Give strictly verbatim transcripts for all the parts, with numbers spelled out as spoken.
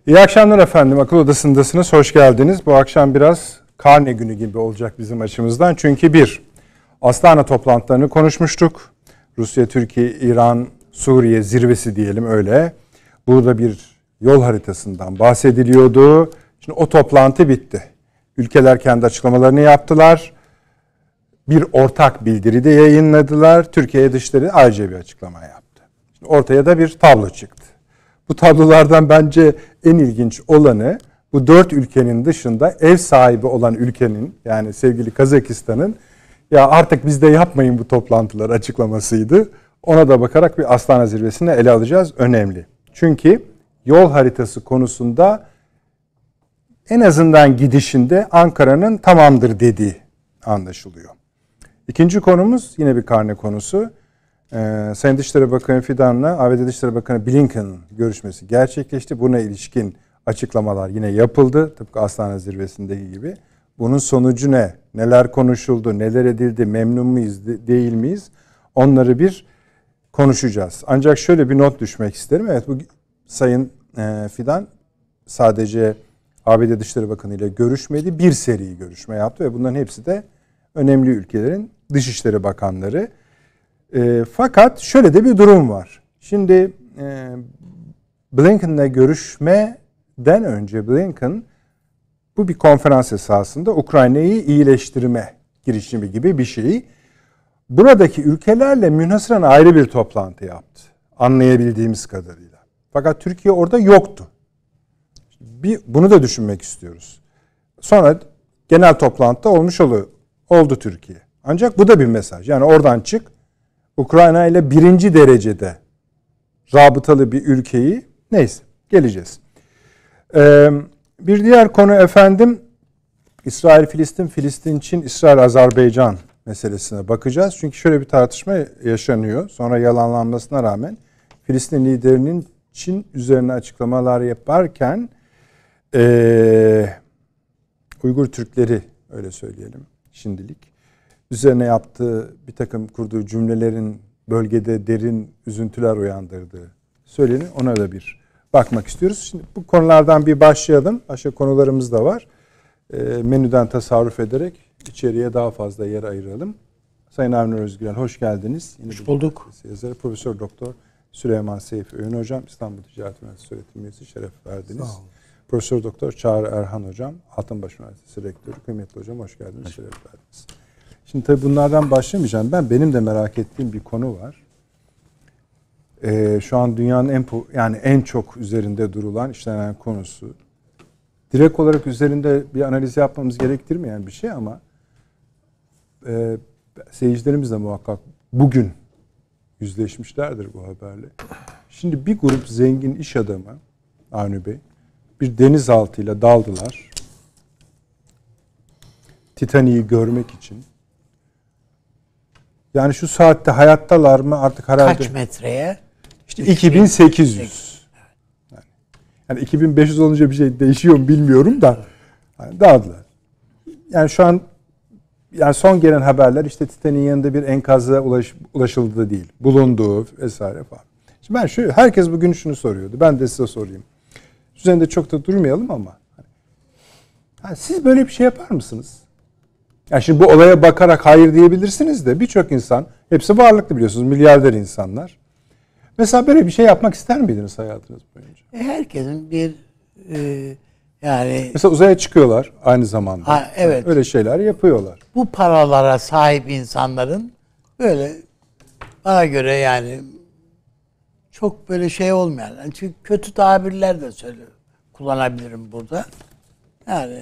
İyi akşamlar efendim. Akıl Odası'ndasınız. Hoş geldiniz. Bu akşam biraz karne günü gibi olacak bizim açımızdan. Çünkü bir, Astana toplantılarını konuşmuştuk. Rusya, Türkiye, İran, Suriye zirvesi diyelim öyle. Burada bir yol haritasından bahsediliyordu. Şimdi o toplantı bitti. Ülkeler kendi açıklamalarını yaptılar. Bir ortak bildiri de yayınladılar. Türkiye Dışişleri ayrıca bir açıklama yaptı. Şimdi ortaya da bir tablo çıktı. Bu tablolardan bence en ilginç olanı bu dört ülkenin dışında ev sahibi olan ülkenin, yani sevgili Kazakistan'ın ya artık biz de yapmayın bu toplantılar açıklamasıydı. Ona da bakarak bir Astana zirvesini ele alacağız. Önemli. Çünkü yol haritası konusunda en azından gidişinde Ankara'nın tamamdır dediği anlaşılıyor. İkinci konumuz yine bir karne konusu. Ee, Sayın Dışişleri Bakanı Fidan'la A B D Dışişleri Bakanı Blinken'ın görüşmesi gerçekleşti. Buna ilişkin açıklamalar yine yapıldı. Tıpkı Astana zirvesindeki gibi. Bunun sonucu ne? Neler konuşuldu? Neler edildi? Memnun muyuz? Değil miyiz? Onları bir konuşacağız. Ancak şöyle bir not düşmek isterim. Evet, bu Sayın e, Fidan sadece A B D Dışişleri Bakanı ile görüşmedi. Bir seri görüşme yaptı ve bunların hepsi de önemli ülkelerin Dışişleri Bakanları. E, fakat şöyle de bir durum var. Şimdi e, Blinken'la görüşmeden önce Blinken bu bir konferans esasında Ukrayna'yı iyileştirme girişimi gibi bir şey. Buradaki ülkelerle münhasıran ayrı bir toplantı yaptı. Anlayabildiğimiz kadarıyla. Fakat Türkiye orada yoktu. Bir, bunu da düşünmek istiyoruz. Sonra genel toplantıda olmuş oluyor, oldu Türkiye. Ancak bu da bir mesaj. Yani oradan çık, Ukrayna ile birinci derecede rabıtalı bir ülkeyi, neyse geleceğiz. Ee, bir diğer konu efendim, İsrail-Filistin, Filistin-Çin, İsrail-Azerbaycan meselesine bakacağız. Çünkü şöyle bir tartışma yaşanıyor. Sonra yalanlanmasına rağmen Filistin liderinin Çin üzerine açıklamalar yaparken ee, Uygur Türkleri, öyle söyleyelim şimdilik, üzerine yaptığı bir takım kurduğu cümlelerin bölgede derin üzüntüler uyandırdığı söylenir. Ona da bir bakmak istiyoruz. Şimdi bu konulardan bir başlayalım. Başka konularımız da var. E, menüden tasarruf ederek içeriye daha fazla yer ayıralım. Sayın Avni Özgürel, hoş geldiniz. Yine hoş bulduk. Yazarı Profesör Doktor Süleyman Seyfi Öğün Hocam, İstanbul Ticaret Üniversitesi öğretim üyesi, şeref verdiniz. Profesör Doktor Çağrı Erhan Hocam, Altınbaş Üniversitesi Rektörü, kıymetli hocam, hoş geldiniz, hoş şeref verdiniz. Şimdi tabii bunlardan başlamayacağım. Ben benim de merak ettiğim bir konu var. Ee, şu an dünyanın en yani en çok üzerinde durulan, işlenen konusu. Direkt olarak üzerinde bir analiz yapmamız gerektirmeyen bir şey ama e, seyircilerimiz de muhakkak bugün yüzleşmişlerdir bu haberle. Şimdi bir grup zengin iş adamı, Avni Bey, bir denizaltıyla daldılar. Titanic'i görmek için. Yani şu saatte hayattalar mı artık herhalde? Kaç metreye? İşte iki bin sekiz yüz. Yani, yani iki bin beş yüz olunca bir şey değişiyor mu bilmiyorum da. Yani daldılar. Yani şu an yani son gelen haberler işte Titanic'in yanında bir enkaza ulaş, ulaşıldı değil. Bulunduğu vesaire falan. Şimdi ben şu herkes bugün şunu soruyordu. Ben de size sorayım. Üzerinde çok da durmayalım ama. Yani siz böyle bir şey yapar mısınız? Yani şimdi bu olaya bakarak hayır diyebilirsiniz de birçok insan, hepsi varlıklı biliyorsunuz, milyarder insanlar. Mesela böyle bir şey yapmak ister miydiniz hayatınız boyunca? Herkesin bir e, yani... Mesela uzaya çıkıyorlar aynı zamanda. Ha, evet. Öyle şeyler yapıyorlar. Bu paralara sahip insanların böyle bana göre yani çok böyle şey olmayan. Yani çünkü kötü tabirler de söyle kullanabilirim burada. Yani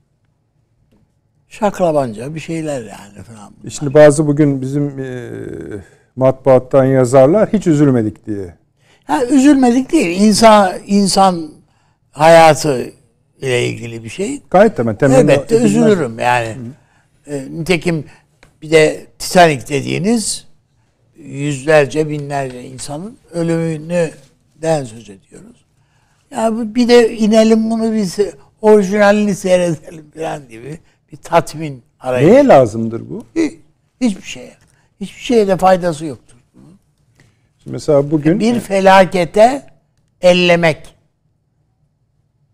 şaklabanca bir şeyler yani falan. Bunlar. Şimdi bazı bugün bizim e, matbaattan yazarlar hiç üzülmedik diye. Ha, üzülmedik değil. İnsan insan hayatı ile ilgili bir şey. Gayet temel. Elbette üzülürüm yani. E, nitekim bir de Titanic dediğiniz yüzlerce binlerce insanın ölümünden söz ediyoruz. Ya bir de inelim bunu biz orijinalini seyredelim falan gibi bir tatmin arayışı. Neye lazımdır bu? Hiçbir şeye. Hiçbir şeye de faydası yoktur. Şimdi mesela bugün bir felakete ellemek.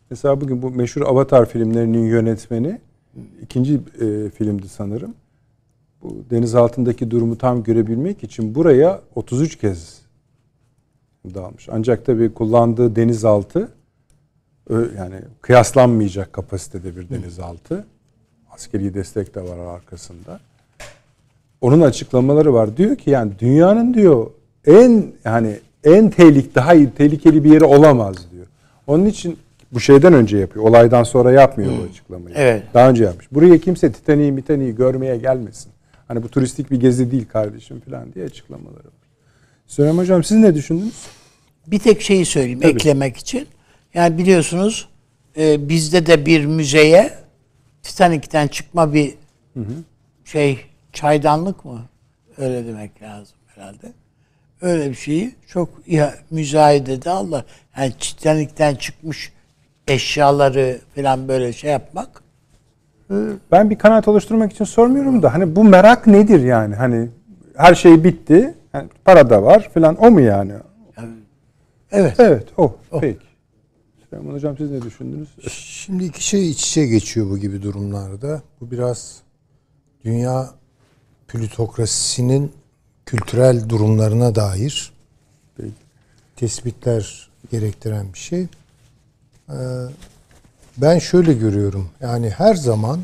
Mesela bugün bu meşhur Avatar filmlerinin yönetmeni ikinci e, filmdi sanırım. Bu deniz altındaki durumu tam görebilmek için buraya otuz üç kez dalmış. Ancak tabii kullandığı denizaltı yani kıyaslanmayacak kapasitede bir denizaltı. Askeri destek de var arkasında. Onun açıklamaları var. Diyor ki yani dünyanın diyor en yani en tehlik daha iyi tehlikeli bir yeri olamaz diyor. Onun için bu şeyden önce yapıyor. Olaydan sonra yapmıyor hmm. bu açıklamayı. Evet. Daha önce yapmış. Buraya kimse Titanic'i Mitanic'i görmeye gelmesin. Hani bu turistik bir gezi değil kardeşim falan diye açıklamaları var. Süleyman Hocam siz ne düşündünüz? Bir tek şeyi söyleyeyim Tabii. eklemek için. Yani biliyorsunuz e, bizde de bir müzeye Titanic'ten çıkma bir hı hı. şey çaydanlık mı? Öyle demek lazım herhalde. Öyle bir şeyi çok ya, müzayedede Allah. Yani Titanic'ten çıkmış eşyaları falan böyle şey yapmak. Ben bir kanaat oluşturmak için sormuyorum da hani bu merak nedir yani? Hani her şey bitti. Yani para da var falan o mu yani? Evet. Evet o. o. Peki. Süleyman Hocam siz ne düşündünüz? Şimdi iki şey iç içe geçiyor bu gibi durumlarda. Bu biraz dünya plütokrasisinin kültürel durumlarına dair Peki. tespitler gerektiren bir şey. Ee, ben şöyle görüyorum. Yani her zaman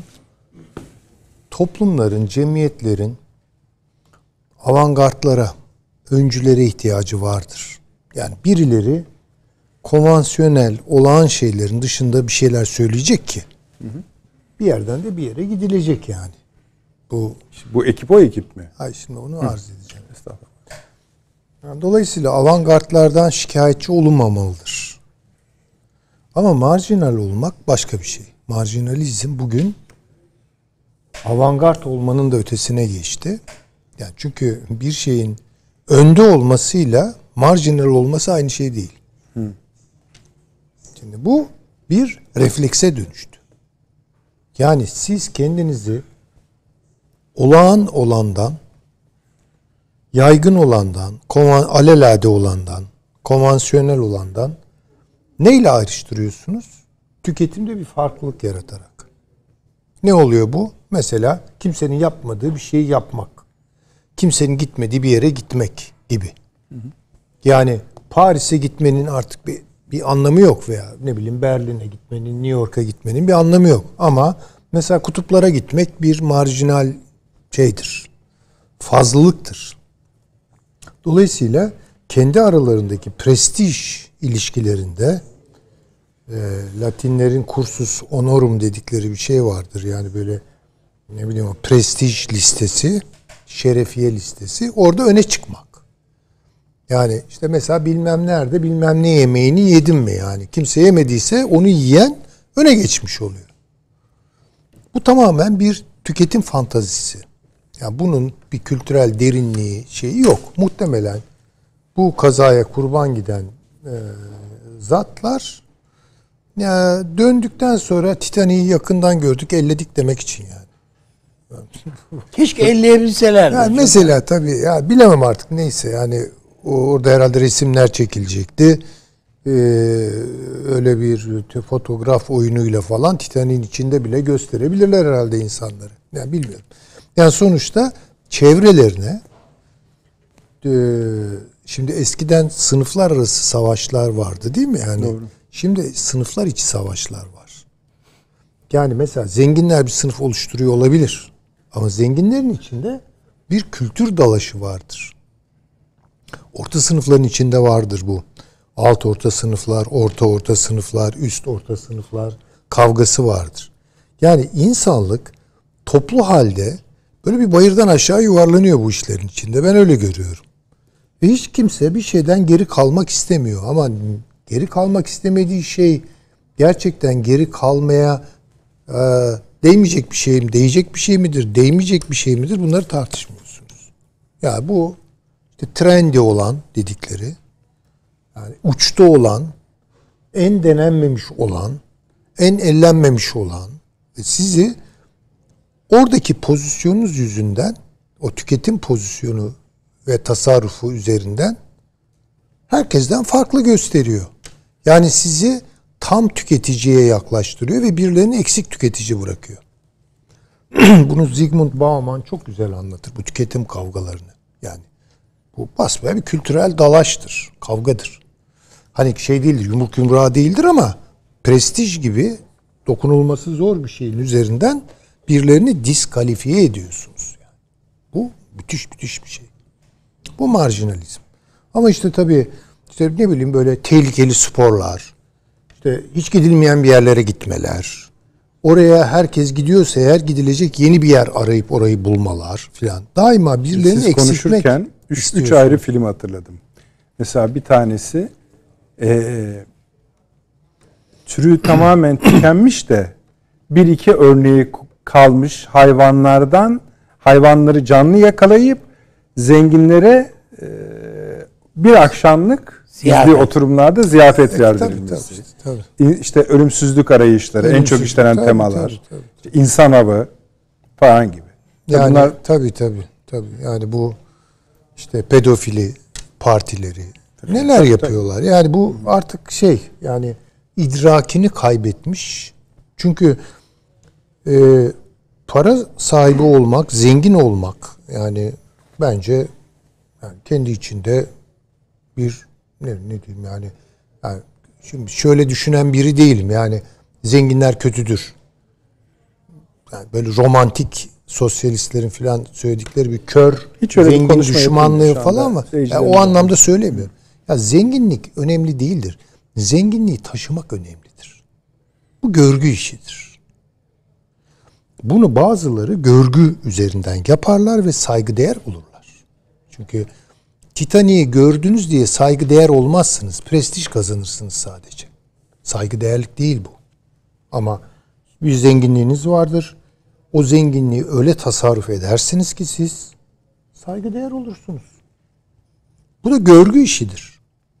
toplumların, cemiyetlerin avantgardlara, öncülere ihtiyacı vardır. Yani birileri konvansiyonel, olağan şeylerin dışında bir şeyler söyleyecek ki hı hı. bir yerden de bir yere gidilecek yani. Bu bu ekip o ekip mi? Hayır şimdi onu hı. arz edeceğim. Estağfurullah. Yani dolayısıyla avantgardlardan şikayetçi olunmamalıdır. Ama marjinal olmak başka bir şey. Marjinalizm bugün avantgard olmanın da ötesine geçti. Yani çünkü bir şeyin önde olmasıyla marjinal olması aynı şey değil. Hı. Şimdi bu bir reflekse dönüştü. Yani siz kendinizi olağan olandan, yaygın olandan, konvan, alelade olandan, konvansiyonel olandan neyle ayrıştırıyorsunuz? Tüketimde bir farklılık yaratarak. Ne oluyor bu? Mesela kimsenin yapmadığı bir şeyi yapmak. Kimsenin gitmediği bir yere gitmek gibi. Hı hı. Yani Paris'e gitmenin artık bir bir anlamı yok veya ne bileyim Berlin'e gitmenin, New York'a gitmenin bir anlamı yok. Ama mesela kutuplara gitmek bir marjinal şeydir. Fazlalıktır. Dolayısıyla kendi aralarındaki prestij ilişkilerinde e, Latinlerin cursus honorum dedikleri bir şey vardır. Yani böyle ne bileyim o prestij listesi, şerefiye listesi, orada öne çıkmak. Yani işte mesela bilmem nerede bilmem ne yemeğini yedim mi yani. Kimse yemediyse onu yiyen öne geçmiş oluyor. Bu tamamen bir tüketim fantazisi. Yani bunun bir kültürel derinliği şeyi yok. Muhtemelen bu kazaya kurban giden e, zatlar ya döndükten sonra Titanic'i yakından gördük, elledik demek için yani. Keşke elleyebilseler. Yani mesela tabii ya bilemem artık neyse yani orada herhalde resimler çekilecekti. Ee, öyle bir fotoğraf oyunuyla falan Titanic'in içinde bile gösterebilirler herhalde insanları. Yani bilmiyorum. Yani sonuçta çevrelerine e, şimdi eskiden sınıflar arası savaşlar vardı değil mi? Yani doğru. Şimdi sınıflar içi savaşlar var. Yani mesela zenginler bir sınıf oluşturuyor olabilir. Ama zenginlerin içinde bir kültür dalaşı vardır. Orta sınıfların içinde vardır bu. Alt orta sınıflar, orta orta sınıflar, üst orta sınıflar kavgası vardır. Yani insanlık toplu halde böyle bir bayırdan aşağı yuvarlanıyor bu işlerin içinde. Ben öyle görüyorum. Ve hiç kimse bir şeyden geri kalmak istemiyor. Ama geri kalmak istemediği şey gerçekten geri kalmaya e, değmeyecek bir şey mi, değecek bir şey midir, değmeyecek bir şey midir? Bunları tartışmıyorsunuz. Ya yani bu işte trendy olan dedikleri, yani uçta olan, en denenmemiş olan, en ellenmemiş olan ve sizi oradaki pozisyonunuz yüzünden, o tüketim pozisyonu ve tasarrufu üzerinden herkesten farklı gösteriyor. Yani sizi tam tüketiciye yaklaştırıyor ve birilerini eksik tüketici bırakıyor. Bunu Zygmunt Bauman çok güzel anlatır, bu tüketim kavgalarını. Yani bu basbayağı bir kültürel dalaştır, kavgadır. Hani şey değildir, yumruk yumruğa değildir ama prestij gibi dokunulması zor bir şeyin üzerinden birilerini diskalifiye ediyorsunuz. Yani. Bu müthiş müthiş bir şey. Bu marjinalizm. Ama işte tabii işte ne bileyim böyle tehlikeli sporlar, işte hiç gidilmeyen bir yerlere gitmeler, oraya herkes gidiyorsa eğer gidilecek yeni bir yer arayıp orayı bulmalar filan. Daima birilerini Siz eksiltmek konuşurken üç, üç ayrı film hatırladım. Mesela bir tanesi e, türü tamamen tükenmiş de bir iki örneği kalmış hayvanlardan hayvanları canlı yakalayıp zenginlere e, bir akşamlık gizli oturumlarda ziyafet verdirilmesi. Tabii, tabii. İşte ölümsüzlük arayışları, ölümsüzlük, en çok işlenen tabii, temalar. Tabii, tabii. İnsan avı falan gibi. Yani bunlar tabii tabii tabii. Yani bu işte pedofili partileri tabii, neler tabii, yapıyorlar? Tabii. Yani bu artık şey yani idrakini kaybetmiş. Çünkü e, para sahibi olmak, zengin olmak yani bence yani kendi içinde bir ne, ne diyeyim yani, yani şimdi şöyle düşünen biri değilim yani zenginler kötüdür. Yani böyle romantik sosyalistlerin filan söyledikleri bir kör hiç zengin düşmanlığı falan ama yani o anlamda söylemiyorum. Ya zenginlik önemli değildir. Zenginliği taşımak önemlidir. Bu görgü işidir. Bunu bazıları görgü üzerinden yaparlar ve saygıdeğer olurlar. Çünkü Titanic'i gördünüz diye saygıdeğer olmazsınız. Prestij kazanırsınız sadece. Saygıdeğerlik değil bu. Ama bir zenginliğiniz vardır. O zenginliği öyle tasarruf edersiniz ki siz saygıdeğer olursunuz. Bu da görgü işidir.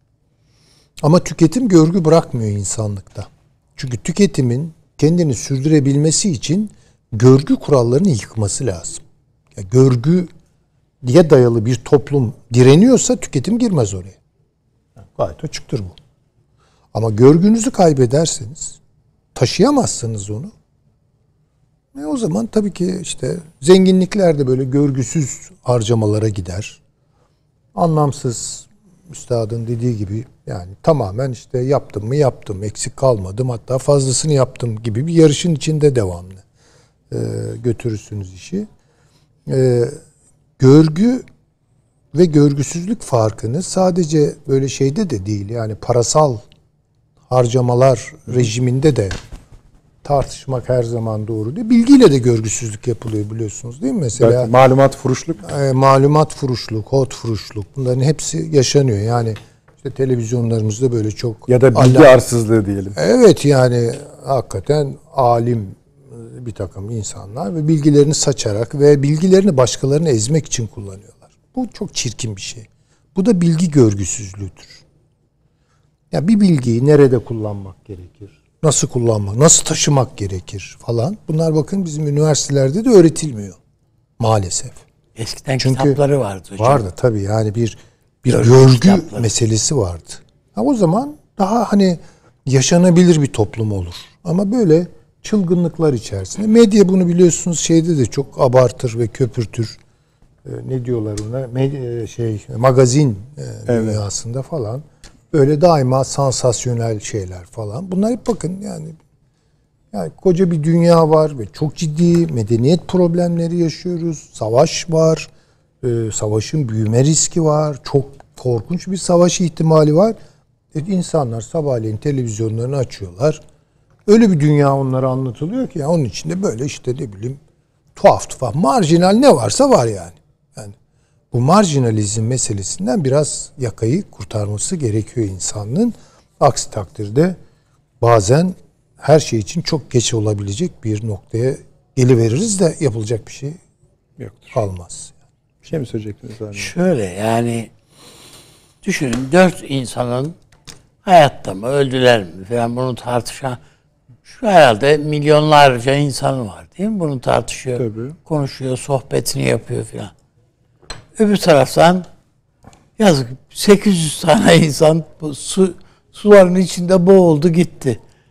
Ama tüketim görgü bırakmıyor insanlıkta. Çünkü tüketimin kendini sürdürebilmesi için görgü kurallarını yıkması lazım. Yani görgü diye dayalı bir toplum direniyorsa tüketim girmez oraya. Yani gayet açıktır bu. Ama görgünüzü kaybederseniz, taşıyamazsınız onu. E o zaman tabii ki işte zenginlikler de böyle görgüsüz harcamalara gider. Anlamsız, üstadın dediği gibi yani tamamen işte yaptım mı yaptım, eksik kalmadım, hatta fazlasını yaptım gibi bir yarışın içinde devamlı e, götürürsünüz işi. E, görgü ve görgüsüzlük farkını sadece böyle şeyde de değil, yani parasal harcamalar rejiminde de tartışmak her zaman doğru değil. Bilgiyle de görgüsüzlük yapılıyor biliyorsunuz değil mi? Mesela evet, malumat furuşluk. E, malumat furuşluk, hot furuşluk, bunların hepsi yaşanıyor. Yani işte televizyonlarımızda böyle çok... Ya da bilgi Allah, arsızlığı diyelim. Evet yani hakikaten alim bir takım insanlar ve bilgilerini saçarak ve bilgilerini başkalarını ezmek için kullanıyorlar. Bu çok çirkin bir şey. Bu da bilgi görgüsüzlüğüdür. Ya bir bilgiyi nerede kullanmak gerekir? Nasıl kullanmak, nasıl taşımak gerekir falan. Bunlar bakın bizim üniversitelerde de öğretilmiyor maalesef. Eskiden Çünkü kitapları vardı hocam. Vardı tabii yani bir bir görgü, görgü meselesi vardı. Ha, o zaman daha hani yaşanabilir bir toplum olur. Ama böyle çılgınlıklar içerisinde. Medya bunu biliyorsunuz şeyde de çok abartır ve köpürtür. Ee, ne diyorlar ona? Medya, şey magazin e, evet. dünyasında falan. Böyle daima sansasyonel şeyler falan. Bunlar hep bakın yani yani koca bir dünya var ve çok ciddi medeniyet problemleri yaşıyoruz. Savaş var. E, savaşın büyüme riski var. Çok korkunç bir savaş ihtimali var. E, insanlar sabahleyin televizyonlarını açıyorlar. Öyle bir dünya onlara anlatılıyor ki ya onun içinde böyle işte ne bileyim tuhaf tuhaf marjinal ne varsa var yani. Yani bu marjinalizm meselesinden biraz yakayı kurtarması gerekiyor insanlığın. Aksi takdirde bazen her şey için çok geç olabilecek bir noktaya geliveririz de yapılacak bir şey yoktur. Kalmaz. Bir şey mi söyleyecektiniz abi? Şöyle yani düşünün dört insanın hayatta mı öldüler mi falan bunu tartışan şu herhalde milyonlarca insan var değil mi? Bunu tartışıyor, tabii, konuşuyor, sohbetini yapıyor filan. Öbür taraftan yazık sekiz yüz tane insan bu su, suların içinde boğuldu gitti.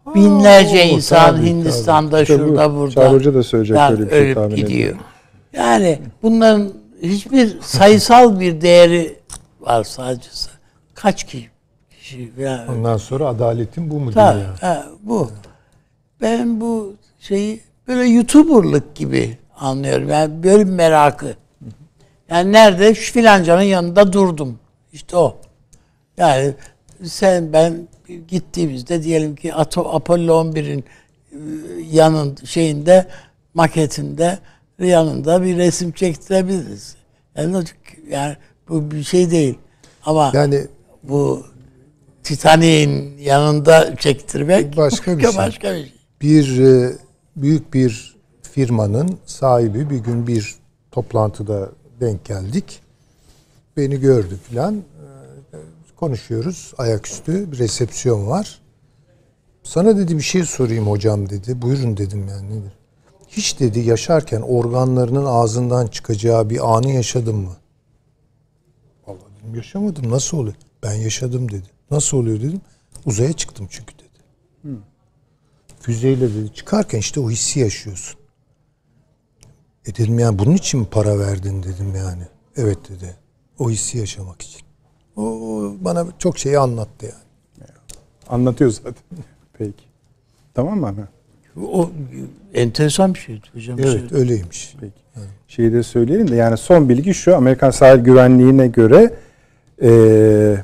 Binlerce Oo, insan tabii, Hindistan'da, İşte bu, şurada, burada. Çağrı Hoca da söyleyecek yani böyle bir şey ölüp tahmin gidiyor. ediyorum. Yani bunların hiçbir sayısal bir değeri var sadece. Kaç kişi? kişi yani, Ondan sonra adaletin bu mu tabii, diyor. ha, bu. Ben bu şeyi böyle YouTuber'lık gibi anlıyorum. Yani böyle bir merakı. Yani nerede? Şu filancanın yanında durdum. İşte o. Yani sen ben gittiğimizde diyelim ki Apollo on birin yanın şeyinde, maketinde yanında bir resim çektirebiliriz. Yani, yani bu bir şey değil. Ama Yani bu Titanic'in yanında çektirmek başka bir şey. Başka bir şey. Bir e, büyük bir firmanın sahibi bir gün bir toplantıda denk geldik. Beni gördü filan. E, konuşuyoruz. Ayaküstü bir resepsiyon var. Sana dedi bir şey sorayım hocam dedi. Buyurun dedim yani nedir? Hiç dedi yaşarken organlarının ağzından çıkacağı bir anı yaşadın mı? Vallahi dedim yaşamadım. Nasıl oluyor? Ben yaşadım dedi. Nasıl oluyor dedim. Uzaya çıktım çünkü dedi. Hmm. Füzeyle dedi çıkarken işte o hissi yaşıyorsun. E dedim yani bunun için mi para verdin dedim yani. Evet dedi. O hissi yaşamak için. O, o bana çok şeyi anlattı yani. Anlatıyor zaten. Peki. Tamam mı Ahmet? O enteresan bir şey hocam. Evet şey. Öyleymiş. Peki. Evet. Şeyi de söyleyelim de yani son bilgi şu. Amerikan Sahil Güvenliği'ne göre ee,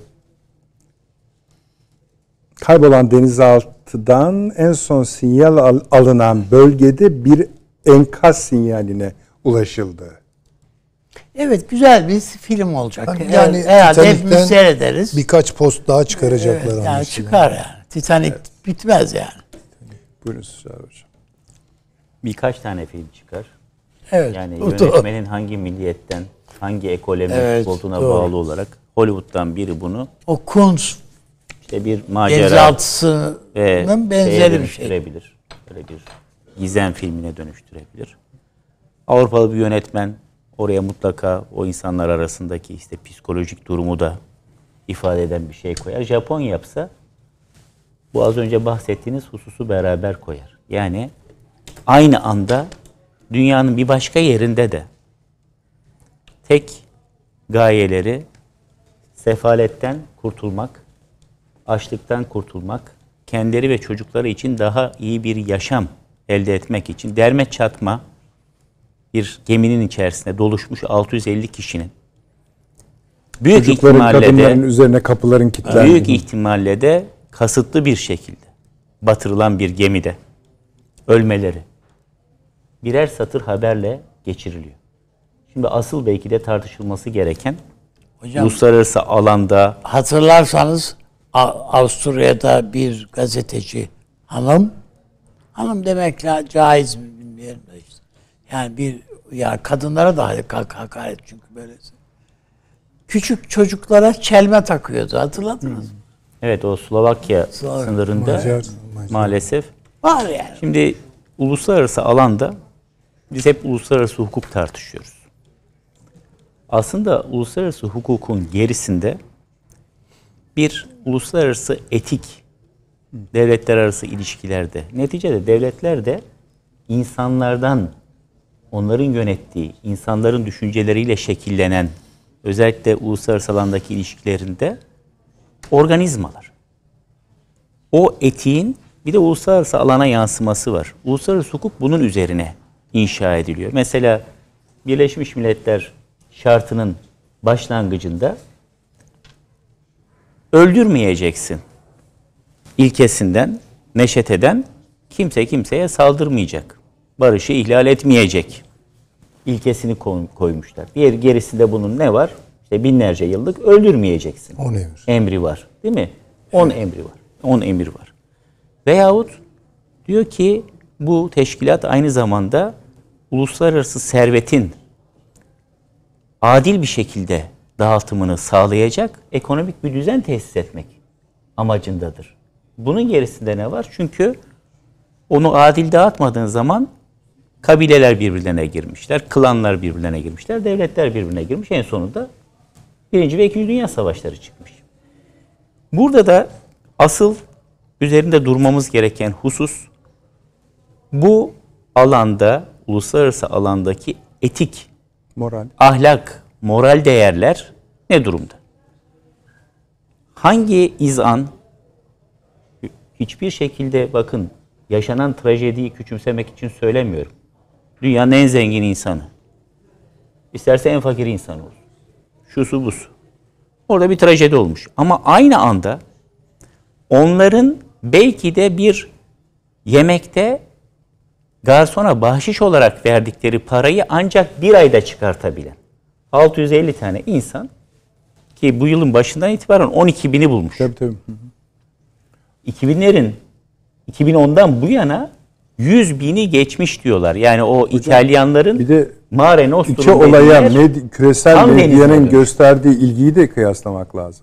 kaybolan denizaltıdan en son sinyal al- alınan bölgede bir enkaz sinyaline ulaşıldı. Evet, güzel bir film olacak. Yani, yani herhalde hepimiz seyrederiz. Birkaç post daha çıkaracaklar. Evet, yani çıkar yani. Titanic evet. bitmez yani. Buyurun Süsar Hocam. Birkaç tane film çıkar. Evet. Yani yönetmenin hangi milliyetten, hangi ekole evet, mensup olduğuna doğru. bağlı olarak Hollywood'dan biri bunu o Kunz işte bir macera denizaltısının benzeri bir şey. Böyle bir gizem filmine dönüştürebilir. Avrupalı bir yönetmen oraya mutlaka o insanlar arasındaki işte psikolojik durumu da ifade eden bir şey koyar. Japon yapsa bu az önce bahsettiğiniz hususu beraber koyar. Yani aynı anda dünyanın bir başka yerinde de tek gayeleri sefaletten kurtulmak, açlıktan kurtulmak, kendileri ve çocukları için daha iyi bir yaşam elde etmek için derme çatma bir geminin içerisinde doluşmuş altı yüz elli kişinin büyük çocukların, ihtimalle kadınların de üzerine kapıların kilitlendiği. Büyük ihtimalle de kasıtlı bir şekilde batırılan bir gemide ölmeleri birer satır haberle geçiriliyor. Şimdi asıl belki de tartışılması gereken hocam, uluslararası alanda hatırlarsanız Avusturya'da bir gazeteci hanım hanım demekle caiz mi bilmiyorum da işte. Yani bir ya kadınlara da hakaret çünkü böylesi. Küçük çocuklara çelme takıyordu. Hatırladınız mı? Evet, o Slovakya Slovakya. sınırında Macar, Macar. maalesef var yani. Şimdi uluslararası alanda biz hep uluslararası hukuk tartışıyoruz. Aslında uluslararası hukukun gerisinde bir uluslararası etik, devletler arası ilişkilerde, neticede devletler de insanlardan, onların yönettiği, insanların düşünceleriyle şekillenen, özellikle uluslararası alandaki ilişkilerinde organizmalar. O etiğin bir de uluslararası alana yansıması var. Uluslararası hukuk bunun üzerine inşa ediliyor. Mesela Birleşmiş Milletler şartının başlangıcında öldürmeyeceksin ilkesinden neşet eden kimse kimseye saldırmayacak. Barışı ihlal etmeyecek ilkesini koymuşlar. Diğer gerisinde bunun ne var? İşte binlerce yıllık öldürmeyeceksin. On emir. Emri var. Değil mi? On evet. emri var. On emir var. Veyahut diyor ki bu teşkilat aynı zamanda uluslararası servetin adil bir şekilde dağıtımını sağlayacak ekonomik bir düzen tesis etmek amacındadır. Bunun gerisinde ne var? Çünkü onu adil dağıtmadığın zaman kabileler birbirlerine girmişler, klanlar birbirlerine girmişler, devletler birbirine girmiş. En sonunda Birinci ve İkinci Dünya Savaşları çıkmış. Burada da asıl üzerinde durmamız gereken husus bu alanda, uluslararası alandaki etik, Moral. ahlak, moral değerler ne durumda? Hangi izan hiçbir şekilde bakın yaşanan trajediyi küçümsemek için söylemiyorum. Dünyanın en zengin insanı. İsterse en fakir insan olsun. Şusu busu. Orada bir trajedi olmuş. Ama aynı anda onların belki de bir yemekte garsona bahşiş olarak verdikleri parayı ancak bir ayda çıkartabilen altı yüz elli tane insan ki bu yılın başından itibaren on iki bini bulmuş. Tabii tabii. iki binlerin iki bin ondan bu yana yüz bini geçmiş diyorlar. Yani o İtalyanların Bir de Mare Nostrum iki olaya dediler, med- küresel tam deniz medyanın oluyor. gösterdiği ilgiyi de kıyaslamak lazım.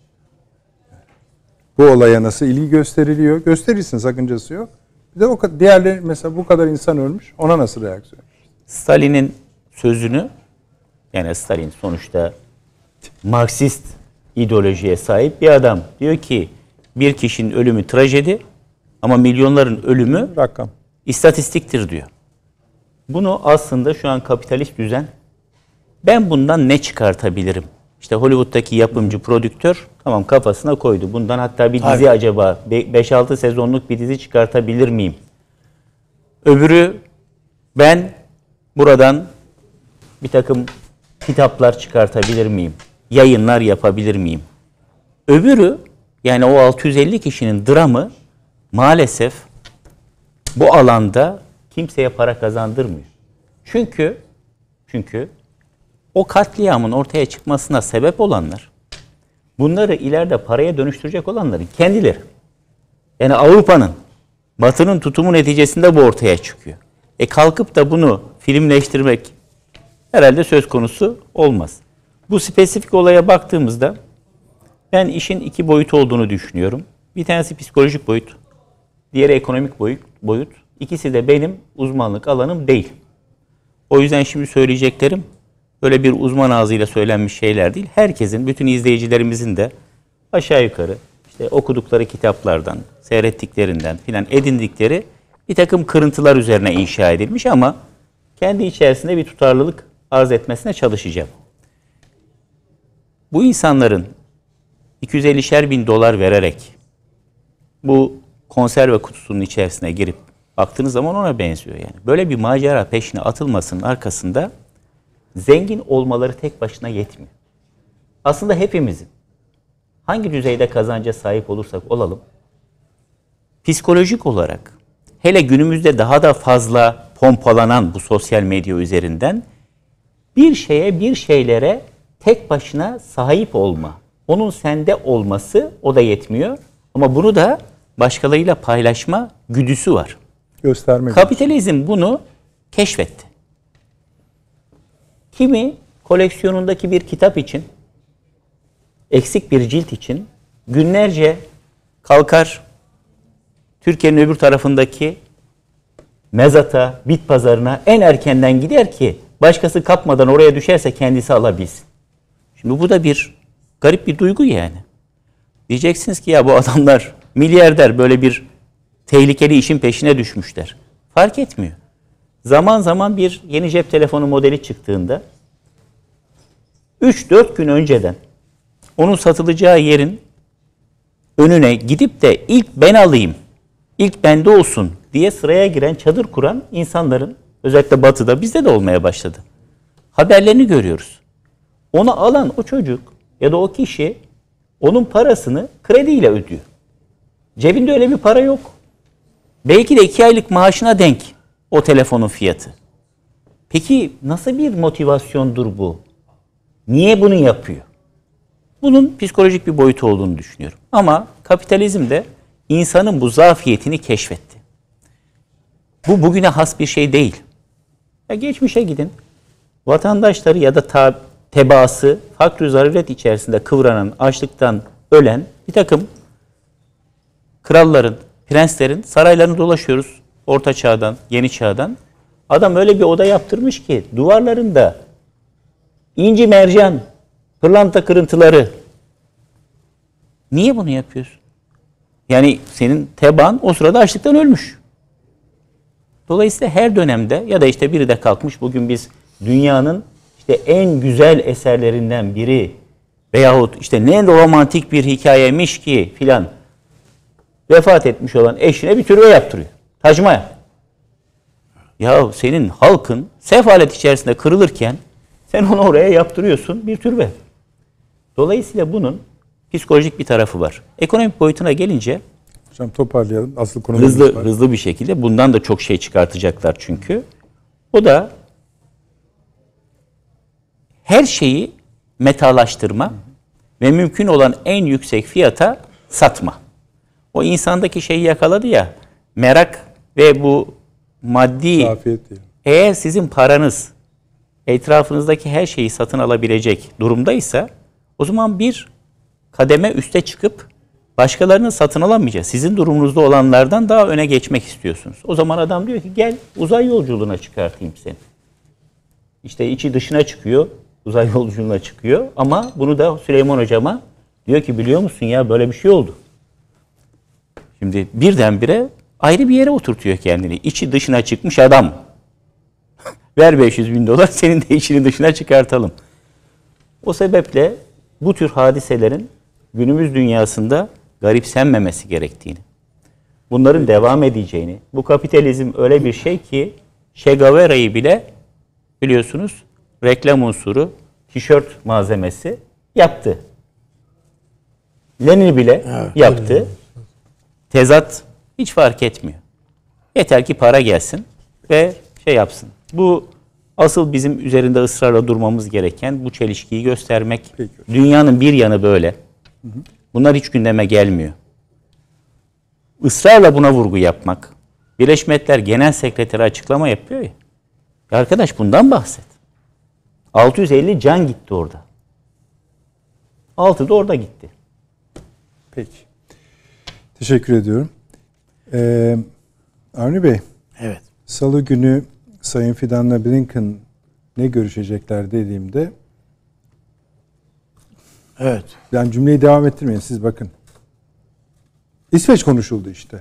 Bu olaya nasıl ilgi gösteriliyor? Gösterilsin, sakıncası yok. Bir de o kadar, diğerleri mesela bu kadar insan ölmüş. Ona nasıl reaksiyon? Stalin'in sözünü, yani Stalin sonuçta Marksist ideolojiye sahip bir adam. Diyor ki bir kişinin ölümü trajedi ama milyonların ölümü Rakam. istatistiktir diyor. Bunu aslında şu an kapitalist düzen, ben bundan ne çıkartabilirim? İşte Hollywood'daki yapımcı, prodüktör tamam kafasına koydu. Bundan hatta bir dizi Tabii. acaba beş altı sezonluk bir dizi çıkartabilir miyim? Öbürü ben buradan bir takım kitaplar çıkartabilir miyim? Yayınlar yapabilir miyim? Öbürü yani o altı yüz elli kişinin dramı maalesef bu alanda kimseye para kazandırmıyor. Çünkü çünkü o katliamın ortaya çıkmasına sebep olanlar, bunları ileride paraya dönüştürecek olanların kendileri. Yani Avrupa'nın, Batı'nın tutumu neticesinde bu ortaya çıkıyor. E kalkıp da bunu filmleştirmek herhalde söz konusu olmaz. Bu spesifik olaya baktığımızda ben işin iki boyutu olduğunu düşünüyorum. Bir tanesi psikolojik boyut, diğeri ekonomik boyut. boyut. İkisi de benim uzmanlık alanım değil. O yüzden şimdi söyleyeceklerim böyle bir uzman ağzıyla söylenmiş şeyler değil. Herkesin, bütün izleyicilerimizin de aşağı yukarı işte okudukları kitaplardan, seyrettiklerinden filan edindikleri bir takım kırıntılar üzerine inşa edilmiş ama kendi içerisinde bir tutarlılık arz etmesine çalışacağım. Bu insanların iki yüz ellişer bin dolar vererek bu konserve kutusunun içerisine girip baktığınız zaman ona benziyor yani. Böyle bir macera peşine atılmasının arkasında zengin olmaları tek başına yetmiyor. Aslında hepimizin hangi düzeyde kazanca sahip olursak olalım, psikolojik olarak hele günümüzde daha da fazla pompalanan bu sosyal medya üzerinden bir şeye, bir şeylere tek başına sahip olma, onun sende olması o da yetmiyor. Ama bunu da başkalarıyla paylaşma güdüsü var. Göstermek. Kapitalizm bunu keşfetti. Kimi koleksiyonundaki bir kitap için, eksik bir cilt için günlerce kalkar Türkiye'nin öbür tarafındaki mezata, bit pazarına en erkenden gider ki başkası kapmadan oraya düşerse kendisi alabilsin. Şimdi bu da bir garip bir duygu yani. Diyeceksiniz ki ya bu adamlar milyarder, böyle bir tehlikeli işin peşine düşmüşler. Fark etmiyor. Zaman zaman bir yeni cep telefonu modeli çıktığında üç dört gün önceden onun satılacağı yerin önüne gidip de ilk ben alayım, ilk bende olsun diye sıraya giren, çadır kuran insanların özellikle Batı'da, bizde de olmaya başladı. Haberlerini görüyoruz. Onu alan o çocuk ya da o kişi onun parasını krediyle ödüyor. Cebinde öyle bir para yok. Belki de iki aylık maaşına denk o telefonun fiyatı. Peki nasıl bir motivasyondur bu? Niye bunu yapıyor? Bunun psikolojik bir boyutu olduğunu düşünüyorum. Ama kapitalizm de insanın bu zafiyetini keşfetti. Bu bugüne has bir şey değil. Ya geçmişe gidin. Vatandaşları ya da ta, tebaası fakr-ı zaruret içerisinde kıvranan, açlıktan ölen bir takım kralların, prenslerin saraylarını dolaşıyoruz. Orta çağdan, yeni çağdan. Adam öyle bir oda yaptırmış ki duvarlarında inci mercan, pırlanta kırıntıları. Niye bunu yapıyorsun? Yani senin tebaan o sırada açlıktan ölmüş. Dolayısıyla her dönemde ya da işte biri de kalkmış bugün biz dünyanın işte en güzel eserlerinden biri veyahut işte ne romantik bir hikayemiş ki filan vefat etmiş olan eşine bir türbe yaptırıyor. Tac Mahal. Ya senin halkın sefalet içerisinde kırılırken sen onu oraya yaptırıyorsun bir türbe. Dolayısıyla bunun psikolojik bir tarafı var. Ekonomik boyutuna gelince Hocam toparlayalım. Asıl konumuz hızlı var. hızlı bir şekilde bundan da çok şey çıkartacaklar çünkü. O da her şeyi metalaştırma ve mümkün olan en yüksek fiyata satma. O insandaki şeyi yakaladı ya, merak ve bu maddi, Zafiyet değil. eğer sizin paranız etrafınızdaki her şeyi satın alabilecek durumdaysa o zaman bir kademe üste çıkıp başkalarının satın alamayacağı, sizin durumunuzda olanlardan daha öne geçmek istiyorsunuz. O zaman adam diyor ki gel uzay yolculuğuna çıkartayım seni. İşte içi dışına çıkıyor, uzay yolculuğuna çıkıyor ama bunu da Süleyman Hocama diyor ki biliyor musun ya böyle bir şey oldu. Şimdi birdenbire ayrı bir yere oturtuyor kendini. İçi dışına çıkmış adam. Ver beş yüz bin dolar senin de içini dışına çıkartalım. O sebeple bu tür hadiselerin günümüz dünyasında garipsenmemesi gerektiğini, bunların devam edeceğini, bu kapitalizm öyle bir şey ki Che Guevara'yı bile biliyorsunuz reklam unsuru, tişört malzemesi yaptı. Lenin bile evet, yaptı. Evet. Tezat hiç fark etmiyor. Yeter ki para gelsin ve şey yapsın. Bu asıl bizim üzerinde ısrarla durmamız gereken bu çelişkiyi göstermek. Peki. Dünyanın bir yanı böyle. Hı hı. Bunlar hiç gündeme gelmiyor. Israrla buna vurgu yapmak. Birleşmiş Milletler Genel Sekreteri açıklama yapıyor ya. Ya arkadaş bundan bahset. altı yüz elli can gitti orada. altı da orada gitti. Peki. Teşekkür ediyorum. Ee, Avni Bey. Evet. Salı günü Sayın Fidan'la Blinken ne görüşecekler dediğimde evet. Yani cümleyi devam ettirmeyin siz bakın. İsveç konuşuldu işte.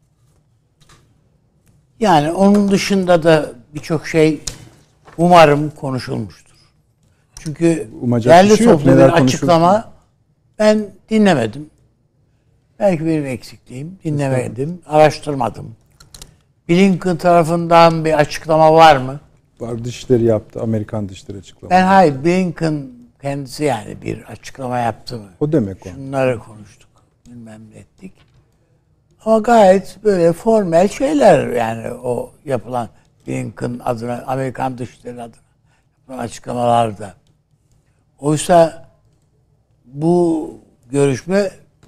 Yani onun dışında da birçok şey umarım konuşulmuştur. Çünkü değerli şey toplu bir açıklama ben dinlemedim. Belki benim eksikliğim. Dinlemedim, araştırmadım. Blinken tarafından bir açıklama var mı? Var, dışişleri yaptı. Amerikan dışişleri açıklama. Ben hayır, Blinken kendisi yani bir açıklama yaptı mı? O demek o. Şunları konuştuk, bilmem ne ettik. Ama gayet böyle formel şeyler yani o yapılan Blinken adına, Amerikan dışişleri adına yapılan açıklamalarda. Oysa bu görüşme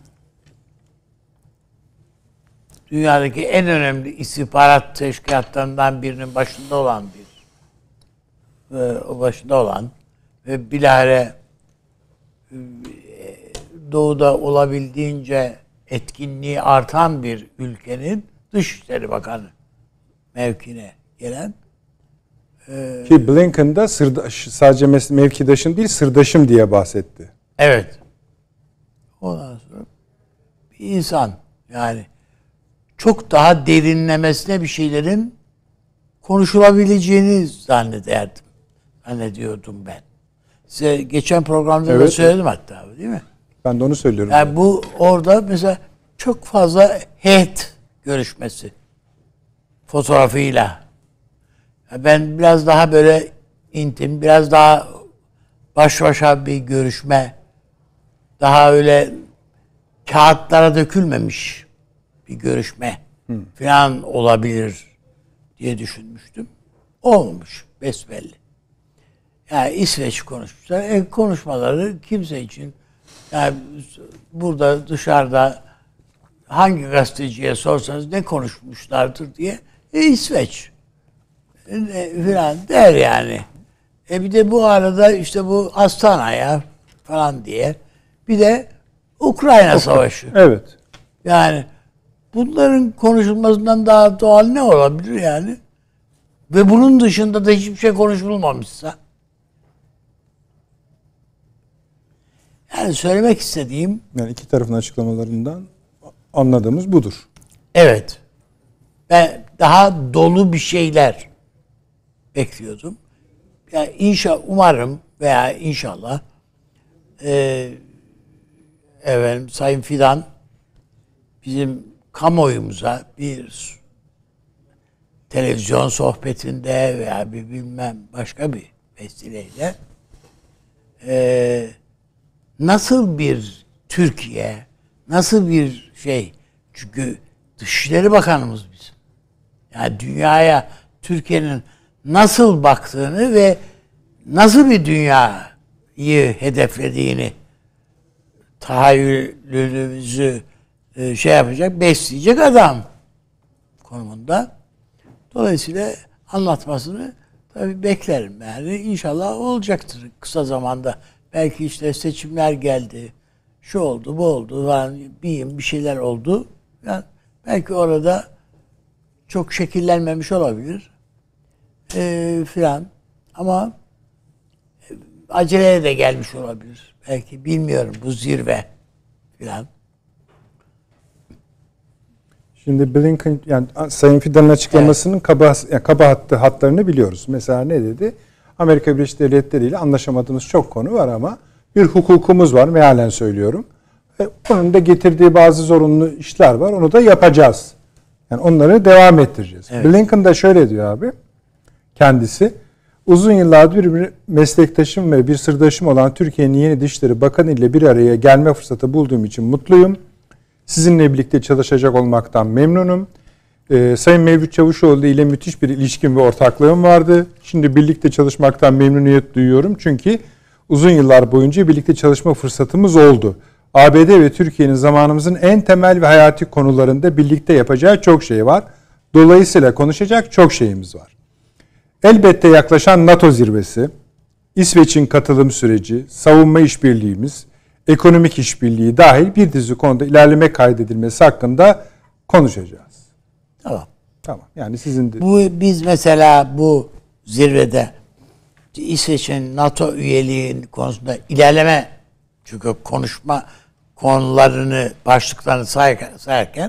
dünyadaki en önemli istihbarat teşkilatlarından birinin başında olan bir ve o başında olan ve bilahare doğuda olabildiğince etkinliği artan bir ülkenin Dışişleri Bakanı mevkine gelen e, ki Blinken'da sırdaş, sadece mevkidaşın değil sırdaşım diye bahsetti. Evet. Ondan sonra bir insan yani çok daha derinlemesine bir şeylerin konuşulabileceğini zannederdim. Zannediyordum ben. Size geçen programda evet. da söyledim hatta değil mi? Ben de onu söylüyorum. Yani ben. Bu orada mesela çok fazla heyet görüşmesi fotoğrafıyla. Yani ben biraz daha böyle intim, biraz daha baş başa bir görüşme, daha öyle kağıtlara dökülmemiş bir görüşme hmm. falan olabilir diye düşünmüştüm. Olmamış besbelli. Yani İsveç konuşmuşlar. E, konuşmaları kimse için yani burada dışarıda hangi gazeteciye sorsanız ne konuşmuşlardır diye e, İsveç e, falan der yani. E bir de bu arada işte bu Astana'ya falan diye bir de Ukrayna Savaşı. Evet. Yani bunların konuşulmasından daha doğal ne olabilir yani? Ve bunun dışında da hiçbir şey konuşulmamışsa. Yani söylemek istediğim... Yani iki tarafın açıklamalarından Anladığımız budur. Evet. Ben daha dolu bir şeyler bekliyordum. Yani inşallah, umarım veya inşallah e, efendim, Sayın Fidan bizim kamuoyumuza bir televizyon sohbetinde veya bir bilmem başka bir vesileyle e, nasıl bir Türkiye, nasıl bir şey, çünkü Dışişleri Bakanımız bizim. Yani dünyaya Türkiye'nin nasıl baktığını ve nasıl bir dünyayı hedeflediğini, tahayyülümüzü e, şey yapacak, besleyecek adam konumunda. Dolayısıyla anlatmasını tabii beklerim. Yani inşallah olacaktır kısa zamanda. Belki işte seçimler geldi, şu oldu, bu oldu falan, bir, bir şeyler oldu. Yani belki orada çok şekillenmemiş olabilir e, filan. Ama aceleye de gelmiş olabilir. Belki bilmiyorum, bu zirve filan. Şimdi Blinken, yani Sayın Fidan'ın açıklamasının evet. kaba, yani kaba hattı, hatlarını biliyoruz. Mesela ne dedi? Amerika Birleşik Devletleri ile anlaşamadığımız çok konu var ama bir hukukumuz var, mealen söylüyorum. Ve bunun da getirdiği bazı zorunlu işler var. Onu da yapacağız. Yani onları devam ettireceğiz. Evet. Blinken da şöyle diyor abi. Kendisi, uzun yıllardır bir meslektaşım ve bir sırdaşım olan Türkiye'nin yeni Dışişleri Bakanı ile bir araya gelme fırsatı bulduğum için mutluyum. Sizinle birlikte çalışacak olmaktan memnunum. Ee, Sayın Mevlüt Çavuşoğlu ile müthiş bir ilişkim ve ortaklığım vardı. Şimdi birlikte çalışmaktan memnuniyet duyuyorum. Çünkü uzun yıllar boyunca birlikte çalışma fırsatımız oldu. A B D ve Türkiye'nin zamanımızın en temel ve hayati konularında birlikte yapacağı çok şey var. Dolayısıyla konuşacak çok şeyimiz var. Elbette yaklaşan NATO zirvesi, İsveç'in katılım süreci, savunma işbirliğimiz, ekonomik işbirliği dahil bir dizi konuda ilerleme kaydedilmesi hakkında konuşacağız. Tamam. Tamam. Yani sizin de... Bu biz mesela bu zirvede İsveç'in NATO üyeliği konusunda ilerleme, çünkü konuşma konularını, başlıklarını sayarken, sayarken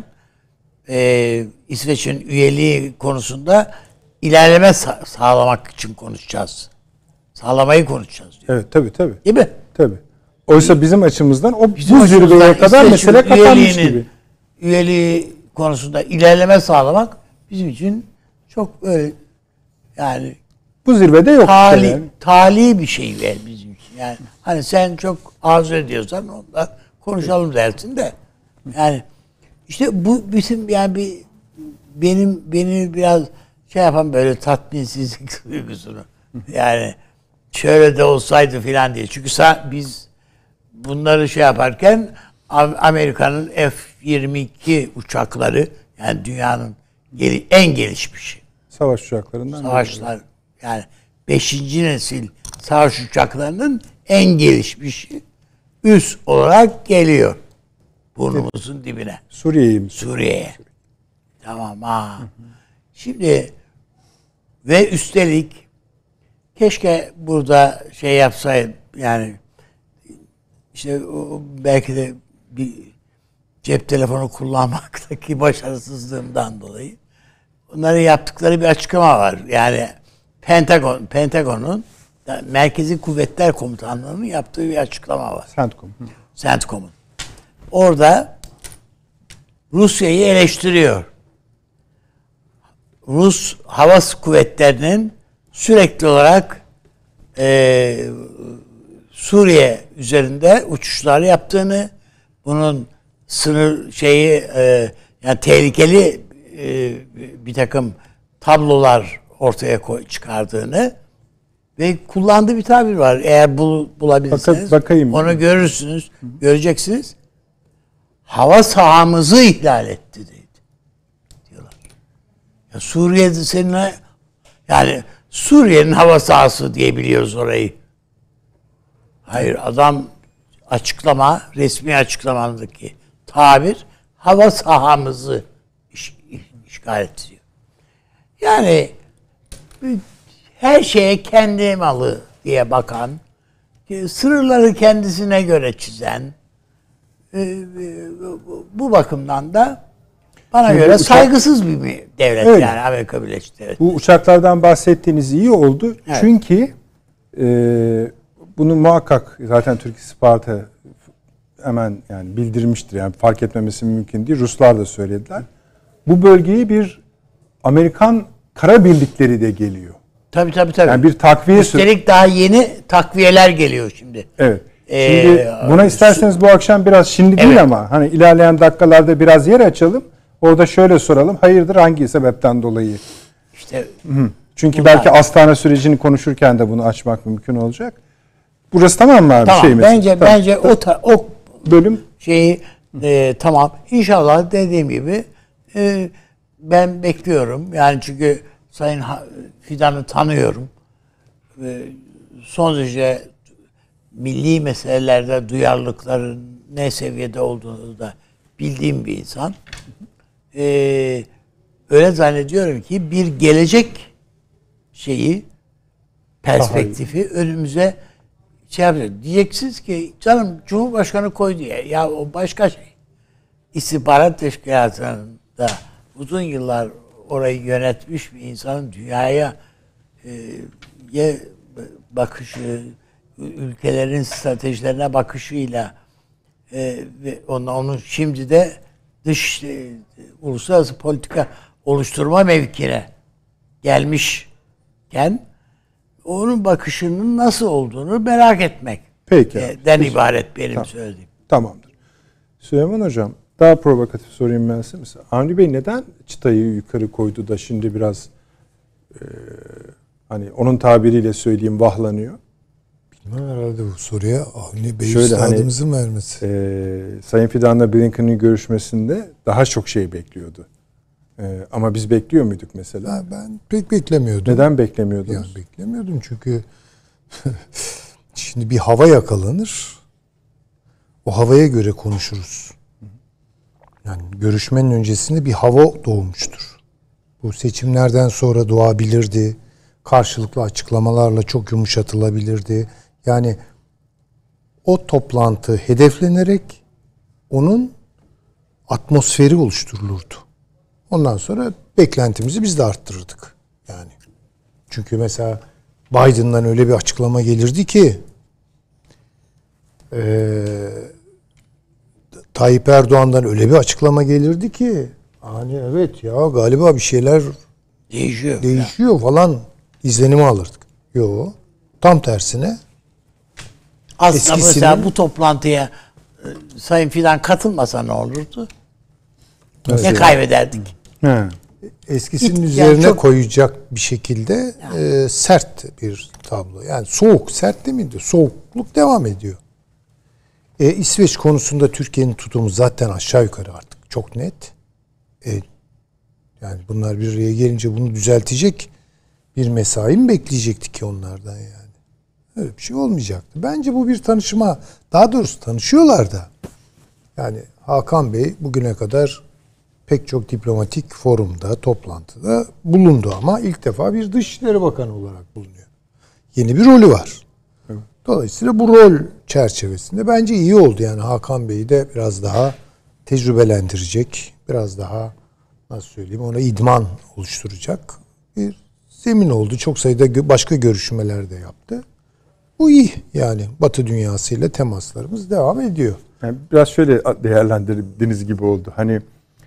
e, İsveç'in üyeliği konusunda ilerleme sa- sağlamak için konuşacağız. Sağlamayı konuşacağız diyor. Evet, tabii tabii. Değil mi? Tabii. Oysa bizim açımızdan o Bizim bu zirveye kadar İsveç'in mesele kapanmış gibi. Üyeliği konusunda ilerleme sağlamak bizim için çok öyle, yani bu zirvede yok. Tali, yani. tali bir şey ver bizim için. Yani hani sen çok arzu ediyorsan onunla konuşalım dersin de. Yani işte bu bizim, yani bir benim beni biraz şey yapan böyle tatminsizlik duygusunu. Yani şöyle de olsaydı filan diye. Çünkü biz bunları şey yaparken Amerika'nın F yirmi iki uçakları, yani dünyanın en gelişmiş savaş uçaklarından. Savaşlar, yani beşinci nesil savaş uçaklarının en gelişmiş üs olarak geliyor burnumuzun dibine. Suriye'yi mi? Suriye'ye. Tamam ha. Hı hı. Şimdi ve üstelik keşke burada şey yapsaydı, yani işte o, belki de bir cep telefonu kullanmaktaki başarısızlığımdan dolayı onların yaptıkları bir açıklama var. Yani Pentagon, Pentagon'un Merkezi Kuvvetler Komutanlığı'nın yaptığı bir açıklama var. CENTCOM. CENTCOM'un. Orada Rusya'yı eleştiriyor. Rus hava kuvvetlerinin sürekli olarak e, Suriye üzerinde uçuşlar yaptığını, bunun sınır şeyi e, yani tehlikeli e, bir takım tablolar ortaya koy, çıkardığını ve kullandığı bir tabir var. Eğer bul, bulabilirseniz Bak, bakayım. Onu görürsünüz, Hı. göreceksiniz. Hava sahamızı ihlal etti dedi. Diyorlar. Ya Suriye'de seninle, yani Suriye'nin hava sahası diye biliyoruz orayı. Hayır, adam açıklama, resmi açıklamadaki tabir hava sahamızı iş, işgal etti diyor. Yani her şeye kendi malı diye bakan, sınırları kendisine göre çizen e, bu bakımdan da bana Şimdi göre uçak- saygısız bir devlet Öyle. yani Amerika Birleşik Devletleri. Bu uçaklardan bahsettiğiniz iyi oldu. Evet. Çünkü e, bunu muhakkak zaten Türk istihbaratı hemen yani bildirmiştir. Yani fark etmemesi mümkün değil. Ruslar da söylediler. Bu bölgeye bir Amerikan kara birlikleri de geliyor. Tabii tabii tabii. Yani bir takviye sü- Üstelik daha yeni takviyeler geliyor şimdi. Evet. Ee, Şimdi buna isterseniz bu akşam biraz şimdi değil Evet. ama hani ilerleyen dakikalarda biraz yer açalım. Orada şöyle soralım. Hayırdır hangi sebepten dolayı? İşte Çünkü Bunlar- belki Astana sürecini konuşurken de bunu açmak mümkün olacak. Burası tamam mı abi? tamam. Şey mesela? bence Tamam. bence o ta- o Bölüm şeyi e, tamam. İnşallah dediğim gibi e, ben bekliyorum. Yani çünkü Sayın Ha- Fidan'ı tanıyorum. E, son derece milli meselelerde duyarlılıkların ne seviyede olduğunu da bildiğim bir insan. E, öyle zannediyorum ki bir gelecek şeyi perspektifi önümüze şey yapacak. Diyeceksiniz ki canım Cumhurbaşkanı koydu ya. Ya o başka şey. İstihbarat Teşkilatı'nda uzun yıllar orayı yönetmiş bir insanın dünyaya e, ye bakışı, ülkelerin stratejilerine bakışıyla e, ve onun, onun şimdi de dış e, uluslararası politika oluşturma mevkine gelmişken onun bakışının nasıl olduğunu merak etmek. Peki. E, den ibaret benim Tamam. söylediğim. tamamdır. Süleyman Hocam daha provokatif sorayım ben size. Mesela Avni Bey neden çıtayı yukarı koydu da şimdi biraz e, hani onun tabiriyle söyleyeyim vahlanıyor? Bilmem herhalde bu soruya Avni Bey Şöyle hani- üstadımızın vermesi. E, Sayın Fidan'la Blinken'ın görüşmesinde daha çok şey bekliyordu. E, ama biz bekliyor muyduk mesela? Ben, ben pek beklemiyordum. Neden beklemiyordunuz? Yani beklemiyordum çünkü şimdi bir hava yakalanır. O havaya göre konuşuruz. Yani görüşmenin öncesinde bir hava doğmuştur. Bu seçimlerden sonra doğabilirdi. Karşılıklı açıklamalarla çok yumuşatılabilirdi. Yani o toplantı hedeflenerek onun atmosferi oluşturulurdu. Ondan sonra beklentimizi biz de arttırırdık. Yani çünkü mesela Biden'dan öyle bir açıklama gelirdi ki eee Tayyip Erdoğan'dan öyle bir açıklama gelirdi ki hani evet ya galiba bir şeyler Değişiyor. değişiyor falan izlenimi alırdık. Yok. Tam tersine Aslında eskisinin- mesela bu toplantıya e, Sayın Fidan katılmasa ne olurdu? Ne kaybederdik? He. eskisinin Git- üzerine yani çok- koyacak bir şekilde e, sert bir tablo. Yani soğuk, sert değil miydi? Soğukluk devam ediyor. E, İsveç konusunda Türkiye'nin tutumu zaten aşağı yukarı artık çok net. E, yani bunlar bir araya gelince bunu düzeltecek bir mesai mi bekleyecektik ki onlardan yani? Öyle bir şey olmayacaktı. Bence bu bir tanışma. Daha doğrusu tanışıyorlar da. Yani Hakan Bey bugüne kadar pek çok diplomatik forumda, toplantıda bulundu ama ilk defa bir Dışişleri Bakanı olarak bulunuyor. Yeni bir rolü var. Dolayısıyla bu rol çerçevesinde bence iyi oldu. Yani Hakan Bey'i de biraz daha tecrübelendirecek, biraz daha nasıl söyleyeyim ona idman oluşturacak bir zemin oldu. Çok sayıda başka görüşmeler de yaptı. Bu iyi yani Batı dünyasıyla temaslarımız devam ediyor. Yani biraz şöyle değerlendirdiğiniz gibi oldu. Hani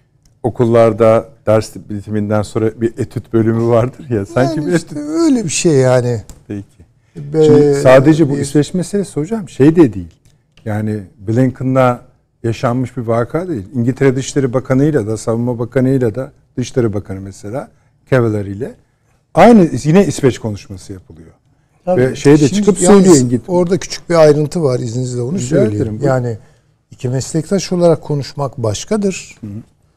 okullarda ders bitiminden sonra bir etüt bölümü vardır ya. Sanki Yani bir işte etüt. öyle bir şey yani. Peki. Be- Şimdi sadece bu bir- İsveç meselesi hocam şey de değil. Yani Blinken'la yaşanmış bir vaka değil. İngiltere Dışişleri Bakanı'yla da Savunma Bakanı'yla da Dışişleri Bakanı mesela Cavalier ile aynı yine İsveç konuşması yapılıyor. Tabii. Ve şey de Şimdi çıkıp yalnız söylüyor İngiltere. orada küçük bir ayrıntı var izninizle onu Rica söyleyeyim. ederim, buyurun. Yani iki meslektaş olarak konuşmak başkadır. Hı hı.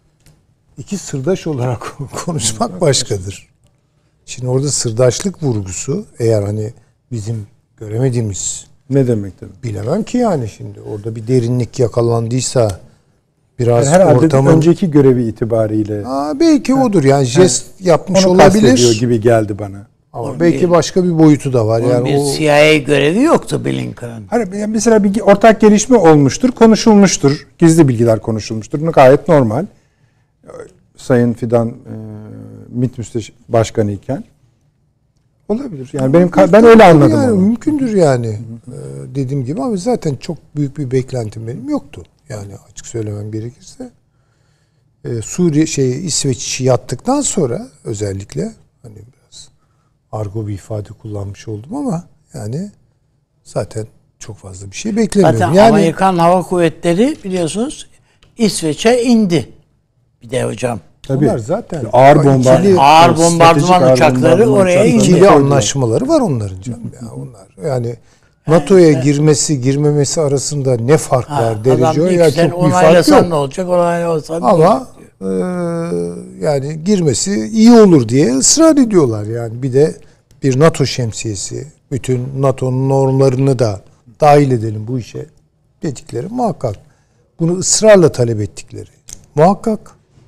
İki sırdaş olarak konuşmak başkadır. Şimdi orada sırdaşlık vurgusu eğer hani bizim göremediğimiz Ne demek tabii. bilemem ki yani şimdi orada bir derinlik yakalandıysa biraz Yani herhalde ortamın önceki görevi itibariyle Aa, belki odur yani jest yapmış onu olabilir. kastediyor gibi geldi bana. Ama Onun belki bir- başka bir boyutu da var. Onun Yani bir o C I A görevi yoktu Blinken'ın. Hani yani mesela bir ortak gelişme olmuştur, konuşulmuştur. Gizli bilgiler konuşulmuştur. Bu gayet normal. Sayın Fidan e, MİT Müsteşar Başkanı iken olabilir. Yani benim ben öyle anladım yani onu. mümkündür yani. Ee, dediğim gibi ama zaten çok büyük bir beklentim benim yoktu. Yani açık söylemem gerekirse. Ee, Suriye şey İsveç işi yattıktan sonra özellikle hani biraz argo bir ifade kullanmış oldum ama yani zaten çok fazla bir şey beklemiyorum. Zaten yani Amerikan Hava Kuvvetleri biliyorsunuz İsveç'e indi. Bir de hocam. Tabii. onlar zaten Ağır ikili- bombardıman, Ağır stratejik bombardıman ağır uçakları bombardıman oraya uçakları indi. İkili koydular. anlaşmaları var onların canım ya onlar. Yani NATO'ya girmesi girmemesi arasında ne fark Ha, var derece o adam ya sen çok bir fark onaylasan yok. ne olacak, onaylamasan ne Ama olacak? e, yani girmesi iyi olur diye ısrar ediyorlar. Yani bir de bir NATO şemsiyesi, bütün NATO'nun normlarını da dahil edelim bu işe dedikleri muhakkak. Bunu ısrarla talep ettikleri muhakkak.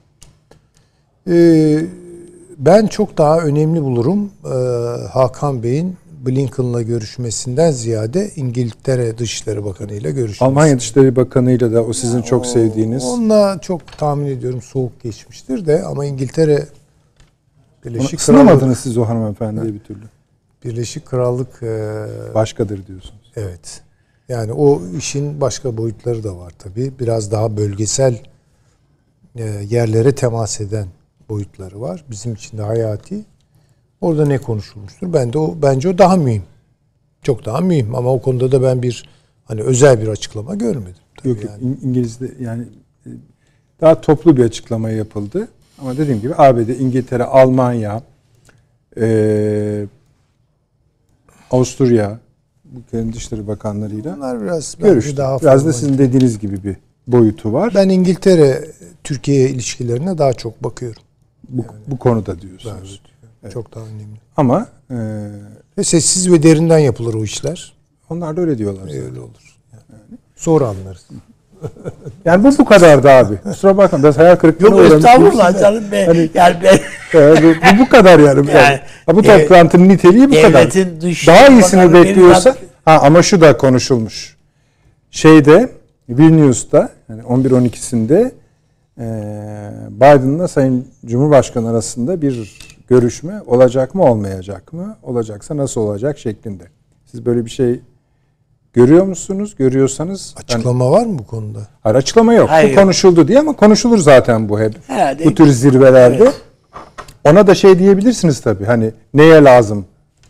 Ee, ben çok daha önemli bulurum e, Hakan Bey'in Blinken'la görüşmesinden ziyade İngiltere Dışişleri Bakanı ile görüşmesi. Almanya Dışişleri Bakanı'yla da o sizin çok sevdiğiniz. Onunla çok tahmin ediyorum soğuk geçmiştir de ama İngiltere Birleşik Sınamadınız Krallık siz o hanımefendiye bir türlü. Birleşik Krallık e, Başkadır diyorsunuz. evet. Yani o işin başka boyutları da var tabii. Biraz daha bölgesel e, yerlere temas eden boyutları var. Bizim için de hayati. Orada ne konuşulmuştur? Ben de o bence o daha mühim. Çok daha mühim ama o konuda da ben bir hani özel bir açıklama görmedim. Tabii Yok yok yani. İng- İngiliz'de yani e, daha toplu bir açıklama yapıldı. Ama dediğim gibi A B D, İngiltere, Almanya, e, Avusturya, bu ülkelerin Dışişleri Bakanlarıyla Bunlar biraz bence görüştü. daha Biraz da formal. sizin dediğiniz gibi bir boyutu var. Ben İngiltere Türkiye ilişkilerine daha çok bakıyorum. bu, bu konuda diyorsunuz. Çok daha önemli. Ama e, Ve sessiz ve derinden yapılır o işler. onlar da öyle diyorlar. E, zaten. öyle olur. Sonra anlarız. Yani bu bu kadardı abi. Kusura bakma biraz hayal kırıklığına Yok uğramış estağfurullah birisi de. canım be. Hani- yani ben Yani bu, bu, bu kadar yani. Yani, Ha, bu dev- toplantının niteliği bu kadar. devletin dış Daha iyisini bakanı bekliyorsa benim- ha ama şu da konuşulmuş. Şeyde Vilnius'ta yani on bir on ikisinde e, Biden'la Sayın Cumhurbaşkanı arasında bir görüşme olacak mı olmayacak mı? Olacaksa nasıl olacak şeklinde. Siz böyle bir şey görüyor musunuz? Görüyorsanız Açıklama var mı bu konuda? hayır, açıklama yok. Hayır, bu yok. konuşuldu diye ama konuşulur zaten bu hep. Herhalde- Bu tür zirvelerde. Evet. Ona da şey diyebilirsiniz tabii. Hani neye lazım?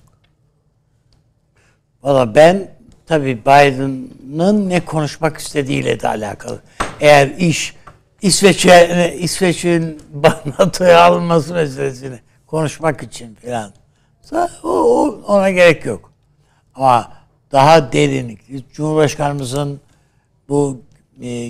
Valla ben tabii Biden'ın ne konuşmak istediğiyle de alakalı. Eğer iş İsveç'e İsveç'in NATO'ya alınması meselesini konuşmak için falan o, o ona gerek yok. Ama daha derinlikli Cumhurbaşkanımızın bu e, e,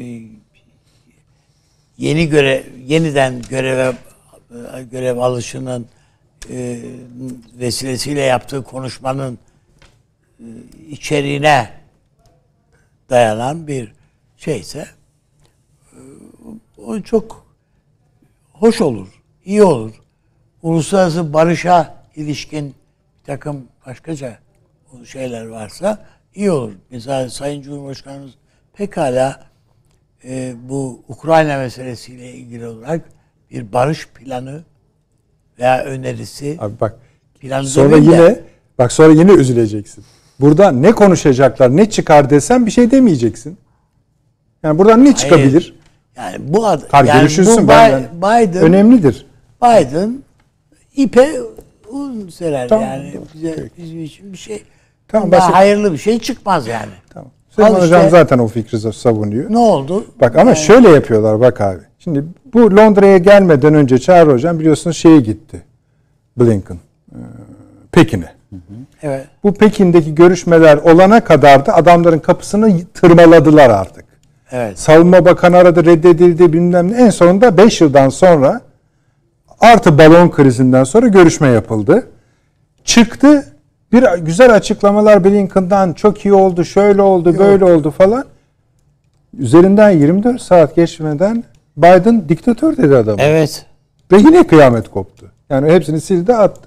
yeni görev yeniden göreve e, görev alışının e, vesilesiyle yaptığı konuşmanın e, içeriğine dayanan bir şeyse e, o çok hoş olur, iyi olur. Uluslararası barışa ilişkin bir takım başkaca şeyler varsa iyi olur. Mesela Sayın Cumhurbaşkanımız pekala e, bu Ukrayna meselesiyle ilgili olarak bir barış planı veya önerisi Abi bak planı sonra demeyeyim de- yine bak sonra yine üzüleceksin. Burada ne konuşacaklar, ne çıkar desem bir şey demeyeceksin. Yani buradan ne çıkabilir? Yani bu ad, Tabii yani görüşürsün bu ben. Bi- Biden Önemlidir. Biden ipe un serer Tamam. yani bize Peki. bizim için bir şey Tamam, daha basit. hayırlı bir şey çıkmaz yani. Tamam. Süleyman Al işte- Hocam zaten o fikri savunuyor. Ne oldu? Bak ama şöyle yapıyorlar bak abi. Şimdi bu Londra'ya gelmeden önce Çağrı Hocam biliyorsunuz şeye gitti. Blinken. e, Pekin'e. Evet. Bu Pekin'deki görüşmeler olana kadar da adamların kapısını tırmaladılar artık. Evet. Savunma Bakanı aradı, reddedildi bilmem ne. En sonunda beş yıldan sonra artı balon krizinden sonra görüşme yapıldı. Çıktı. Bir güzel açıklamalar Blinken'dan çok iyi oldu, şöyle oldu, böyle oldu falan. Üzerinden yirmi dört saat geçmeden Biden diktatör dedi adam. Evet. Ve yine kıyamet koptu. Yani hepsini sildi attı.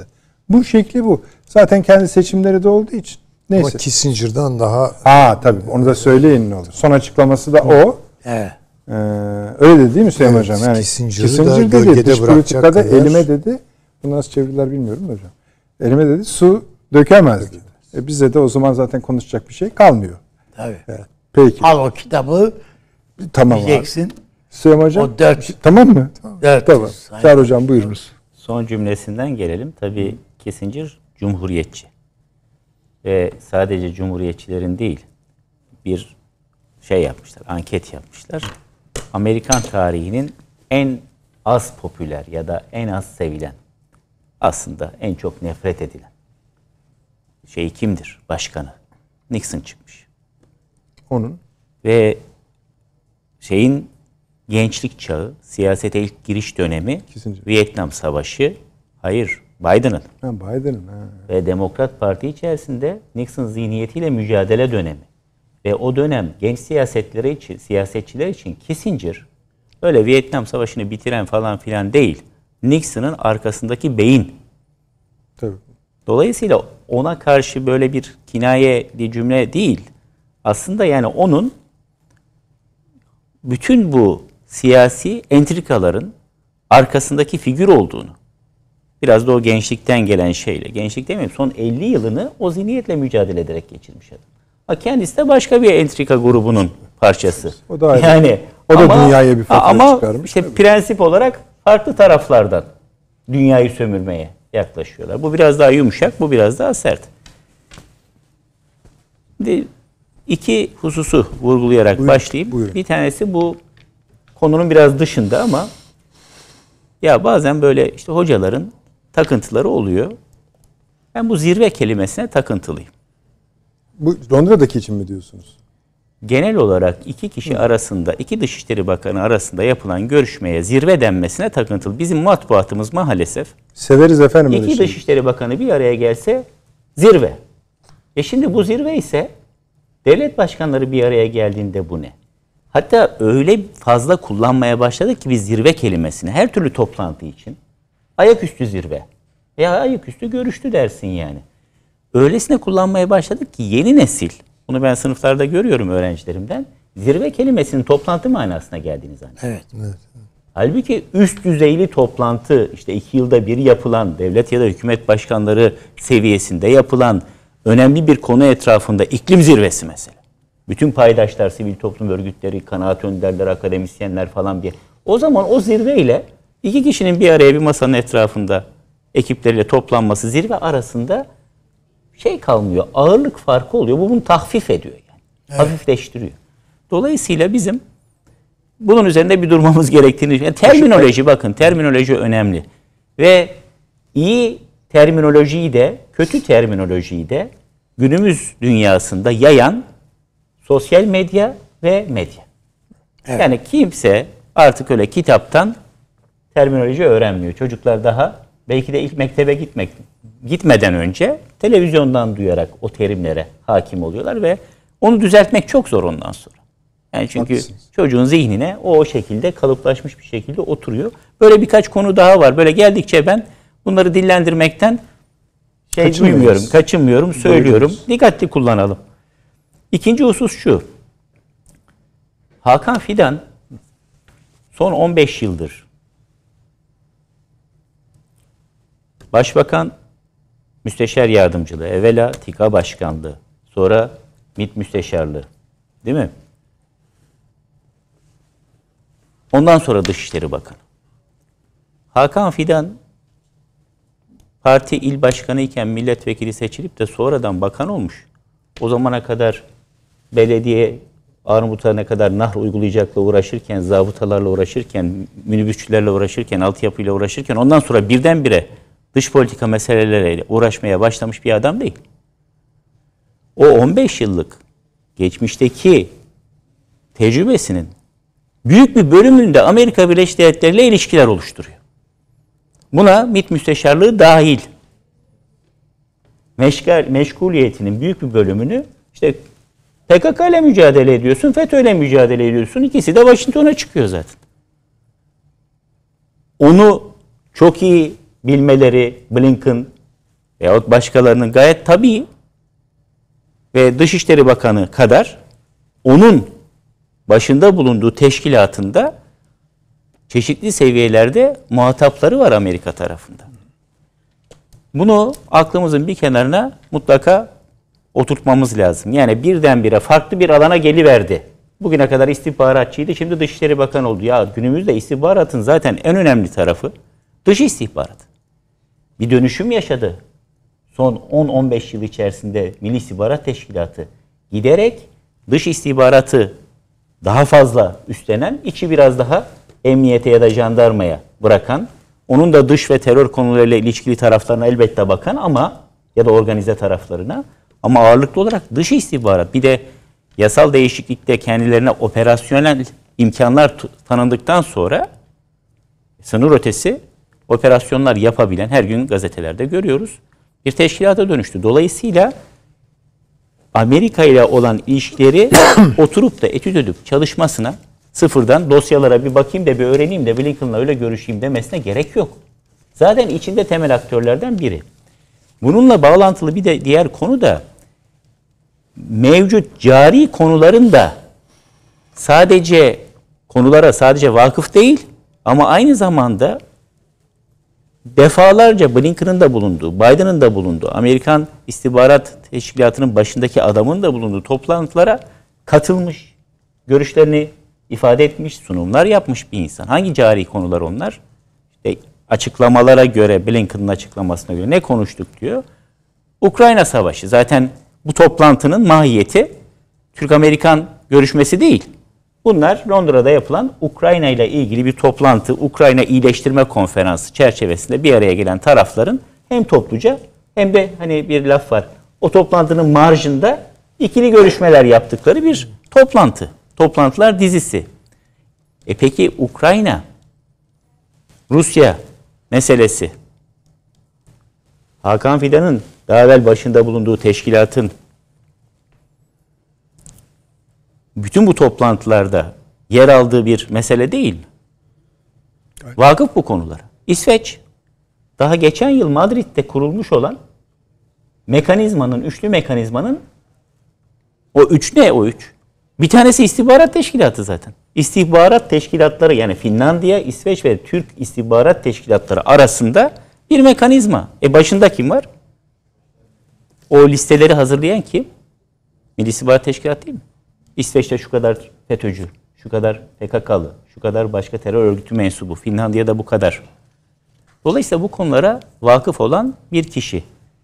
Bu şekli bu. Zaten kendi seçimleri de olduğu için. Neyse. Ama Kissinger'dan daha... Aa tabii onu da söyleyin ne olur. Son açıklaması da o. Evet. Ee, öyle dedi değil mi Süleyman Evet, Hocam? Yani Kissinger'ı Kissinger da dedi, gölgede dış bırakacak politikada kadar- elime dedi. Bunu nasıl çevirdiler bilmiyorum da hocam. Elime dedi su dökemez dedi. E bize de o zaman zaten konuşacak bir şey kalmıyor. Tabii. Evet. Peki. Al o kitabı Tamam abi. diyeceksin. Süleyman Hocam. O dört. Tamam mı? Dört. Tamam. Aynen. Çağrı Hocam buyurunuz. Son cümlesinden gelelim. Tabii Kissinger cumhuriyetçi. Ve sadece cumhuriyetçilerin değil, bir şey yapmışlar, anket yapmışlar. Amerikan tarihinin en az popüler ya da en az sevilen, aslında en çok nefret edilen şey kimdir? Başkanı. Nixon çıkmış. Onun. Ve şeyin gençlik çağı, siyasete ilk giriş dönemi, Kissinger. Vietnam Savaşı, hayır Biden'ın Ha, Biden'ın. Ha. ve Demokrat Parti içerisinde Nixon zihniyetiyle mücadele dönemi. Ve o dönem genç siyasetleri için, siyasetçiler için Kissinger öyle Vietnam Savaşı'nı bitiren falan filan değil. Nixon'ın arkasındaki beyin. Tabii. Dolayısıyla ona karşı böyle bir kinayeli cümle değil. Aslında yani onun bütün bu siyasi entrikaların arkasındaki figür olduğunu, biraz da o gençlikten gelen şeyle, gençlik demeyeyim, son elli yılını o zihniyetle mücadele ederek geçirmiş adam. Ha, kendisi de başka bir entrika grubunun parçası. O da ayrı. Yani O da ama- dünyaya bir fatura ama çıkarmış, işte tabii. prensip olarak farklı taraflardan dünyayı sömürmeye yaklaşıyorlar. Bu biraz daha yumuşak, bu biraz daha sert. Şimdi iki hususu vurgulayarak Buyurun, başlayayım. buyurun. Bir tanesi bu konunun biraz dışında ama ya bazen böyle işte hocaların takıntıları oluyor. Ben bu zirve kelimesine takıntılıyım. Bu Londra'daki için mi diyorsunuz? Genel olarak iki kişi arasında, iki Dışişleri Bakanı arasında yapılan görüşmeye zirve denmesine takıntılı. Bizim matbuatımız maalesef Severiz efendim öyle iki şeyi. Dışişleri Bakanı bir araya gelse zirve. E şimdi bu zirve ise devlet başkanları bir araya geldiğinde bu ne? Hatta öyle fazla kullanmaya başladık ki biz zirve kelimesini her türlü toplantı için ayaküstü zirve veya ayaküstü görüştü dersin yani. Öylesine kullanmaya başladık ki yeni nesil, bunu ben sınıflarda görüyorum öğrencilerimden, zirve kelimesinin toplantı manasına geldiğini zannediyor. Evet. Halbuki üst düzeyli toplantı, işte iki yılda bir yapılan, devlet ya da hükümet başkanları seviyesinde yapılan önemli bir konu etrafında iklim zirvesi mesela. Bütün paydaşlar, sivil toplum örgütleri, kanaat önderleri, akademisyenler falan bir. O zaman o zirveyle iki kişinin bir araya bir masanın etrafında ekipleriyle toplanması, zirve arasında şey kalmıyor, ağırlık farkı oluyor. Bu bunu tahfif ediyor yani. Evet. Hafifleştiriyor. Dolayısıyla bizim bunun üzerinde bir durmamız gerektiğini, yani terminoloji, bakın terminoloji önemli. Ve iyi terminolojiyi de, kötü terminolojiyi de günümüz dünyasında yayan sosyal medya ve medya. Evet. Yani kimse artık öyle kitaptan terminoloji öğrenmiyor. Çocuklar daha belki de ilk mektebe gitmek gitmeden önce televizyondan duyarak o terimlere hakim oluyorlar ve onu düzeltmek çok zor ondan sonra. Yani çünkü Haklısınız. çocuğun zihnine o o şekilde kalıplaşmış bir şekilde oturuyor. Böyle birkaç konu daha var. Böyle geldikçe ben bunları dillendirmekten şey Kaçınmıyoruz. duymuyorum, kaçınmıyorum, söylüyorum. Buyurunuz. Dikkatli kullanalım. İkinci husus şu. Hakan Fidan son on beş yıldır Başbakan Müsteşar Yardımcılığı, evvela TİKA Başkanlığı, sonra MİT Müsteşarlığı, değil mi? Ondan sonra Dışişleri Bakanı. Hakan Fidan parti il başkanı iken milletvekili seçilip de sonradan bakan olmuş. O zamana kadar belediye armuta ne kadar nahr uygulayacakla uğraşırken, zabıtalarla uğraşırken, minibüsçülerle uğraşırken, altyapıyla uğraşırken ondan sonra birdenbire dış politika meseleleriyle uğraşmaya başlamış bir adam değil. O on beş yıllık geçmişteki tecrübesinin büyük bir bölümünde Amerika Birleşik Devletleri ile ilişkiler oluşturuyor. Buna MİT Müsteşarlığı dahil. Meşgal, meşguliyetinin büyük bir bölümünü işte P K K ile mücadele ediyorsun, FETÖ ile mücadele ediyorsun. İkisi de Washington'a çıkıyor zaten. Onu çok iyi bilmeleri, Blinken veyahut başkalarının gayet tabii ve Dışişleri Bakanı kadar onun başında bulunduğu teşkilatında çeşitli seviyelerde muhatapları var Amerika tarafından. Bunu aklımızın bir kenarına mutlaka oturtmamız lazım. Yani birdenbire farklı bir alana geliverdi. Bugüne kadar istihbaratçıydı, şimdi Dışişleri Bakanı oldu. Ya günümüzde istihbaratın zaten en önemli tarafı dış istihbarat. Bir dönüşüm yaşadı. Son on on beş yıl içerisinde Milli İstihbarat Teşkilatı giderek dış istihbaratı daha fazla üstlenen, içi biraz daha emniyete ya da jandarmaya bırakan, onun da dış ve terör konularıyla ilişkili taraflarına elbette bakan ama ya da organize taraflarına, ama ağırlıklı olarak dış istihbarat. Bir de yasal değişiklikte kendilerine operasyonel imkanlar tanındıktan sonra sınır ötesi operasyonlar yapabilen, her gün gazetelerde görüyoruz, bir teşkilata dönüştü. Dolayısıyla Amerika ile olan ilişkileri oturup da etüt edip çalışmasına, sıfırdan dosyalara bir bakayım da bir öğreneyim de Blinken'la öyle görüşeyim demesine gerek yok. Zaten içinde temel aktörlerden biri. Bununla bağlantılı bir de diğer konu da mevcut cari konuların da sadece konulara sadece vakıf değil ama aynı zamanda defalarca Blinken'ın da bulunduğu, Biden'ın da bulunduğu, Amerikan İstihbarat Teşkilatı'nın başındaki adamın da bulunduğu toplantılara katılmış, görüşlerini ifade etmiş, sunumlar yapmış bir insan. Hangi cari konular onlar? İşte açıklamalara göre, Blinken'ın açıklamasına göre ne konuştuk diyor? Ukrayna Savaşı. Zaten bu toplantının mahiyeti Türk-Amerikan görüşmesi değil. Bunlar Londra'da yapılan Ukrayna ile ilgili bir toplantı, Ukrayna İyileştirme Konferansı çerçevesinde bir araya gelen tarafların hem topluca hem de hani bir laf var, o toplantının marjında ikili görüşmeler yaptıkları bir toplantı. Toplantılar dizisi. E peki Ukrayna, Rusya meselesi, Hakan Fidan'ın daha evvel başında bulunduğu teşkilatın bütün bu toplantılarda yer aldığı bir mesele değil mi? Vakıf bu konulara. İsveç, daha geçen yıl Madrid'de kurulmuş olan mekanizmanın, üçlü mekanizmanın, o üç ne o üç? Bir tanesi istihbarat teşkilatı zaten. İstihbarat teşkilatları, yani Finlandiya, İsveç ve Türk istihbarat teşkilatları arasında bir mekanizma. E başında kim var? O listeleri hazırlayan kim? Milli İstihbarat Teşkilatı değil mi? İsveç'te şu kadar FETÖ'cü, şu kadar P K K'lı, şu kadar başka terör örgütü mensubu, Finlandiya'da bu kadar. Dolayısıyla bu konulara vakıf olan bir kişi.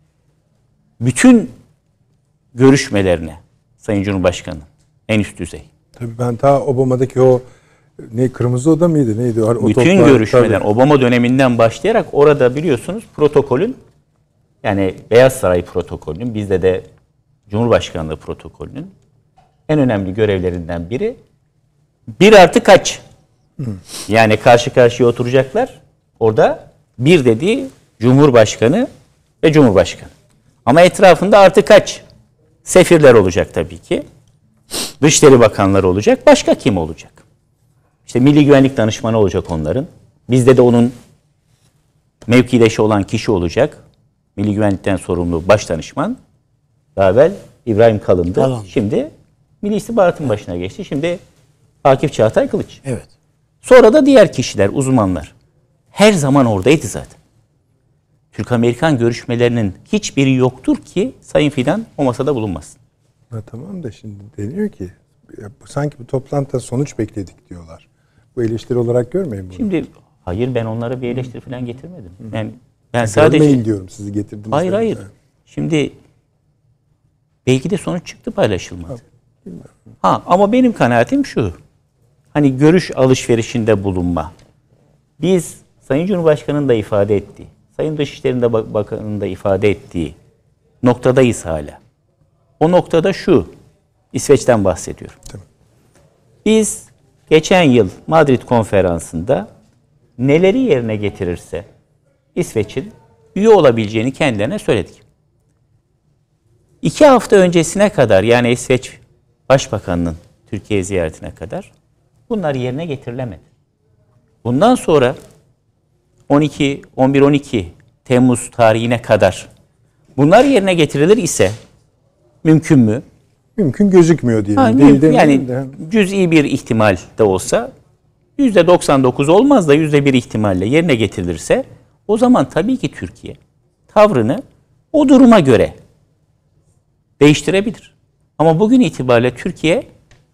Bütün görüşmelerine Sayın Cumhurbaşkanı en üst düzey. Tabii ben ta Obama'daki o ne Kırmızı Oda mıydı neydi? O Bütün toplar, görüşmeler tabii. Obama döneminden başlayarak orada biliyorsunuz protokolün, yani Beyaz Saray protokolünün, bizde de Cumhurbaşkanlığı protokolünün en önemli görevlerinden biri bir artı kaç? Hı. Yani karşı karşıya oturacaklar. Orada bir dediği Cumhurbaşkanı ve Cumhurbaşkanı. Ama etrafında artı kaç? Sefirler olacak tabii ki. Dışişleri Bakanları olacak. Başka kim olacak? İşte Milli Güvenlik Danışmanı olacak onların. Bizde de onun mevkideşi olan kişi olacak. Milli Güvenlikten sorumlu Başdanışman. Daha evvel İbrahim Kalın'dı. Tamam. Şimdi Milli İstihbarat'ın başına geçti. Şimdi Akif Çağatay Kılıç. Evet. Sonra da diğer kişiler, uzmanlar. Her zaman oradaydı zaten. Türk-Amerikan görüşmelerinin hiçbiri yoktur ki Sayın Fidan o masada bulunmasın. Ha, tamam da şimdi deniyor ki ya, sanki bu toplantıda sonuç bekledik diyorlar. Bu eleştiri olarak görmeyin bunu. Şimdi hayır, ben onlara bir eleştiri falan getirmedim. Hı. Yani ben ya, sadece görmeyin diyorum, sizi getirdiniz. Hayır de. hayır. Şimdi belki de sonuç çıktı, paylaşılmadı. Ha, ha ama benim kanaatim şu. Hani görüş alışverişinde bulunma. Biz Sayın Cumhurbaşkanı'nın da ifade ettiği, Sayın Dışişleri Bakanı'nın da ifade ettiği noktadayız hala. O noktada şu, İsveç'ten bahsediyorum. Tamam. Biz geçen yıl Madrid konferansında neleri yerine getirirse İsveç'in üye olabileceğini kendilerine söyledik. İki hafta öncesine kadar, yani İsveç Başbakanı'nın Türkiye ziyaretine kadar bunlar yerine getirilemedi. Bundan sonra on iki, on bir on iki Temmuz tarihine kadar Bunlar yerine getirilir ise mümkün mü? Mümkün gözükmüyor diyelim. Ha, Değil mümkün. demeyelim Yani de. cüz'i bir ihtimal de olsa yüzde doksan dokuz olmaz da yüzde bir ihtimalle yerine getirilirse o zaman tabii ki Türkiye tavrını o duruma göre değiştirebilir. Ama bugün itibariyle Türkiye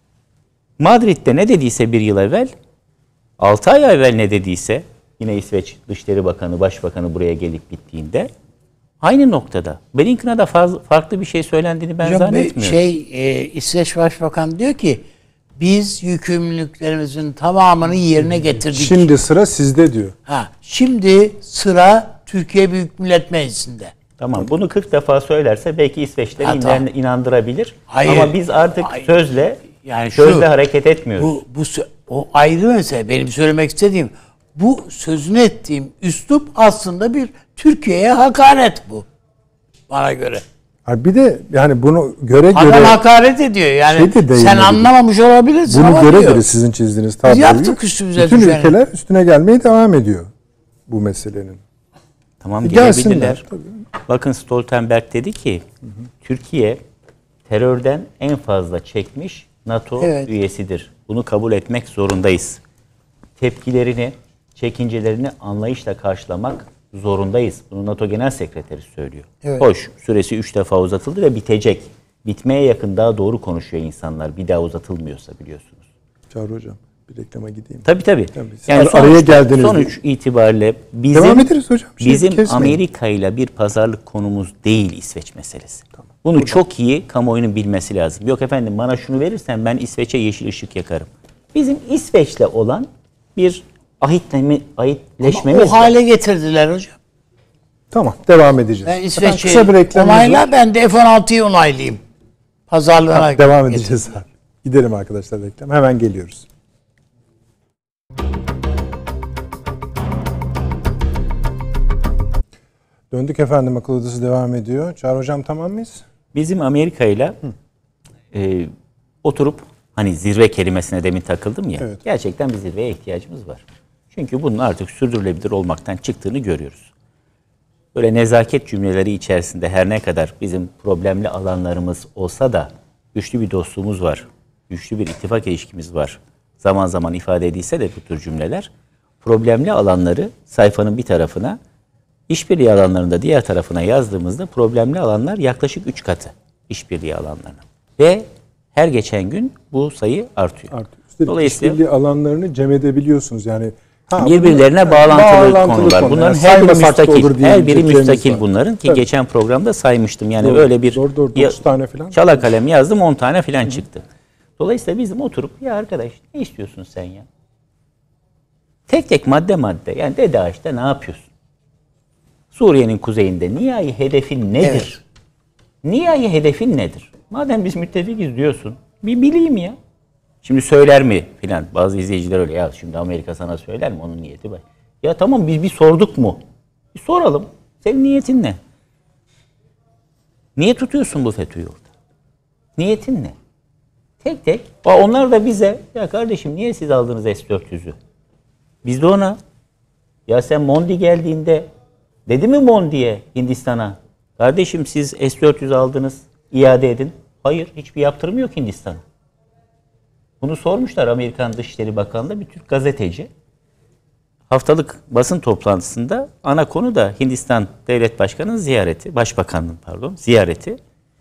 Madrid'de ne dediyse bir yıl evvel, altı ay evvel ne dediyse, yine İsveç Dışişleri Bakanı, Başbakanı buraya gelip gittiğinde aynı noktada. Blinken'a faz, farklı bir şey söylendiğini ben Hocam, zannetmiyorum. Şey, e, İsveç Başbakan diyor ki biz yükümlülüklerimizin tamamını yerine getirdik. Şimdi sıra sizde diyor. Ha, şimdi sıra Türkiye Büyük Millet Meclisi'nde. Tamam, bunu kırk defa söylerse belki İsveçleri Ha, inan- tamam. inandırabilir. Hayır. Ama biz artık Hayır. sözle Yani sözle şu, hareket etmiyoruz. Bu, bu sö- o ayrı mesele. Benim söylemek istediğim, bu sözünü ettiğim üslup aslında bir Türkiye'ye hakaret bu. Bana göre. Ha bir de yani bunu göre Adam göre hakaret ediyor. Yani Şey de sen değinmedi. anlamamış olabilirsin bunu ama göre diyor. göre sizin çizdiğiniz tabloyu yaptık üstümüze bütün düşeni. ülkeler üstüne gelmeye devam ediyor bu meselenin. Tamam, Gelsinler, gelebilirler. Bakın Stoltenberg dedi ki Türkiye terörden en fazla çekmiş NATO Evet. üyesidir. Bunu kabul etmek zorundayız. Tepkilerini, çekincelerini anlayışla karşılamak zorundayız. Bunu NATO Genel Sekreteri söylüyor. Evet. Hoş, süresi üç defa uzatıldı ve bitecek. Bitmeye yakın daha doğru konuşuyor insanlar. Bir daha uzatılmıyorsa biliyorsunuz. Çağrı Hocam bir reklama gideyim. Tabii tabii. Tabii, siz Yani ar- araya sonuçta- geldiniz sonuç itibariyle bizim Devam ederiz hocam. Şey bizim kesmeyin. Amerika ile bir pazarlık konumuz değil İsveç meselesi. Bunu çok iyi kamuoyunun bilmesi lazım. Yok efendim bana şunu verirsen ben İsveç'e yeşil ışık yakarım. Bizim İsveç'le olan bir ahitleme, ahitleşmemiz O var. hale getirdiler hocam. Tamam devam edeceğiz. Ben Efendim, İsveç'i kısa bir reklamımız var. onayla, ben de F on altıyı onaylayayım. Pazarlığına Ha, devam getir. edeceğiz abi. Gidelim arkadaşlar reklam. Hemen geliyoruz. Döndük efendim, akıl odası devam ediyor. Çağrı Hocam tamam mıyız? Bizim Amerika ile e, oturup hani zirve kelimesine demin takıldım ya. Evet. Gerçekten bir zirveye ihtiyacımız var. Çünkü bunun artık sürdürülebilir olmaktan çıktığını görüyoruz. Böyle nezaket cümleleri içerisinde her ne kadar bizim problemli alanlarımız olsa da güçlü bir dostluğumuz var. Güçlü bir ittifak ilişkimiz var. Zaman zaman ifade edilse de bu tür cümleler problemli alanları sayfanın bir tarafına, İşbirliği alanlarında diğer tarafına yazdığımızda problemli alanlar yaklaşık üç katı işbirliği alanlarının. Ve her geçen gün bu sayı artıyor. Artık. Üstelik Dolayısıyla işbirliği alanlarını cem edebiliyorsunuz. Yani ha, birbirlerine bunu- bağlantılı, bağlantılı konular. konular. Bunların Yani her biri saymasak da müstakil. olur Her biri diyebileceklerimiz müstakil var. bunların ki Tabii. geçen programda saymıştım. Yani Doğru, öyle bir doğru, doğru. dokuz tane falan. Çala kalem yazdım on tane falan çıktı. Dolayısıyla bizim oturup ya arkadaş ne istiyorsun sen ya? Tek tek madde madde yani Dede Ağaç'ta ne yapıyorsun? Suriye'nin kuzeyinde nihai hedefin nedir? Evet. Nihai hedefin nedir? Madem biz müttefikiz diyorsun, bir bileyim ya. Şimdi söyler mi filan? Bazı izleyiciler öyle ya şimdi Amerika sana söyler mi? Onun niyeti var. Ya tamam biz bir sorduk mu? Bir soralım. Senin niyetin ne? Niye tutuyorsun bu FETÖ'yü orada? Niyetin ne? Tek tek. Onlar da bize ya kardeşim niye siz aldınız S dört yüz'ü? Biz de ona ya sen Mondi geldiğinde dedi mi Mondi'ye Hindistan'a? Kardeşim siz S dört yüz aldınız, iade edin. Hayır, hiçbir yaptırım yok Hindistan'a. Bunu sormuşlar Amerikan Dışişleri Bakanlığı'nda bir Türk gazeteci. Haftalık basın toplantısında ana konu da Hindistan Devlet Başkanı'nın ziyareti, Başbakan'ın pardon, ziyareti.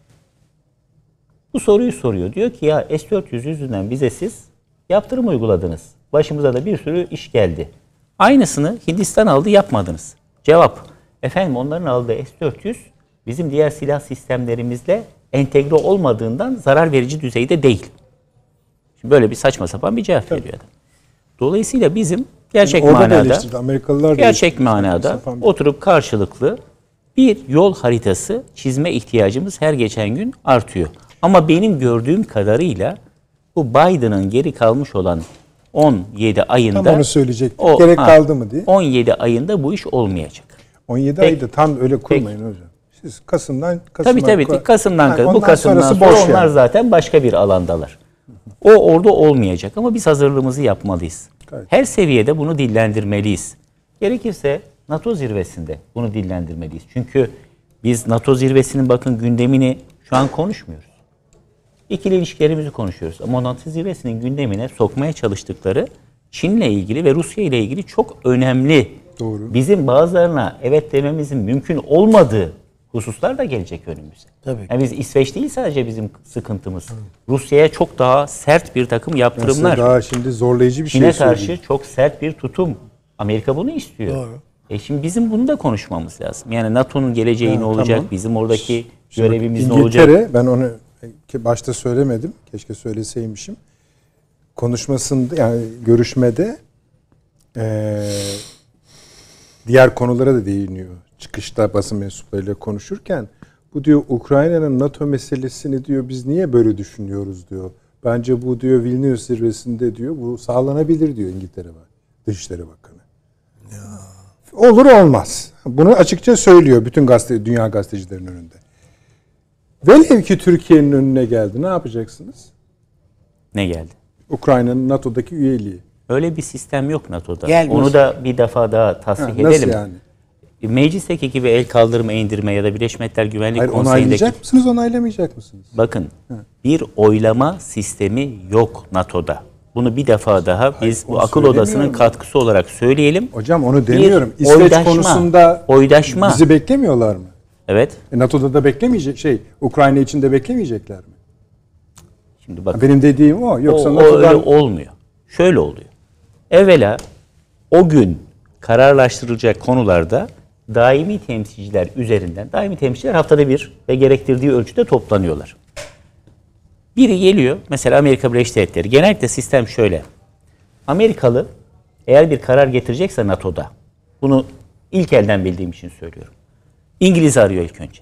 Bu soruyu soruyor. Diyor ki ya S dört yüz yüzünden bize siz yaptırım uyguladınız. Başımıza da bir sürü iş geldi. Aynısını Hindistan aldı, yapmadınız. Cevap, efendim onların aldığı S dört yüz bizim diğer silah sistemlerimizle entegre olmadığından zarar verici düzeyde değil. Şimdi böyle bir saçma sapan bir cevap veriyor adam. Dolayısıyla bizim gerçek Orada da manada eleştirdi, Amerikalılar da gerçek eleştirdi. manada Sapan bir- oturup karşılıklı bir yol haritası çizme ihtiyacımız her geçen gün artıyor. Ama benim gördüğüm kadarıyla bu Biden'ın geri kalmış olan on yedi ayında Tam onu söyleyecektim. Gerek kaldı mı diye. on yedi ayında bu iş olmayacak. on yedi Peki. ayda tam öyle kurmayın hocam. Siz Kasım'dan Kasım'a Tabii tabii Kasım'dan Yani Kasım. Bu ondan Kasım'dan sonrası sonra boş onlar yani. zaten başka bir alandalar. O orada olmayacak ama biz hazırlığımızı yapmalıyız. Gayet. Her seviyede bunu dillendirmeliyiz. Gerekirse NATO zirvesinde bunu dillendirmeliyiz. Çünkü Biz NATO zirvesinin bakın gündemini şu an konuşmuyoruz. İkili ilişkilerimizi konuşuyoruz. Ama NATO zirvesinin gündemine sokmaya çalıştıkları Çin'le ilgili ve Rusya ile ilgili çok önemli. Doğru. Bizim bazılarına evet dememizin mümkün olmadığı hususlar da gelecek önümüze. Tabii. Yani biz İsveç değil sadece bizim sıkıntımız. Rusya'ya çok daha sert bir takım yaptırımlar. Mesela daha şimdi zorlayıcı bir Çin'e şey karşı söyleyeyim. çok sert bir tutum. Amerika bunu istiyor. Doğru. E şimdi bizim bunu da konuşmamız lazım. Yani NATO'nun geleceği Ha, ne olacak? tamam. Bizim oradaki Şimdi bak, görevimiz ne olacak? İngiltere, ben onu başta söylemedim. Keşke söyleseymişim. Konuşmasında, yani görüşmede eee, diğer konulara da değiniyor. Çıkışta basın mensuplarıyla konuşurken bu diyor Ukrayna'nın NATO meselesini diyor biz niye böyle düşünüyoruz diyor. Bence bu diyor Vilnius zirvesinde diyor bu sağlanabilir diyor İngiltere Dışişleri Bakanı. Ya. Olur olmaz. Bunu açıkça söylüyor bütün gazete, dünya gazetecilerin önünde. Velev ki Türkiye'nin önüne geldi. Ne yapacaksınız? Ne geldi? Ukrayna'nın NATO'daki üyeliği. Öyle bir sistem yok NATO'da. Gelmez. Onu da bir defa daha tasrih Ha, edelim. nasıl yani? Meclisteki gibi el kaldırma, indirme ya da Birleşmiş Milletler Güvenlik Hayır, Konseyi'ndeki... onaylayacak mısınız, onaylamayacak mısınız? Bakın, bir oylama sistemi yok NATO'da. Bunu bir defa daha biz onu bu akıl odasının söylemiyorum. katkısı olarak söyleyelim. Hocam onu demiyorum. Bir İsveç oydaşma, konusunda oydaşma. bizi beklemiyorlar mı? Evet. E, NATO'da da beklemeyecek şey, Ukrayna için de beklemeyecekler mi? Şimdi bakın. Benim dediğim o. O, Yoksa o NATO'dan... öyle olmuyor. Şöyle oluyor. Evvela o gün kararlaştırılacak konularda daimi temsilciler üzerinden, daimi temsilciler haftada bir ve gerektirdiği ölçüde toplanıyorlar. Biri geliyor, mesela Amerika Birleşik Devletleri. Genellikle sistem şöyle. Amerikalı eğer bir karar getirecekse NATO'da, bunu ilk elden bildiğim için söylüyorum. İngiliz arıyor ilk önce.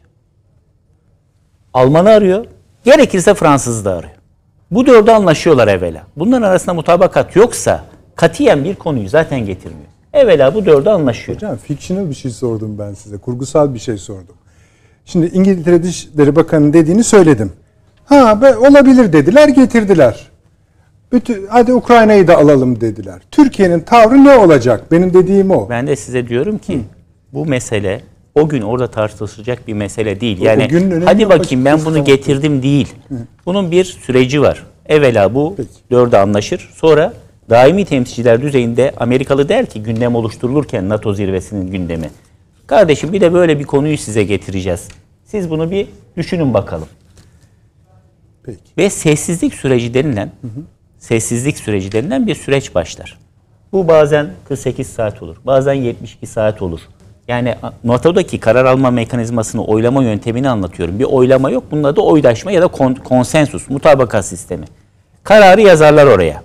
Almanı arıyor, gerekirse Fransız'ı da arıyor. Bu dördü anlaşıyorlar evvela. Bunların arasında mutabakat yoksa katiyen bir konuyu zaten getirmiyor. Evvela bu dördü anlaşıyor. Hocam fictional bir şey sordum ben size. Kurgusal bir şey sordum. Şimdi İngiltere Dışişleri Bakanı'nın dediğini söyledim. Ha be, olabilir dediler, getirdiler. Bütün, hadi Ukrayna'yı da alalım dediler. Türkiye'nin tavrı ne olacak? Benim dediğim o. Ben de size diyorum ki bu mesele o gün orada tartışılacak bir mesele değil. O- Yani o günün önemi hadi yok, bakayım ben açıkçası. bunu getirdim değil. Bunun bir süreci var. Evvela bu Peki. dörde anlaşır. Sonra daimi temsilciler düzeyinde Amerikalı der ki gündem oluşturulurken NATO zirvesinin gündemi. Kardeşim bir de böyle bir konuyu size getireceğiz. Siz bunu bir düşünün bakalım. Peki. Ve sessizlik süreci denilen sessizlik süreci denilen bir süreç başlar. Bu bazen kırk sekiz saat olur. Bazen yetmiş iki saat olur. Yani NATO'daki karar alma mekanizmasını, oylama yöntemini anlatıyorum. Bir oylama yok. Bunun adı oydaşma ya da kon- konsensus, mutabakat sistemi. Kararı yazarlar oraya.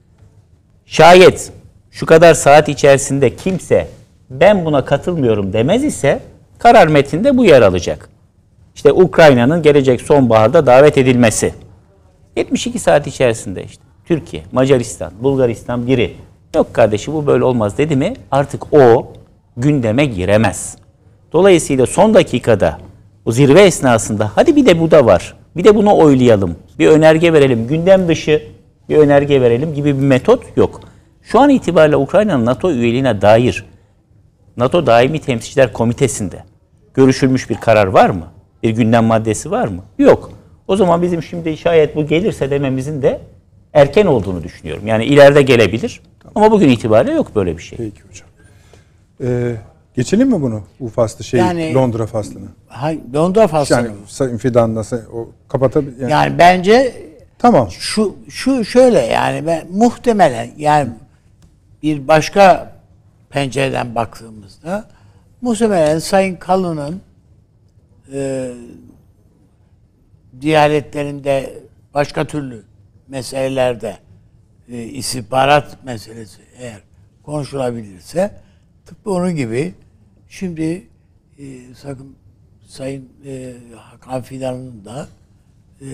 Şayet şu kadar saat içerisinde kimse ben buna katılmıyorum demez ise karar metninde bu yer alacak. İşte Ukrayna'nın gelecek sonbaharda davet edilmesi. yetmiş iki saat içerisinde işte Türkiye, Macaristan, Bulgaristan biri yok kardeşim bu böyle olmaz dedi mi artık o gündeme giremez. Dolayısıyla son dakikada o zirve esnasında hadi bir de bu da var. Bir de bunu oylayalım. Bir önerge verelim. Gündem dışı bir önerge verelim gibi bir metot yok. Şu an itibariyle Ukrayna'nın NATO üyeliğine dair NATO Daimi Temsilciler Komitesi'nde görüşülmüş bir karar var mı? Bir gündem maddesi var mı? Yok. O zaman bizim şimdi şayet bu gelirse dememizin de erken olduğunu düşünüyorum. Yani ileride gelebilir. Ama bugün itibariyle yok böyle bir şey. Peki hocam. Ee, geçelim mi bunu? Bu faslı şey, Yani- Londra faslını. Hay, Londra faslını Yani mı? Sayın Fidan'la say- o kapatabilir. Yani, Yani bence tamam. şu şu şöyle yani ben muhtemelen yani bir başka pencereden baktığımızda muhtemelen Sayın Kalın'ın e, diyaletlerinde başka türlü meselelerde e, istihbarat meselesi eğer konuşulabilirse tıpkı onun gibi şimdi e, sakın Sayın e, Hakan Fidan'ın da e,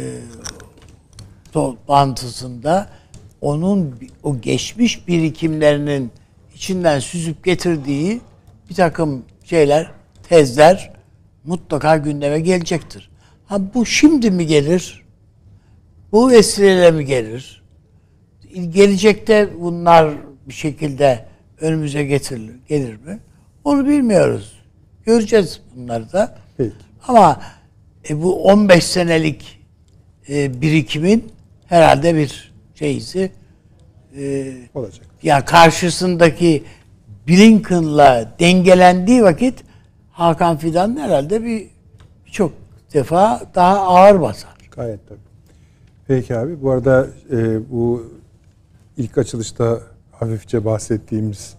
toplantısında onun o geçmiş birikimlerinin içinden süzüp getirdiği bir takım şeyler, tezler mutlaka gündeme gelecektir. Ha bu şimdi mi gelir? Bu vesileyle mi gelir? Gelecekte bunlar bir şekilde önümüze getirilir, gelir mi? Onu bilmiyoruz. Göreceğiz bunları da. Peki. Ama e, bu on beş senelik e, birikimin herhalde bir şeysi e, Olacak. yani karşısındaki Blinken'la dengelendiği vakit Hakan Fidan herhalde bir çok defa daha ağır basar. Gayet tabii. Peki abi. Bu arada e, bu ilk açılışta hafifçe bahsettiğimiz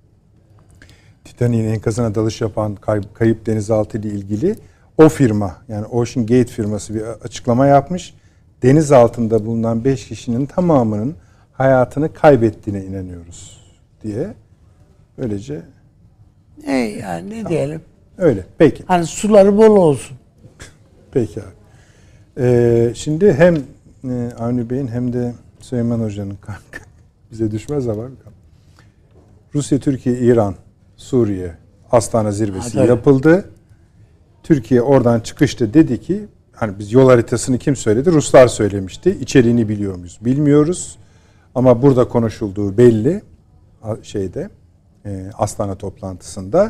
Titanic'in enkazına dalış yapan kayıp, kayıp denizaltı ile ilgili o firma, yani Ocean Gate firması bir açıklama yapmış. Deniz altında bulunan beş kişinin tamamının hayatını kaybettiğine inanıyoruz diye. Böylece Ne yani ne diyelim? öyle. Peki. Hani suları bol olsun. Peki abi. Ee, şimdi hem e, Avni Bey'in hem de Süleyman Hoca'nın bize düşmez ama Rusya, Türkiye, İran, Suriye Astana zirvesi Ha, yapıldı. Türkiye oradan çıkışta dedi ki, hani biz yol haritasını kim söyledi? Ruslar söylemişti. İçeriğini biliyor muyuz? Bilmiyoruz. Ama burada konuşulduğu belli. Şeyde e, Astana toplantısında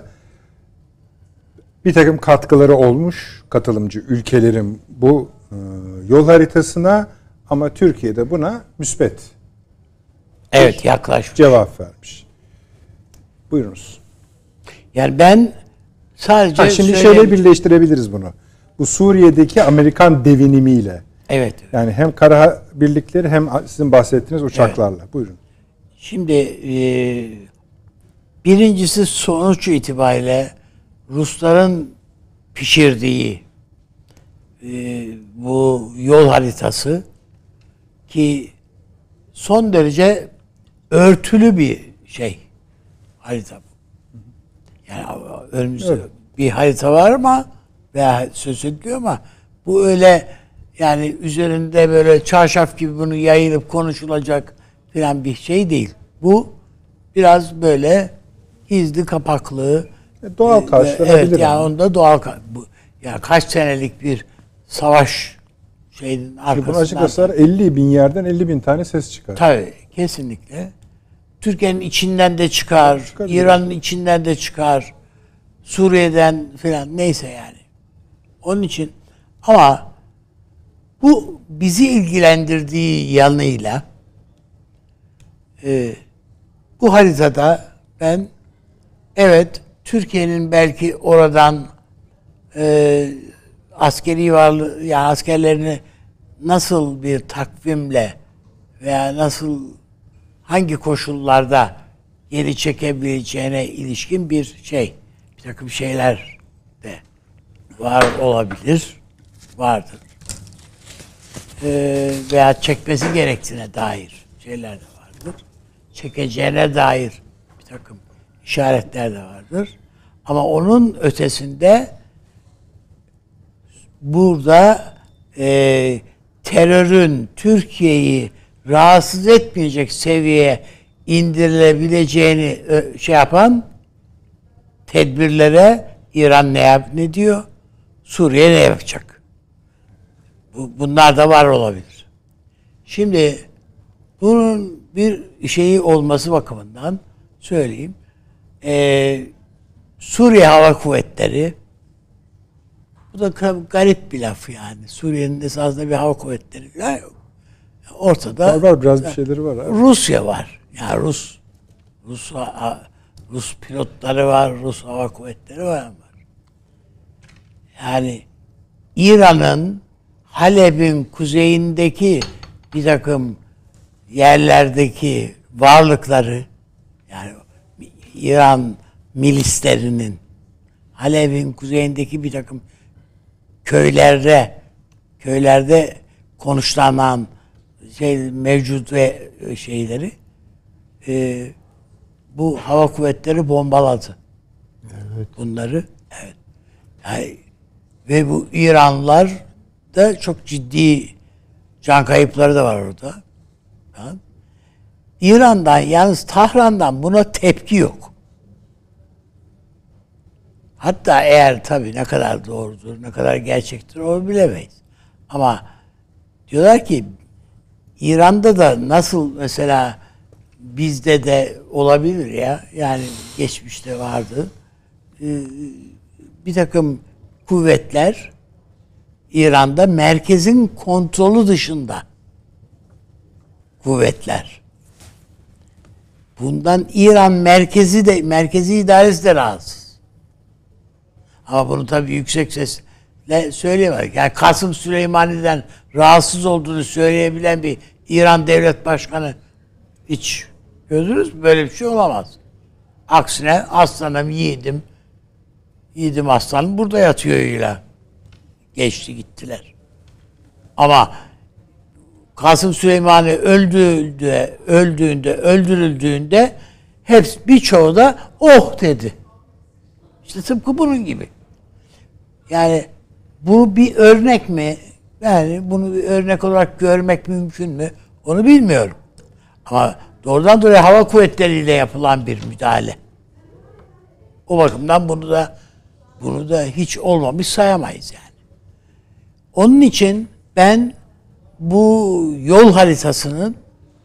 bir takım katkıları olmuş katılımcı ülkelerin bu e, yol haritasına, ama Türkiye'de buna müspet Evet, yaklaşmış. cevap vermiş. Buyurunuz. Yani ben sadece Ha, şimdi söyleyeyim. şöyle birleştirebiliriz bunu. Bu Suriye'deki Amerikan devinimiyle. Evet. Yani hem kara birlikleri hem sizin bahsettiğiniz uçaklarla. Buyurun. Şimdi e, birincisi sonuç itibariyle Rusların pişirdiği e, bu yol haritası ki son derece örtülü bir şey harita bu. Yani önümüzde Evet. bir harita var ama veya söz ediliyor ama bu öyle yani üzerinde böyle çarşaf gibi bunu yayılıp konuşulacak filan bir şey değil. Bu biraz böyle gizli kapaklı. E, doğal e, karşılanabilir. Evet, yani ama. onda doğal bu yani kaç senelik bir savaş şeyin Şimdi arkasından. bunu açıklasalar elli bin yerden elli bin tane ses çıkar. Tabii, kesinlikle. Türkiye'nin içinden de çıkar, Çıkar, İran'ın içinden de çıkar, Suriye'den filan neyse yani. Onun için ama bu bizi ilgilendirdiği yanıyla e, bu haritada ben evet Türkiye'nin belki oradan e, askeri varlığı yani askerlerini nasıl bir takvimle veya nasıl hangi koşullarda geri çekebileceğine ilişkin bir şey, bir takım şeyler de var olabilir, vardır. Ee, veya çekmesi gerektiğine dair şeyler de vardır. Çekeceğine dair bir takım işaretler de vardır. Ama onun ötesinde burada e, terörün Türkiye'yi rahatsız etmeyecek seviyeye indirilebileceğini şey yapan tedbirlere İran ne yap ne diyor? Suriye ne yapacak? Bu, bunlar da var olabilir. Şimdi bunun bir şeyi olması bakımından söyleyeyim. Ee, Suriye Hava Kuvvetleri, bu da garip bir laf yani. Suriye'nin esasında bir hava kuvvetleri falan yok. Ortada Var var biraz bir şeyleri var. Abi. Rusya var. Yani Rus Rus Rus pilotları var, Rus hava kuvvetleri var. Yani İran'ın Halep'in kuzeyindeki bir takım yerlerdeki varlıkları, yani İran milislerinin Halep'in kuzeyindeki bir takım köylerde köylerde konuşlanan şey mevcut ve şeyleri e, bu hava kuvvetleri bombaladı. Evet. Bunları evet. Yani, ve bu İranlılar da çok ciddi can kayıpları da var orada. Tamam. İran'dan yalnız Tahran'dan buna tepki yok. Hatta eğer tabii ne kadar doğrudur, ne kadar gerçektir onu bilemeyiz. Ama diyorlar ki İran'da da nasıl mesela bizde de olabilir ya, yani geçmişte vardı. Ee, bir takım kuvvetler İran'da merkezin kontrolü dışında kuvvetler. Bundan İran merkezi de merkezi idaresi de rahatsız. Ama bunu tabii yüksek sesle söyleyemez. Yani Kasım Süleymani'den rahatsız olduğunu söyleyebilen bir İran devlet başkanı hiç gördünüz mü? Böyle bir şey olamaz. Aksine aslanım yiğidim, yiğidim aslanım burada yatıyor ile geçti gittiler. Ama Kasım Süleymani öldüğünde, öldüğünde, öldürüldüğünde hepsi birçoğu da oh dedi. İşte tıpkı bunun gibi. Yani bu bir örnek mi? Yani bunu bir örnek olarak görmek mümkün mü? Onu bilmiyorum. Ama doğrudan doğruya hava kuvvetleriyle yapılan bir müdahale. O bakımdan bunu da bunu da hiç olmamış sayamayız yani. Onun için ben bu yol haritasının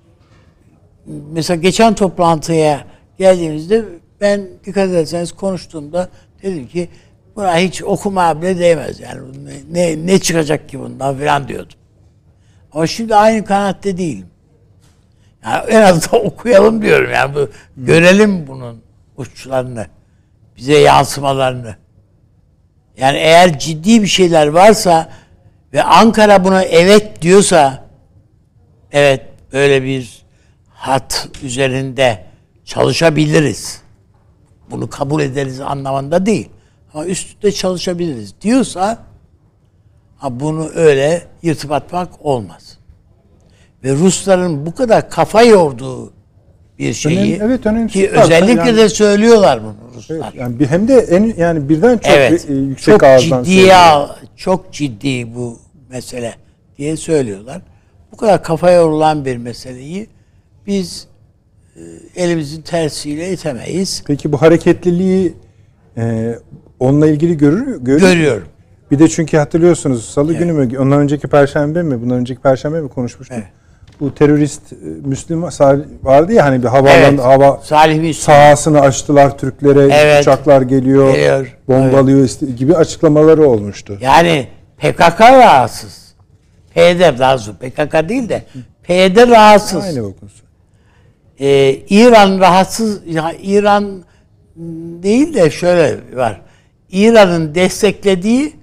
mesela geçen toplantıya geldiğimizde ben dikkat ederseniz konuştuğumda dedim ki buna hiç okuma bile değmez yani ne, ne çıkacak ki bundan falan diyordum. Ama şimdi aynı kanaatte değilim. Yani en azından okuyalım diyorum yani bu, görelim bunun uçlarını, bize yansımalarını. Yani eğer ciddi bir şeyler varsa ve Ankara buna evet diyorsa, evet böyle bir hat üzerinde çalışabiliriz. Bunu kabul ederiz anlamında değil. Ama üstünde çalışabiliriz diyorsa, ha bunu öyle yırtıp atmak olmaz. Ve Rusların bu kadar kafa yorduğu bir şeyi Önem, evet, önemli ki var. özellikle yani, de söylüyorlar bunu Ruslar. Evet, yani bir, hem de en yani birden çok Evet, bir, yüksek çok ağızdan ciddiye söylüyor. çok ciddi bu mesele diye söylüyorlar. Bu kadar kafa yorulan bir meseleyi biz e, elimizin tersiyle itemeyiz. Peki bu hareketliliği e, onunla ilgili görür, görür Görüyorum. Bir de çünkü hatırlıyorsunuz Salı Evet. günü mü, ondan önceki Perşembe mi, bundan önceki Perşembe mi konuşmuştuk? Evet. Bu terörist e, Müslüman vardı ya hani bir havalan Evet. hava Salih Müslüman. sahasını açtılar Türklere, Evet. uçaklar geliyor, Geliyor. bombalıyor işte, gibi açıklamaları olmuştu. Yani P K K rahatsız. P Y D daha doğrusu P K K değil de P Y D rahatsız. Aynı okunusu. Ee, İran rahatsız, ya İran değil de şöyle var. İran'ın desteklediği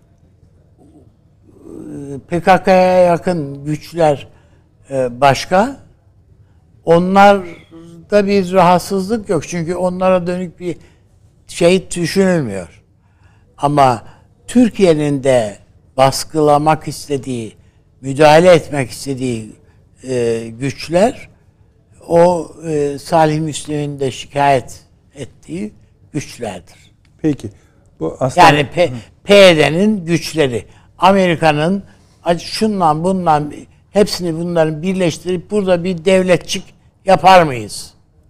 P K K'ya yakın güçler başka. Onlarda bir rahatsızlık yok. Çünkü onlara dönük bir şey düşünülmüyor. Ama Türkiye'nin de baskılamak istediği, müdahale etmek istediği e, güçler o e, Salih Müslim'in de şikayet ettiği güçlerdir. Peki. Bu aslında Yani P- PYD'nin güçleri, Amerika'nın şundan bundan hepsini bunların birleştirip burada bir devletçik yapar mıyız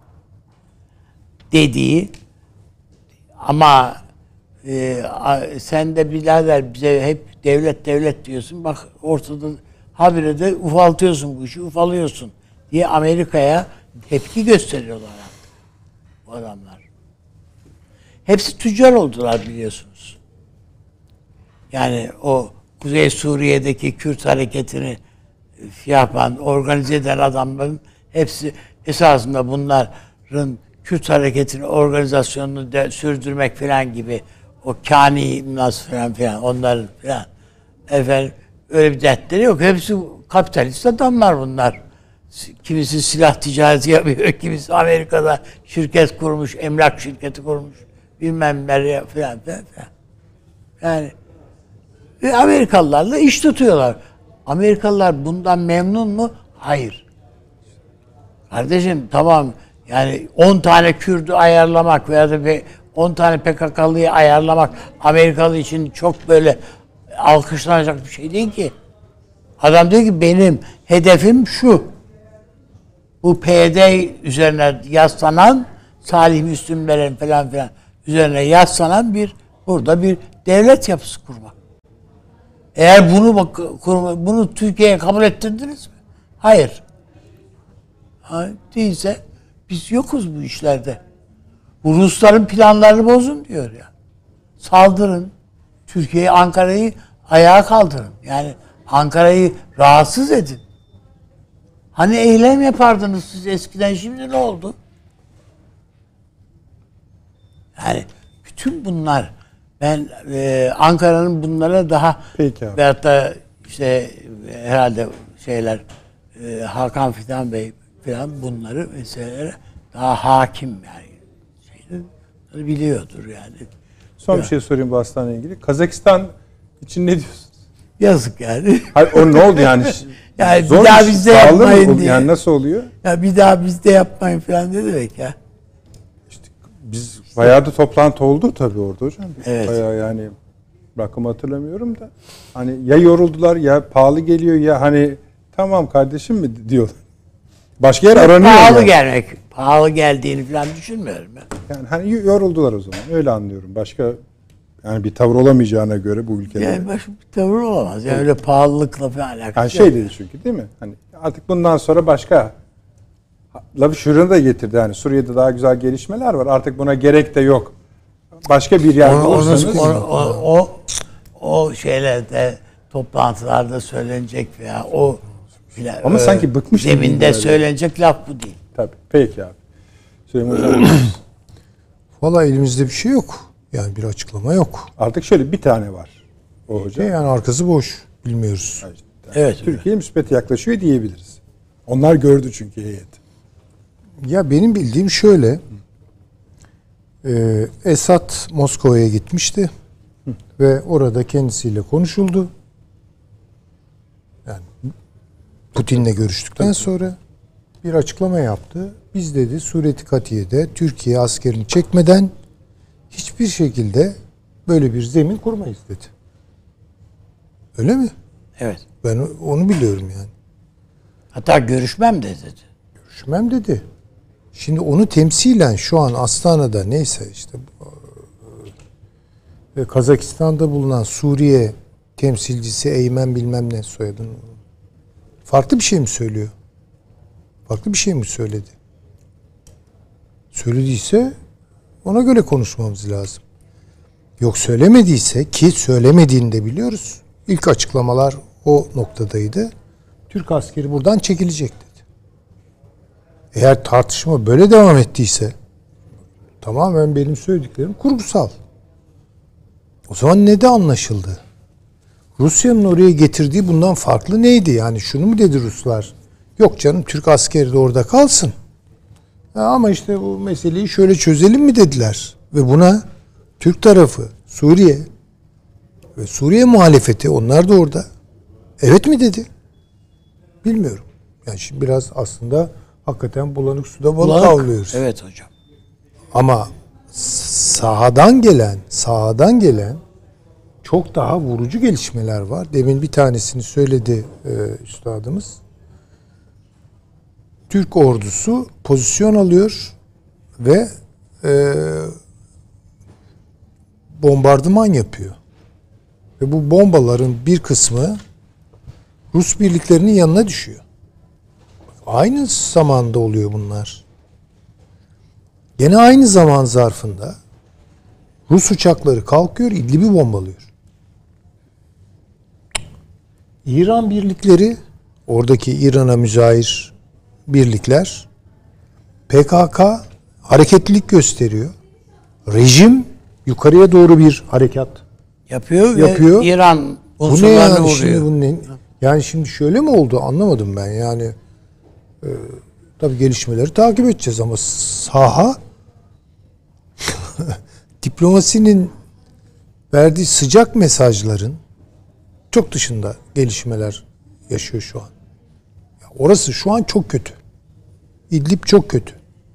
dediği ama e, a, sen de birader bize hep devlet devlet diyorsun. Bak ortada habire de ufaltıyorsun bu işi, ufalıyorsun diye Amerika'ya tepki gösteriyorlar artık bu adamlar. Hepsi tüccar oldular biliyorsunuz. Yani o Kuzey Suriye'deki Kürt hareketini yapan, organize eden adamların hepsi esasında bunların Kürt hareketini, organizasyonunu de sürdürmek falan gibi o kani nasıl falan filan onların falan efendim öyle bir dertleri yok. Hepsi kapitalist adamlar bunlar. Kimisi silah ticareti yapıyor, kimisi Amerika'da şirket kurmuş, emlak şirketi kurmuş, bilmem nereye falan filan filan. Yani ve Amerikalılarla iş tutuyorlar. Amerikalılar bundan memnun mu? Hayır. Kardeşim tamam yani on tane Kürt'ü ayarlamak veya da on tane P K K'lıyı ayarlamak Amerikalı için çok böyle alkışlanacak bir şey değil ki. Adam diyor ki benim hedefim şu. Bu P Y D üzerine yaslanan Salih Müslümlerin falan filan üzerine yaslanan bir burada bir devlet yapısı kurmak. Eğer bunu bak, kurma, bunu Türkiye'ye kabul ettirdiniz mi? Hayır. Ha, değilse biz yokuz bu işlerde. Bu Rusların planlarını bozun diyor ya. Saldırın. Türkiye'yi, Ankara'yı ayağa kaldırın. Yani Ankara'yı rahatsız edin. Hani eylem yapardınız siz eskiden, şimdi ne oldu? Yani bütün bunlar, ben e, Ankara'nın bunlara daha Peki abi. veyahut da işte herhalde şeyler e, Hakan Fidan Bey falan bunları meselelere daha hakim yani şeyleri biliyordur yani. Son bir şey sorayım bu hastaneyle ilgili. Kazakistan için ne diyorsunuz? Yazık yani. Hayır, o ne oldu yani? Yani bir Zor daha iş, bizde pahalı mı? yapmayın diye. Yani nasıl oluyor? Ya bir daha bizde yapmayın falan ne demek ya? Biz bayağı da toplantı oldu tabii orada hocam. Evet. Bayağı yani rakım hatırlamıyorum da. Hani ya yoruldular ya pahalı geliyor ya hani tamam kardeşim mi diyor. Başka yer aranıyor. Pahalı yani. gelmek, pahalı geldiğini falan düşünmüyorum ben. Yani hani yoruldular o zaman. Öyle anlıyorum. Başka yani bir tavır olamayacağına göre bu ülkede. Yani başka bir tavır olamaz. Yani öyle pahalılıkla falan alakası Yani şey dedi çünkü değil mi? Hani artık bundan sonra başka lafı şuraya da getirdi. Yani Suriye'de daha güzel gelişmeler var. Artık buna gerek de yok. Başka bir yer Onu- onu bulursanız. nasıl- O, o, o, o şeylerde, toplantılarda söylenecek veya o bile, Ama sanki bıkmış gibi zeminde yani. söylenecek laf bu değil. Tabii. Peki abi. Süleyman Hocam. Valla elimizde bir şey yok. Yani bir açıklama yok. Artık şöyle bir tane var. O hocam. Yani arkası boş. Bilmiyoruz. Evet. Türkiye müspet yaklaşıyor diyebiliriz. Onlar gördü çünkü heyet. Ya benim bildiğim şöyle. Ee, Esad Moskova'ya gitmişti. Ve orada kendisiyle konuşuldu. Yani Putin'le görüştükten sonra bir açıklama yaptı. Biz dedi sureti katiyede Türkiye askerini çekmeden hiçbir şekilde böyle bir zemin kurmayız dedi. Öyle mi? Evet. Ben onu biliyorum yani. Hatta görüşmem de dedi. Görüşmem dedi. Şimdi onu temsilen şu an Astana'da neyse işte ve Kazakistan'da bulunan Suriye temsilcisi Eymen bilmem ne soyadını farklı bir şey mi söylüyor? Farklı bir şey mi söyledi? Söylediyse ona göre konuşmamız lazım. Yok söylemediyse, ki söylemediğini de biliyoruz. İlk açıklamalar o noktadaydı. Türk askeri buradan çekilecek dedi. Eğer tartışma böyle devam ettiyse tamamen benim söylediklerim kurgusal. O zaman ne de anlaşıldı? Rusya'nın oraya getirdiği bundan farklı neydi? Yani şunu mu dedi Ruslar? Yok canım Türk askeri de orada kalsın. Ha, ama işte bu meseleyi şöyle çözelim mi dediler. Ve buna Türk tarafı, Suriye ve Suriye muhalefeti, onlar da orada. Evet mi dedi? Bilmiyorum. Yani şimdi biraz aslında hakikaten bulanık suda balık Bulanık. avlıyoruz. Evet hocam. Ama sahadan gelen, sahadan gelen çok daha vurucu gelişmeler var. Demin bir tanesini söyledi e, üstadımız. Türk ordusu pozisyon alıyor ve e, bombardıman yapıyor. Ve bu bombaların bir kısmı Rus birliklerinin yanına düşüyor. Aynı zamanda oluyor bunlar. Gene aynı zaman zarfında Rus uçakları kalkıyor, İdlib'i bombalıyor. İran birlikleri, oradaki İran'a müzahir birlikler, P K K hareketlilik gösteriyor. Rejim yukarıya doğru bir harekat Yapıyor, yapıyor. ve İran Bu ne unsurlarını yani vuruyor. şimdi bunun ne- yani şimdi şöyle mi oldu anlamadım ben yani. E, tabii gelişmeleri takip edeceğiz ama saha diplomasinin verdiği sıcak mesajların çok dışında gelişmeler yaşıyor şu an. Ya orası şu an çok kötü. İdlib çok kötü.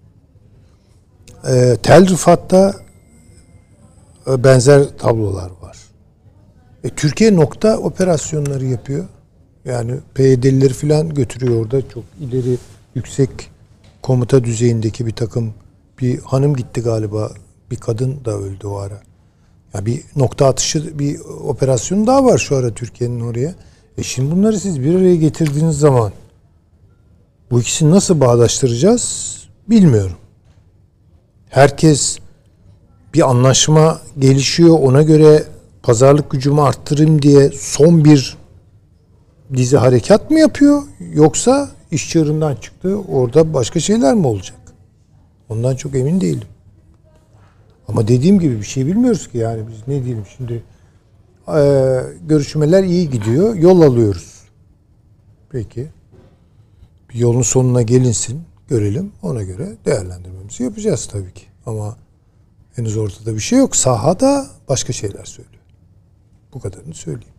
Ee, Tel Rifat'ta e, benzer tablolar var. E, Türkiye nokta operasyonları yapıyor. Yani P Y D'lileri falan götürüyor orada. Çok ileri yüksek komuta düzeyindeki bir takım, bir hanım gitti galiba. Bir kadın da öldü o ara. Ya bir nokta atışı bir operasyon daha var şu ara Türkiye'nin oraya. E şimdi bunları siz bir araya getirdiğiniz zaman bu ikisini nasıl bağdaştıracağız bilmiyorum. Herkes bir anlaşma gelişiyor, ona göre pazarlık gücümü arttırayım diye son bir dizi harekat mı yapıyor? Yoksa iş çığırından çıktı, orada başka şeyler mi olacak? Ondan çok emin değilim. Ama dediğim gibi bir şey bilmiyoruz ki yani biz ne diyelim şimdi. Ee, görüşmeler iyi gidiyor, yol alıyoruz. Peki. Bir yolun sonuna gelinsin, görelim. Ona göre değerlendirmemizi yapacağız tabii ki. Ama henüz ortada bir şey yok. Sahada başka şeyler söylüyor. Bu kadarını söyleyeyim.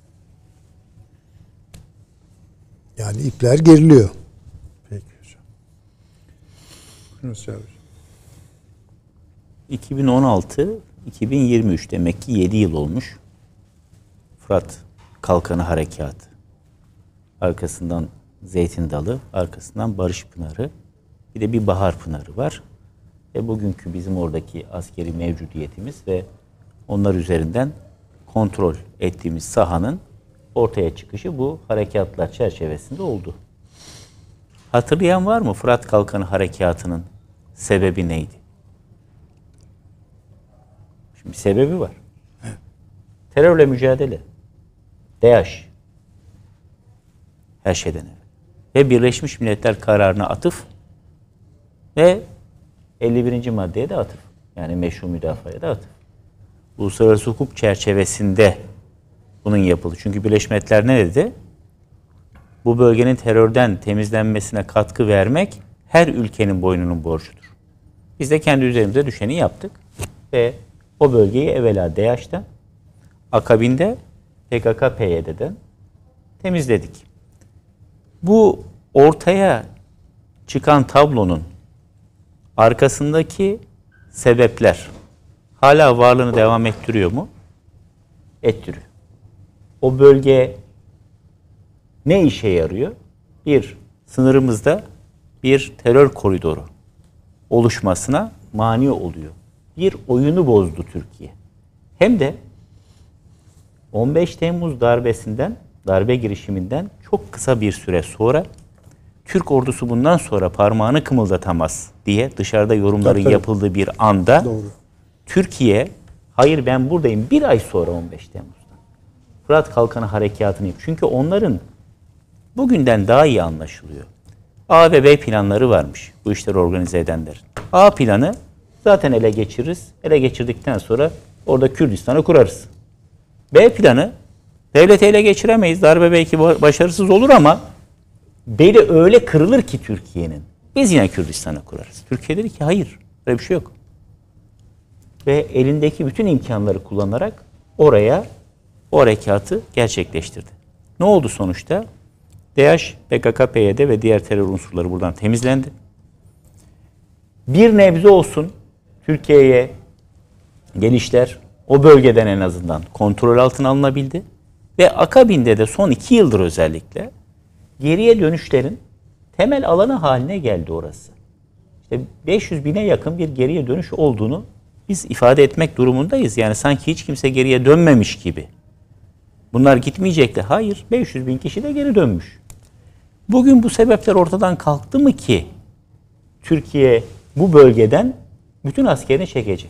Yani ipler geriliyor. Peki hocam. Yunus Çağrı hocam. iki bin on altı iki bin yirmi üç demek ki yedi yıl olmuş. Fırat Kalkanı Harekatı. Arkasından Zeytin Dalı, arkasından Barış Pınarı. Bir de bir Bahar Pınarı var. Ve bugünkü bizim oradaki askeri mevcudiyetimiz ve onlar üzerinden kontrol ettiğimiz sahanın ortaya çıkışı bu harekatlar çerçevesinde oldu. Hatırlayan var mı Fırat Kalkanı Harekatı'nın sebebi neydi? Şimdi bir sebebi var. Terörle mücadele. DEAŞ. Her şeyden evvel. Ve Birleşmiş Milletler kararına atıf ve elli birinci maddeye de atıf. Yani meşru müdafaya da atıf. Uluslararası hukuk çerçevesinde bunun yapıldı. Çünkü Birleşmiş Milletler ne dedi? Bu bölgenin terörden temizlenmesine katkı vermek her ülkenin boynunun borcudur. Biz de kendi üzerimize düşeni yaptık ve o bölgeyi evvela DEAŞ'tan, akabinde P K K P Y D'den temizledik. Bu ortaya çıkan tablonun arkasındaki sebepler hala varlığını devam ettiriyor mu? Ettiriyor. O bölge ne işe yarıyor? Bir, sınırımızda bir terör koridoru oluşmasına mani oluyor. Bir oyunu bozdu Türkiye. Hem de on beş Temmuz darbesinden, darbe girişiminden çok kısa bir süre sonra Türk ordusu bundan sonra parmağını kımıldatamaz diye dışarıda yorumların tabii, tabii. yapıldığı bir anda Doğru. Türkiye, hayır ben buradayım bir ay sonra on beş Temmuz'da Fırat Kalkanı Harekatı'nı yapıyor. Çünkü onların bugünden daha iyi anlaşılıyor. A ve B planları varmış bu işleri organize edenlerin. A planı zaten ele geçiririz. Ele geçirdikten sonra orada Kürdistan'ı kurarız. B planı devleti ele geçiremeyiz. Darbe belki başarısız olur ama beli öyle kırılır ki Türkiye'nin. Biz yine Kürdistan'ı kurarız. Türkiye dedi ki hayır. Böyle bir şey yok. Ve elindeki bütün imkanları kullanarak oraya o harekatı gerçekleştirdi. Ne oldu sonuçta? DEAŞ, P K K P Y D ve diğer terör unsurları buradan temizlendi. Bir nebze olsun Türkiye'ye gelişler o bölgeden en azından kontrol altına alınabildi. Ve akabinde de son iki yıldır özellikle geriye dönüşlerin temel alanı haline geldi orası. İşte beş yüz bine yakın bir geriye dönüş olduğunu biz ifade etmek durumundayız. Yani sanki hiç kimse geriye dönmemiş gibi. Bunlar gitmeyecekti. Hayır, beş yüz bin kişi de geri dönmüş. Bugün bu sebepler ortadan kalktı mı ki Türkiye bu bölgeden bütün askerini çekecek?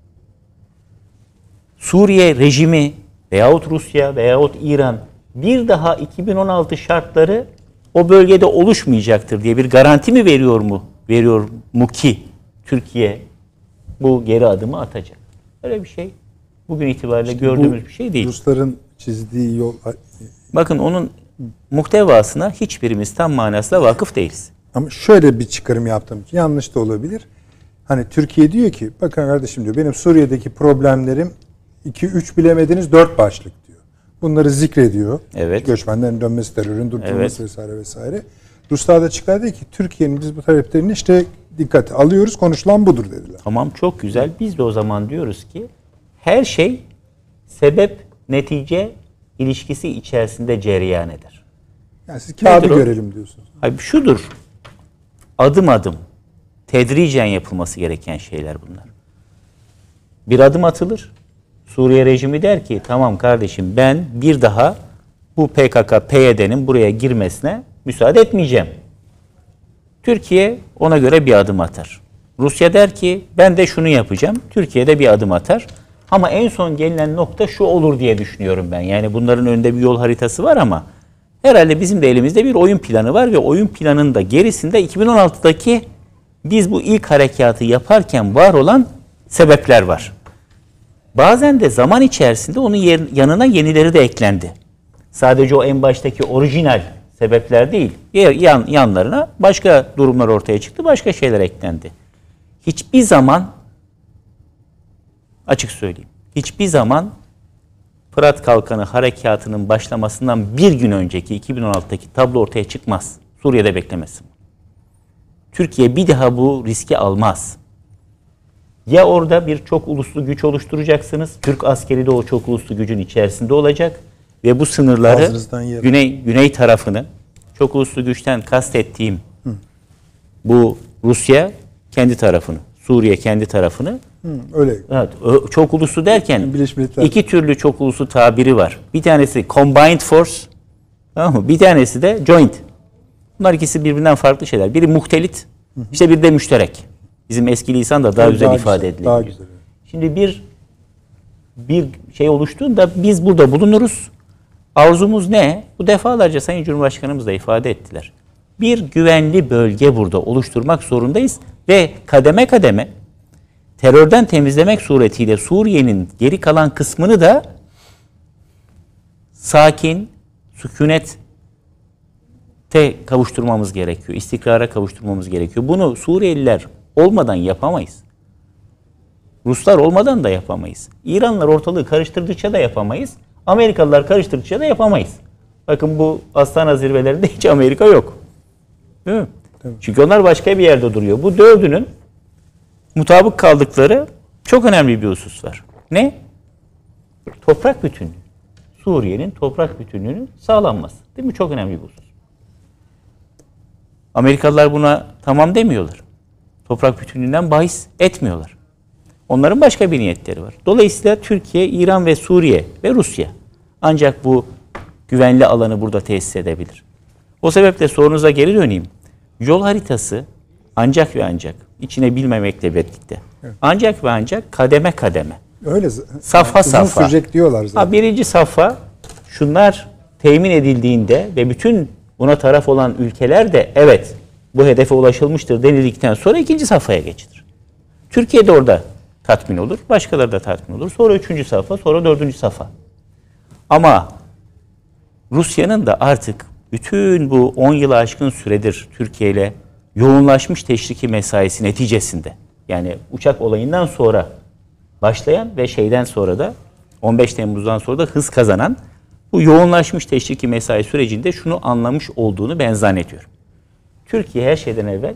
Suriye rejimi veyahut Rusya veyahut İran bir daha iki bin on altı şartları o bölgede oluşmayacaktır diye bir garanti mi veriyor mu? Veriyor mu ki Türkiye bu geri adımı atacak? Öyle bir şey bugün itibariyle İşte gördüğümüz bir şey değil. Rusların çizdiği yol... Bakın onun muhtevasına hiçbirimiz tam manasıyla vakıf değiliz. Ama şöyle bir çıkarım yaptım. Yanlış da olabilir. Hani Türkiye diyor ki bakın kardeşim diyor benim Suriye'deki problemlerim iki üç bilemediniz dört başlık diyor. Bunları zikrediyor. Evet. Göçmenlerin dönmesi, terörün durdurulması Evet. vesaire vesaire. Ruslar da çıkardı ki Türkiye'nin biz bu taleplerini işte dikkate alıyoruz. Konuşulan budur dediler. Tamam çok güzel. Biz de o zaman diyoruz ki her şey sebep netice ilişkisi içerisinde cereyan eder. Yani siz kağıdı Nedir o? görelim diyorsunuz. Hayır, şudur. Adım adım tedricen yapılması gereken şeyler bunlar. Bir adım atılır. Suriye rejimi der ki tamam kardeşim ben bir daha bu P K K P Y D'nin buraya girmesine müsaade etmeyeceğim. Türkiye ona göre bir adım atar. Rusya der ki ben de şunu yapacağım. Türkiye de bir adım atar. Ama en son gelinen nokta şu olur diye düşünüyorum ben. Yani bunların önünde bir yol haritası var ama herhalde bizim de elimizde bir oyun planı var ve oyun planının da gerisinde iki bin on altıdaki biz bu ilk harekatı yaparken var olan sebepler var. Bazen de zaman içerisinde onun yanına yenileri de eklendi. Sadece o en baştaki orijinal sebepler değil, yan, yanlarına başka durumlar ortaya çıktı, başka şeyler eklendi. Hiçbir zaman, açık söyleyeyim, hiçbir zaman Fırat Kalkanı harekatının başlamasından bir gün önceki iki bin on altıdaki tablo ortaya çıkmaz. Suriye'de beklemesin. Türkiye bir daha bu riski almaz. Ya orada bir çok uluslu güç oluşturacaksınız, Türk askeri de o çok uluslu gücün içerisinde olacak ve bu sınırları güney güney tarafını, çok uluslu güçten kastettiğim Hı. bu Rusya kendi tarafını, Suriye kendi tarafını. Hı, öyle. Evet, çok uluslu derken iki türlü çok uluslu tabiri var. Bir tanesi combined force, tamam mı? Bir tanesi de joint. Bunlar ikisi birbirinden farklı şeyler. Biri muhtelit, hı hı. işte bir de müşterek. Bizim eski lisan da daha yani güzel daha ifade güzel, ediliyor. Daha güzel. Şimdi bir bir şey oluştuğunda biz burada bulunuruz. Arzumuz ne? Bu defalarca Sayın Cumhurbaşkanımız da ifade ettiler. Bir güvenli bölge burada oluşturmak zorundayız ve kademe kademe terörden temizlemek suretiyle Suriye'nin geri kalan kısmını da sakin, sükunete kavuşturmamız gerekiyor. İstikrara kavuşturmamız gerekiyor. Bunu Suriyeliler olmadan yapamayız. Ruslar olmadan da yapamayız. İranlılar ortalığı karıştırdıkça da yapamayız. Amerikalılar karıştırdıkça da yapamayız. Bakın bu Astana zirvelerinde hiç Amerika yok. Değil mi? Tabii. Çünkü onlar başka bir yerde duruyor. Bu dördünün mutabık kaldıkları çok önemli bir husus var. Ne? Toprak bütünlüğü. Suriye'nin toprak bütünlüğünün sağlanması. Değil mi? Çok önemli bir husus. Amerikalılar buna tamam demiyorlar. Toprak bütünlüğünden bahis etmiyorlar. Onların başka bir niyetleri var. Dolayısıyla Türkiye, İran ve Suriye ve Rusya ancak bu güvenli alanı burada tesis edebilir. O sebeple sorunuza geri döneyim. Yol haritası ancak ve ancak içine bilmemekle birlikte. Evet. Ancak ve ancak kademe kademe. Öyle. Safha yani safha. Sürecek diyorlar zaten. Ha, birinci safha şunlar temin edildiğinde ve bütün buna taraf olan ülkeler de evet bu hedefe ulaşılmıştır denildikten sonra ikinci safhaya geçilir. Türkiye de orada tatmin olur. Başkaları da tatmin olur. Sonra üçüncü safha, sonra dördüncü safha. Ama Rusya'nın da artık bütün bu on yılı aşkın süredir Türkiye ile yoğunlaşmış teşriki mesaisi neticesinde, yani uçak olayından sonra başlayan ve şeyden sonra da on beş Temmuz'dan sonra da hız kazanan bu yoğunlaşmış teşriki mesai sürecinde şunu anlamış olduğunu ben zannediyorum. Türkiye her şeyden evvel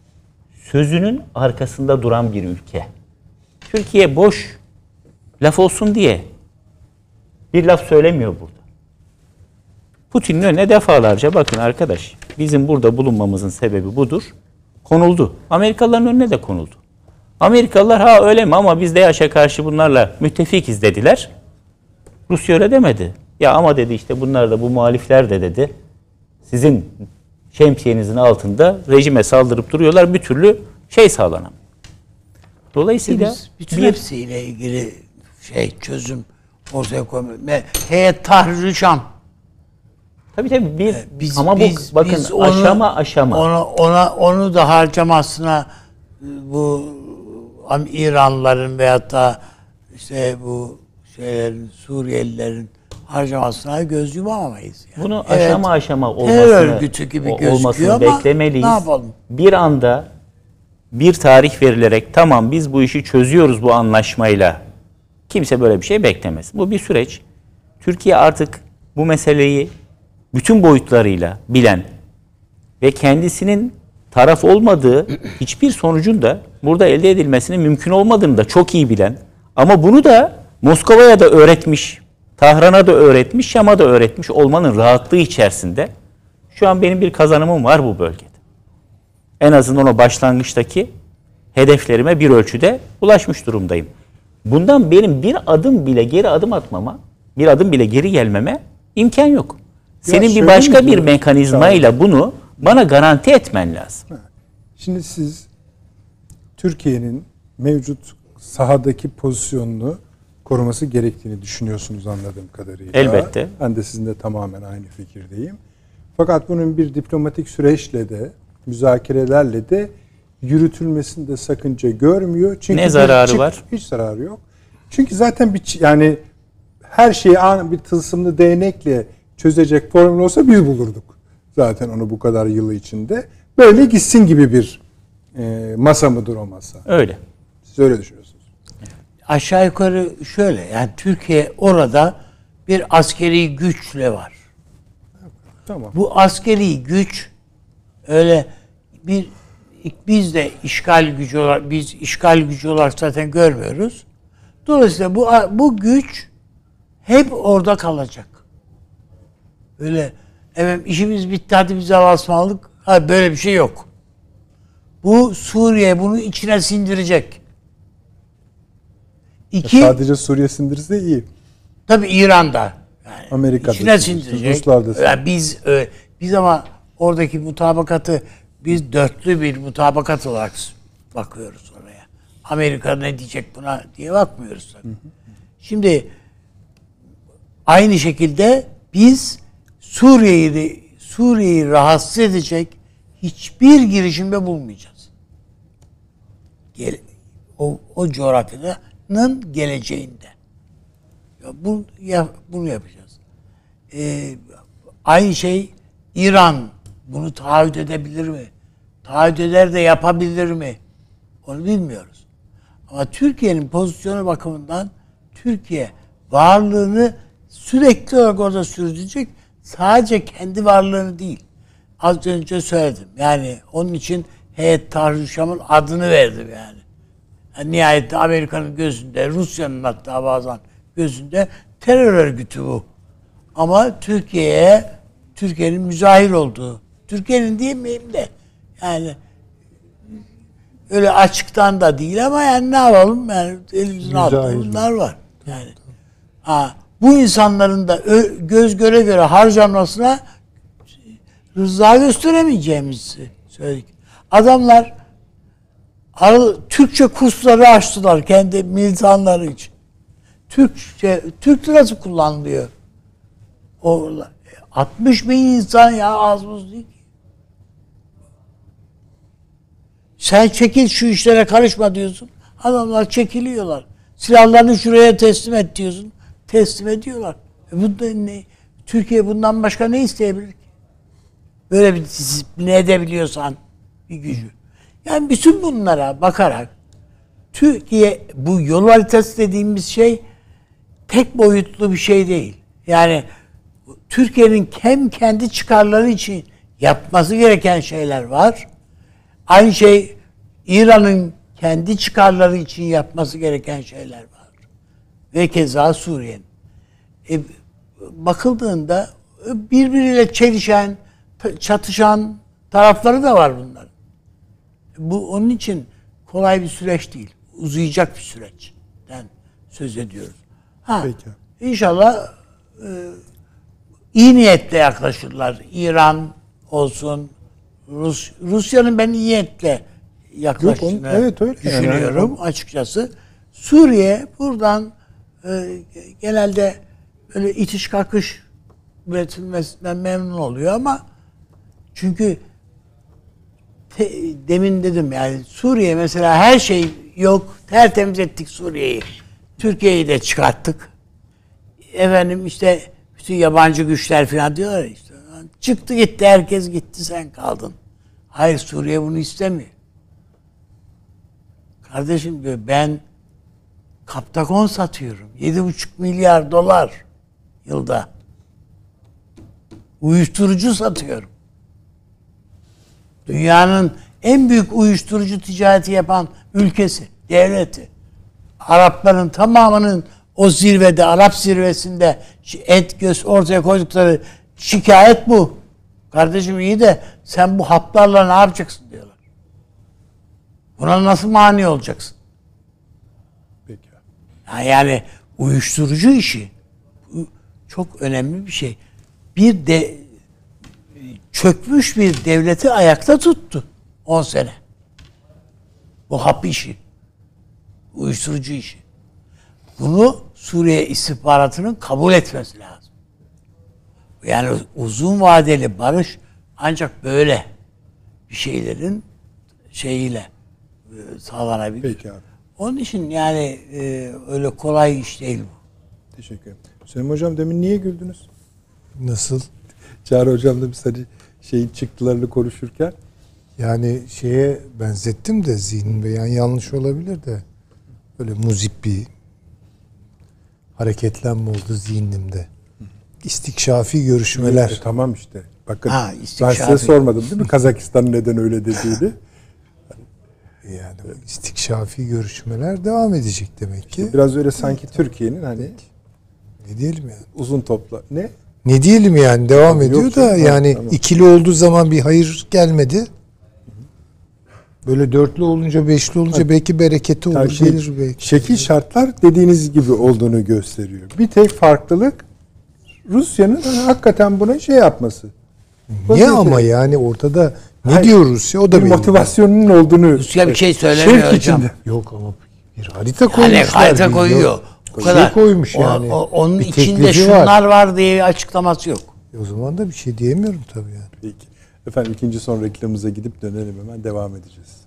sözünün arkasında duran bir ülke. Türkiye boş laf olsun diye bir laf söylemiyor burada. Putin'in önüne defalarca bakın arkadaş bizim burada bulunmamızın sebebi budur. Konuldu. Amerikalıların önüne de konuldu. Amerikalılar ha öyle mi ama biz DAEŞ'e karşı bunlarla müttefikiz dediler. Rusya öyle demedi. Ya ama dedi işte bunlar da bu muhalifler de dedi. Sizin şemsiyenizin altında rejime saldırıp duruyorlar. Bir türlü şey sağlanamıyor. Dolayısıyla biz bütün bir, hepsiyle ilgili şey çözüm ortaya koymuyor. Heyet Tahrir-i Şam. Tabii tabii biz, biz ama biz, bu bakın biz onu, aşama aşama. Ona, ona onu da harcamasına bu İranlıların veyahut da işte bu şeylerin Suriyelilerin harcamasına göz yumamayız. Yani. Bunu evet, aşama aşama olmasını, gibi olmasını beklemeliyiz. Ne yapalım? Bir anda bir tarih verilerek tamam biz bu işi çözüyoruz bu anlaşmayla. Kimse böyle bir şey beklemez. Bu bir süreç. Türkiye artık bu meseleyi bütün boyutlarıyla bilen ve kendisinin taraf olmadığı hiçbir sonucun da burada elde edilmesinin mümkün olmadığını da çok iyi bilen ama bunu da Moskova'ya da öğretmiş, Tahran'a da öğretmiş, Şam'a da öğretmiş olmanın rahatlığı içerisinde şu an benim bir kazanımım var bu bölgede. En azından o başlangıçtaki hedeflerime bir ölçüde ulaşmış durumdayım. Bundan benim bir adım bile geri adım atmama, bir adım bile geri gelmeme imkan yok. Senin ya bir başka bir mekanizmayla bunu bana garanti etmen lazım. Şimdi siz Türkiye'nin mevcut sahadaki pozisyonunu koruması gerektiğini düşünüyorsunuz anladığım kadarıyla. Elbette. Ben de sizinle tamamen aynı fikirdeyim. Fakat bunun bir diplomatik süreçle de, müzakerelerle de yürütülmesinde sakınca görmüyor. Çünkü ne zararı çık, var? Hiç zararı yok. Çünkü zaten bir yani her şeyi bir tılsımlı değnekle çözecek formül olsa biz bulurduk. Zaten onu bu kadar yılı içinde. Böyle gitsin gibi bir e, masa mıdır o masa? Öyle. Siz öyle düşünüyorsunuz. Aşağı yukarı şöyle, yani Türkiye orada bir askeri güçle var. Tamam. Bu askeri güç öyle bir biz de işgal gücü olarak biz işgal gücü olarak zaten görmüyoruz. Dolayısıyla bu bu güç hep orada kalacak. Öyle evet işimiz bitti hadi biz Allah'a hayır böyle bir şey yok. Bu Suriye bunu içine sindirecek. İki, Sadece Suriye sindirse iyi. tabii İran'da. Yani Amerika'da içine sindirsin, sindirecek. Ruslar'da Yani biz e, biz ama oradaki mutabakatı biz dörtlü bir mutabakat olarak bakıyoruz oraya. Amerika ne diyecek buna diye bakmıyoruz tabii. Hı hı. Şimdi aynı şekilde biz Suriye'yi Suriye'yi rahatsız edecek hiçbir girişimde bulmayacağız. Gel, o, o coğrafyanın geleceğinde. Ya bu, ya, bunu yapacağız. Ee, aynı şey İran bunu taahhüt edebilir mi? Taahhüt eder de yapabilir mi? Onu bilmiyoruz. Ama Türkiye'nin pozisyonu bakımından Türkiye varlığını sürekli olarak orada sürdürecek. Sadece kendi varlığını değil. Az önce söyledim. Yani onun için Heyet Tahrir Şam'ın adını verdim yani. yani. Nihayet Amerika'nın gözünde, Rusya'nın hatta bazen gözünde terör örgütü bu. Ama Türkiye'ye, Türkiye'nin müzahir olduğu, Türkiye'nin diyemeyeyim de yani öyle açıktan da değil ama yani ne yapalım yani elimizin altında bunlar var. Yani ha, bu insanların da göz göre göre harcanmasına rıza gösteremeyeceğimizi söyledik. Adamlar Türkçe kursları açtılar kendi militanları için. Türkçe, Türk lirası kullanılıyor. O altmış bin insan ya az buz değil ki. Sen çekil şu işlere karışma diyorsun. Adamlar çekiliyorlar. Silahlarını şuraya teslim et diyorsun. Teslim ediyorlar. E bunda ne? Türkiye bundan başka ne isteyebilir ki? Böyle bir disipline edebiliyorsan bir gücü. Yani bütün bunlara bakarak Türkiye bu yol haritası dediğimiz şey tek boyutlu bir şey değil. Yani Türkiye'nin hem kendi çıkarları için yapması gereken şeyler var. Aynı şey İran'ın kendi çıkarları için yapması gereken şeyler var. Ve keza Suriye'nin. E, bakıldığında birbiriyle çelişen, çatışan tarafları da var bunların. Bu onun için kolay bir süreç değil. Uzayacak bir süreçten söz ediyoruz. Ha, Peki. İnşallah e, iyi niyetle yaklaşırlar. İran olsun, Rus, Rusya'nın ben iyi niyetle yaklaştığını Yok, evet, öyle düşünüyorum yani. açıkçası. Suriye buradan e, genelde öyle itiş kakış üretilmesinden memnun oluyor ama çünkü te, demin dedim yani Suriye mesela her şey yok. Tertemiz ettik Suriye'yi. Türkiye'yi de çıkarttık. Efendim işte bütün yabancı güçler falan diyorlar işte. Çıktı gitti herkes gitti sen kaldın. Hayır Suriye bunu istemiyor. Kardeşim diyor ben Kaptakon satıyorum. Yedi buçuk milyar dolar yılda. Uyuşturucu satıyorum. Dünyanın en büyük uyuşturucu ticareti yapan ülkesi, devleti. Arapların tamamının o zirvede, Arap zirvesinde et göz ortaya koydukları şikayet bu. Kardeşim iyi de sen bu haplarla ne yapacaksın diyorlar. Buna nasıl mani olacaksın? Peki. Yani uyuşturucu işi çok önemli bir şey. Bir de çökmüş bir devleti ayakta tuttu on sene. Bu hap işi. Uyuşturucu işi. Bunu Suriye istihbaratının kabul etmesi lazım. Yani uzun vadeli barış ancak böyle bir şeylerin şeyiyle e, sağlanabilir. Peki abi. Onun için yani e, öyle kolay iş değil bu. Teşekkür ederim. Süleyman Hocam demin niye güldünüz? Nasıl? Çağrı Hocam da biz hani şeyin çıktılarını konuşurken. Yani şeye benzettim de zihnim beyan yanlış olabilir de böyle muzip bir hareketlenme oldu zihnimde. İstikşafi görüşmeler. E, tamam işte. Bakın Ha, ben istikşafi. size sormadım değil mi Kazakistan'ın neden öyle dediğini. Yani o istikşafi görüşmeler devam edecek demek ki. Biraz öyle sanki Türkiye'nin hani Ne diyelim yani? uzun topla. Ne? Ne diyelim yani devam Yok ediyor da canım, tamam, yani tamam. ikili olduğu zaman bir hayır gelmedi. Böyle dörtlü olunca, beşli olunca belki bereketi olur, Yani şey, gelir belki. şekil şartlar dediğiniz gibi olduğunu gösteriyor. Bir tek farklılık Rusya'nın hani hakikaten buna şey yapması. Niye ama yani ortada ne Hayır, diyor Rusya? O da bir belli. motivasyonunun olduğunu. Rusya bir şey söylemiyor şevk hocam. içinde. Yok ama bir harita Yani koymuşlar. harita bir koyuyor. yol- O şey kadar. koymuş O- yani. o- onun Bir içinde teklifi şunlar var diye bir açıklaması yok. E o zaman da bir şey diyemiyorum tabii yani. Peki. Efendim ikinci son reklamımıza gidip dönelim hemen devam edeceğiz.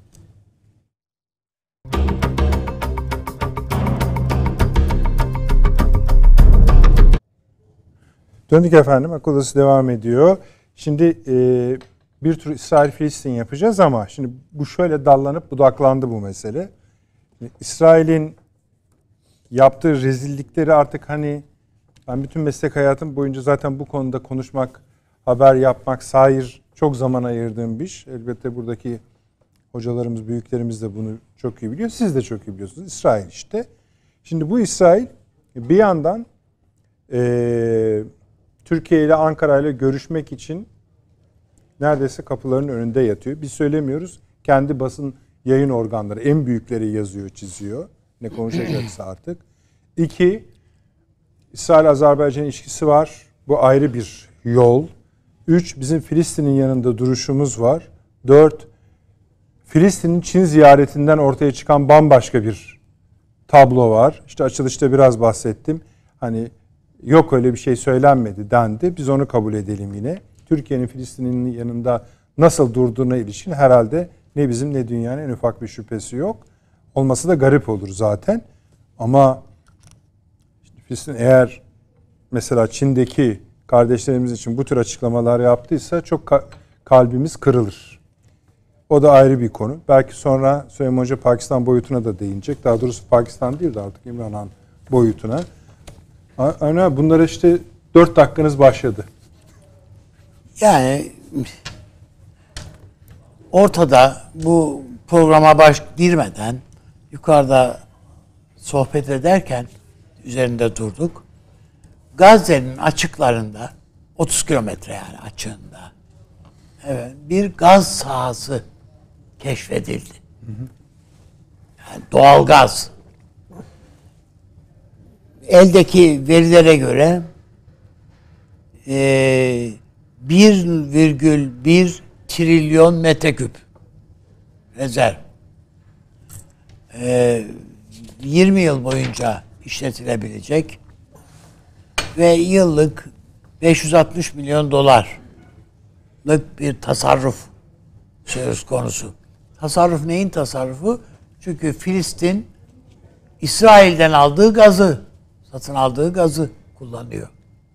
Döndük efendim. Akıl Odası devam ediyor. Şimdi e, bir tür İsrail-Filistin yapacağız ama şimdi bu şöyle dallanıp budaklandı bu mesele. Şimdi İsrail'in yaptığı rezillikleri artık hani ben bütün meslek hayatım boyunca zaten bu konuda konuşmak, haber yapmak, sair çok zaman ayırdığım bir iş. Elbette buradaki hocalarımız, büyüklerimiz de bunu çok iyi biliyor. Siz de çok iyi biliyorsunuz. İsrail işte. Şimdi bu İsrail bir yandan eee Türkiye ile Ankara ile görüşmek için neredeyse kapıların önünde yatıyor. Biz söylemiyoruz. Kendi basın yayın organları en büyükleri yazıyor, çiziyor. Ne konuşacaksa artık. İki, İsrail-Azerbaycan ilişkisi var. Bu ayrı bir yol. Üç, bizim Filistin'in yanında duruşumuz var. Dört, Filistin'in Çin ziyaretinden ortaya çıkan bambaşka bir tablo var. İşte açılışta biraz bahsettim. Hani yok öyle bir şey söylenmedi dendi. Biz onu kabul edelim yine. Türkiye'nin Filistin'in yanında nasıl durduğuna ilişkin herhalde ne bizim ne dünyanın en ufak bir şüphesi yok. Olması da garip olur zaten. Ama işte Filistin eğer mesela Çin'deki kardeşlerimiz için bu tür açıklamalar yaptıysa çok ka- kalbimiz kırılır. O da ayrı bir konu. Belki sonra Süleyman Hoca Pakistan boyutuna da değinecek. Daha doğrusu Pakistan değil de artık İmran Han boyutuna. Aynen bunlara işte dört dakikanız başladı. Yani ortada bu programa baş girmeden yukarıda sohbet ederken üzerinde durduk. Gazze'nin açıklarında otuz kilometre yani açığında evet, bir gaz sahası keşfedildi. Yani doğal gaz. Eldeki verilere göre e, bir virgül bir trilyon metreküp rezerv. E, yirmi yıl boyunca işletilebilecek ve yıllık beş yüz altmış milyon dolarlık bir tasarruf söz konusu. Tasarruf neyin tasarrufu? Çünkü Filistin İsrail'den aldığı gazı, satın aldığı gazı kullanıyor.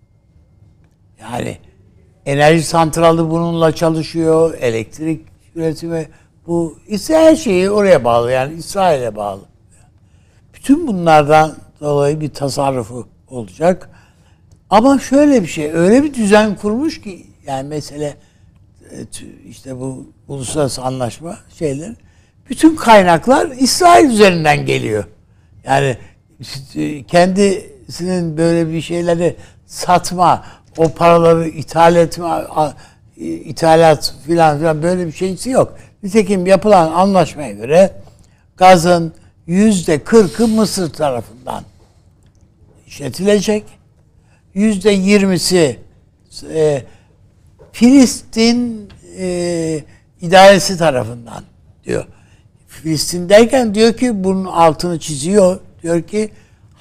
Yani enerji santralı bununla çalışıyor, elektrik üretimi, bu her şeyi oraya bağlı, yani İsrail'e bağlı. Bütün bunlardan dolayı bir tasarrufu olacak. Ama şöyle bir şey, öyle bir düzen kurmuş ki, yani mesele işte bu uluslararası anlaşma şeyler, bütün kaynaklar İsrail üzerinden geliyor. Yani kendisinin böyle bir şeyleri satma, o paraları ithal etme, ithalat filan filan böyle bir şeysi yok. Nitekim yapılan anlaşmaya göre gazın yüzde kırkı Mısır tarafından işletilecek. Yüzde yirmisi e, Filistin e, idaresi tarafından diyor. Filistin derken diyor ki bunun altını çiziyor. Diyor ki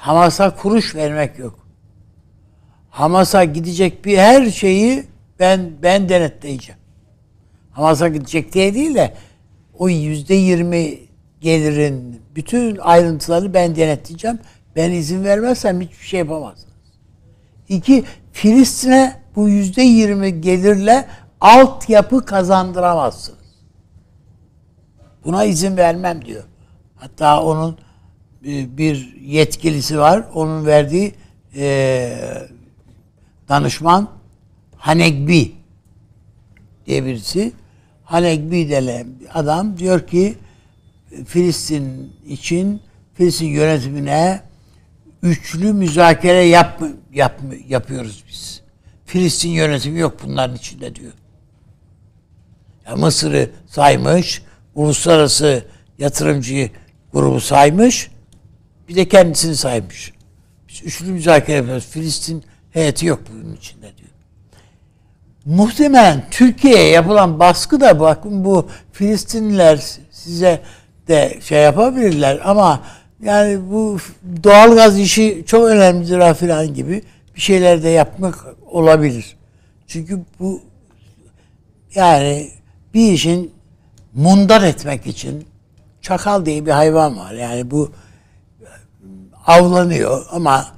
Hamas'a kuruş vermek yok. Hamas'a gidecek bir her şeyi ben ben denetleyeceğim. Hamas'a gidecek diye değil de o yüzde yirmi gelirin bütün ayrıntıları ben denetleyeceğim. Ben izin vermezsem hiçbir şey yapamazsınız. İki, Filistin'e bu yüzde yirmi gelirle altyapı kazandıramazsınız. Buna izin vermem diyor. Hatta onun bir yetkilisi var. Onun verdiği e, danışman Hanegbi diye birisi. Hanegbi denen adam diyor ki Filistin için Filistin yönetimine üçlü müzakere yap, yap, yapıyoruz biz. Filistin yönetimi yok bunların içinde diyor. Ya Mısır'ı saymış, uluslararası yatırımcı grubu saymış, bir de kendisini saymış. Biz üçlü müzakere yapıyoruz. Filistin heyeti yok bunun içinde diyor. Muhtemelen Türkiye'ye yapılan baskı da bakın bu Filistinliler size de şey yapabilirler ama yani bu doğalgaz işi çok önemlidir falan gibi bir şeyler de yapmak olabilir. Çünkü bu yani bir işin mundar etmek için çakal diye bir hayvan var. Yani bu avlanıyor ama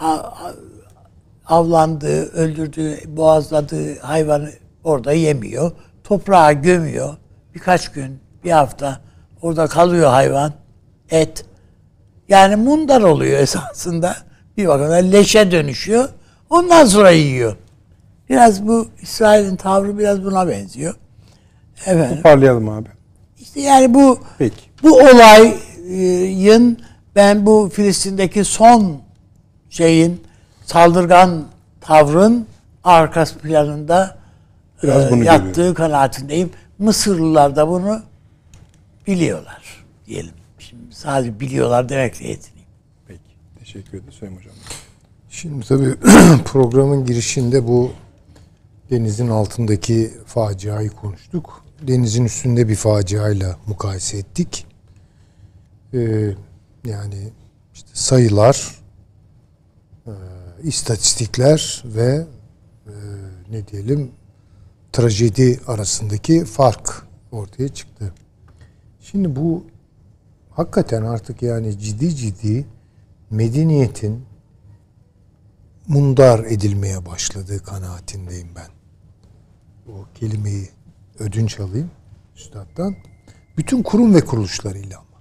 avlandığı, öldürdüğü, boğazladığı hayvanı orada yemiyor. Toprağa gömüyor. Birkaç gün, bir hafta orada kalıyor hayvan. Et. Yani mundar oluyor esasında. Bir bakımda leşe dönüşüyor. Ondan sonra yiyor. Biraz bu İsrail'in tavrı biraz buna benziyor. Evet. Toparlayalım abi. İşte yani bu Peki. bu olayın ben bu Filistin'deki son şeyin saldırgan tavrın arkası planında Biraz e, bunu yattığı görüyorum. kanaatindeyim. Mısırlılar da bunu biliyorlar diyelim. Şimdi sadece biliyorlar demekle yetineyim. Peki. Teşekkür ederim Sayın Hocam. Şimdi tabii programın girişinde bu denizin altındaki faciayı konuştuk. Denizin üstünde bir faciayla mukayese ettik. Ee, yani işte sayılar, e, istatistikler ve e, ne diyelim trajedi arasındaki fark ortaya çıktı. Şimdi bu hakikaten artık yani ciddi ciddi medeniyetin mundar edilmeye başladığı kanaatindeyim ben. O kelimeyi ödünç alayım üstaddan. Bütün kurum ve kuruluşlarıyla ama.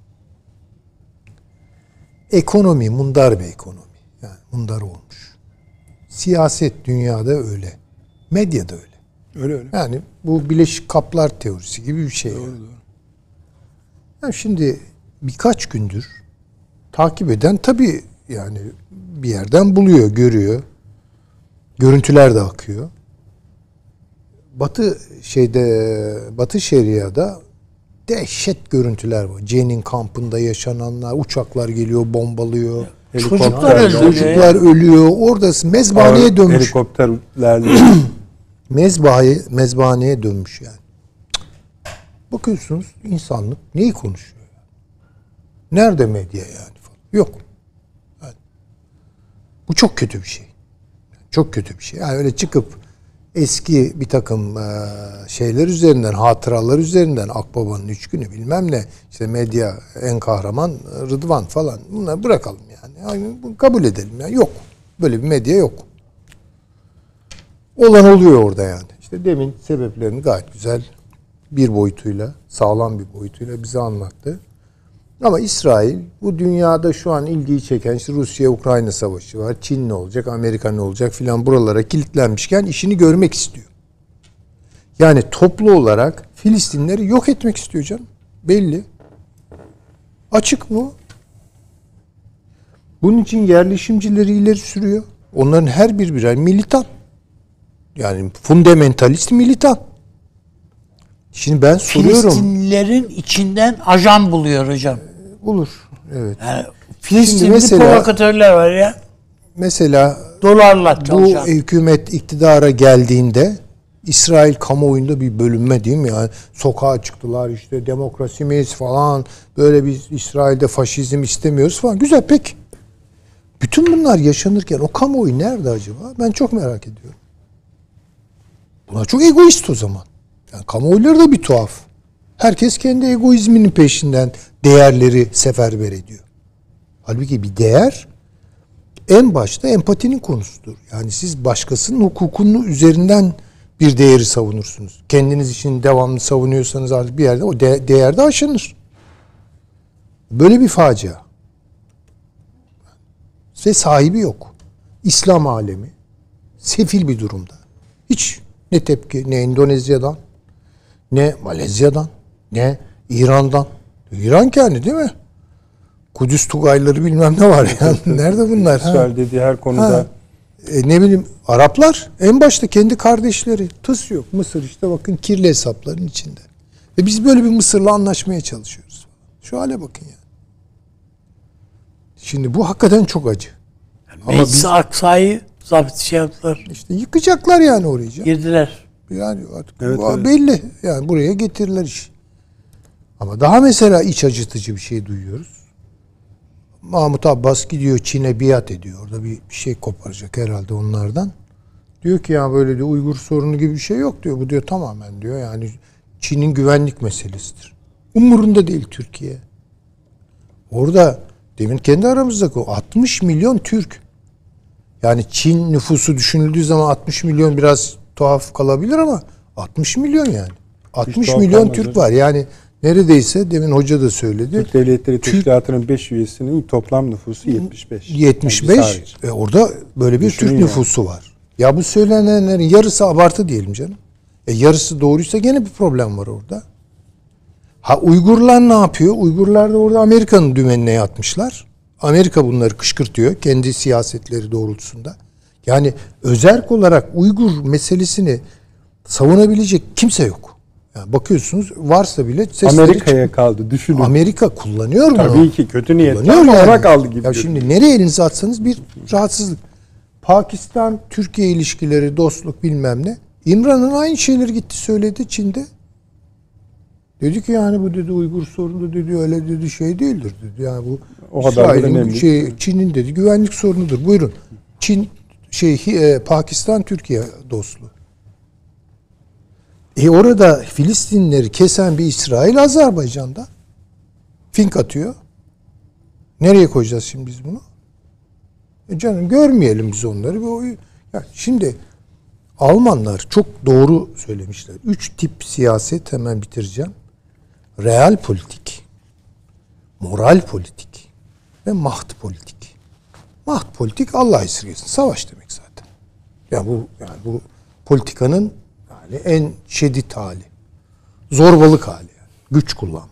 Ekonomi mundar bir ekonomi. Yani mundar olmuş. Siyaset dünyada öyle. Medya da öyle. Öyle öyle. Yani bu Birleşik Kaplar teorisi gibi bir şey. Doğru yani. doğru. Yani şimdi birkaç gündür takip eden tabii yani bir yerden buluyor, görüyor. Görüntüler de akıyor. Batı şeyde Batı Şeria'da dehşet görüntüler var. Cenin kampında yaşananlar, uçaklar geliyor, bombalıyor. Çocuklar ölüyor. Çocuklar ölüyor. Orada mezbahaneye Ağır dönmüş. Helikopterlerle. Mezbahaya, mezbahaneye dönmüş yani. Bakıyorsunuz insanlık neyi konuşuyor? Nerede medya yani falan? Yok. Yani, bu çok kötü bir şey. Çok kötü bir şey. Yani öyle çıkıp eski bir takım e, şeyler üzerinden, hatıralar üzerinden Akbaba'nın üç günü bilmem ne, işte medya en kahraman Rıdvan falan, bunları bırakalım yani. Yani kabul edelim yani. Yok. Böyle bir medya yok. Olan oluyor orada yani. İşte demin sebeplerini gayet güzel bir boyutuyla, sağlam bir boyutuyla bize anlattı. Ama İsrail bu dünyada şu an ilgiyi çeken işte Rusya-Ukrayna savaşı var. Çin ne olacak, Amerika ne olacak filan buralara kilitlenmişken işini görmek istiyor. Yani toplu olarak Filistinleri yok etmek istiyor canım. Belli. Açık bu. Bunun için yerleşimcileri ileri sürüyor. Onların her bir birer militan. Yani fundamentalist militan. Şimdi ben soruyorum. Filistinlilerin içinden ajan buluyor hocam. Olur. Evet. Yani Filistinli mesela- provokatörler var ya. Mesela Dolarla bu çalışan. hükümet iktidara geldiğinde İsrail kamuoyunda bir bölünme değil mi? Yani sokağa çıktılar işte demokrasimiz falan, böyle biz İsrail'de faşizm istemiyoruz falan. Güzel peki. Bütün bunlar yaşanırken o kamuoyu nerede acaba? Ben çok merak ediyorum. Bunlar çok egoist o zaman. Yani kamuoyları da bir tuhaf. Herkes kendi egoizminin peşinden değerleri seferber ediyor. Halbuki bir değer en başta empatinin konusudur. Yani siz başkasının hukukunun üzerinden bir değeri savunursunuz. Kendiniz için devamlı savunuyorsanız artık bir yerde o de- değer de aşınır. Böyle bir facia. Ve sahibi yok. İslam alemi sefil bir durumda. Hiç ne tepki, ne Endonezya'dan, ne Malezya'dan, ne İran'dan. İran kendi değil mi? Kudüs Tugayları bilmem ne var yani. Nerede bunlar? Ha? İsrail dediği her konuda. Ha. E, ne bileyim Araplar en başta kendi kardeşleri. Tıs yok. Mısır işte bakın kirli hesapların içinde. Ve biz böyle bir Mısır'la anlaşmaya çalışıyoruz. Şu hale bakın ya. Şimdi bu hakikaten çok acı. Ama Meclis-i Aksa'yı zapt şey yaptılar. İşte yıkacaklar yani orayı. canım. Girdiler. Yani artık Evet, bu evet. belli. Yani buraya getirirler iş. Ama daha mesela iç acıtıcı bir şey duyuyoruz. Mahmut Abbas gidiyor Çin'e biat ediyor. Orada bir bir şey koparacak herhalde onlardan. Diyor ki ya böyle de Uygur sorunu gibi bir şey yok diyor. Bu diyor tamamen diyor yani Çin'in güvenlik meselesidir. Umurunda değil Türkiye. Orada demin kendi aramızda altmış milyon Türk. Yani Çin nüfusu düşünüldüğü zaman altmış milyon biraz tuhaf kalabilir ama altmış milyon yani. altmış tuhaf milyon kalmaz Türk hocam. var. Yani neredeyse demin hoca da söyledi. Türk Devletleri Türk- Teşkilatı'nın beş üyesinin toplam nüfusu yetmiş beş. yetmiş Yani biz beş. hariç. E orada böyle bir Düşünün Türk yani. nüfusu var. Ya bu söylenenlerin yarısı abartı diyelim canım. E yarısı doğruysa gene bir problem var orada. Ha Uygurlar ne yapıyor? Uygurlar da orada Amerika'nın dümenine yatmışlar. Amerika bunları kışkırtıyor kendi siyasetleri doğrultusunda. Yani özerk olarak Uygur meselesini savunabilecek kimse yok. Yani bakıyorsunuz varsa bile sesleri Amerika'ya kaldı. Düşünün. Amerika kullanıyor mu? Tabii ki kötü niyetli Kullanıyor ama yani. ona kaldı gibi. Ya şimdi nereye elinizi atsanız bir rahatsızlık. Pakistan, Türkiye ilişkileri, dostluk bilmem ne. İmran'ın aynı şeyleri gitti söyledi Çin'de. Dedi ki yani bu dedi Uygur sorunu dedi öyle dedi şey değildir dedi. Yani bu O kadar da İsrail'in önemli. şey Çin'in dedi güvenlik sorunudur. Buyurun. Çin şey e, Pakistan Türkiye dostluğu. E orada Filistinlileri kesen bir İsrail Azerbaycan'da fink atıyor. Nereye koyacağız şimdi biz bunu? E canım görmeyelim biz onları. Bu ya şimdi Almanlar çok doğru söylemişler. Üç tip siyaset hemen bitireceğim. Real politik, moral politik ve maht politik. Maht politik Allah esirgesin. Savaş demek zaten. Ya bu yani bu politikanın yani en şiddet hali. Zorbalık hali yani. Güç kullanma.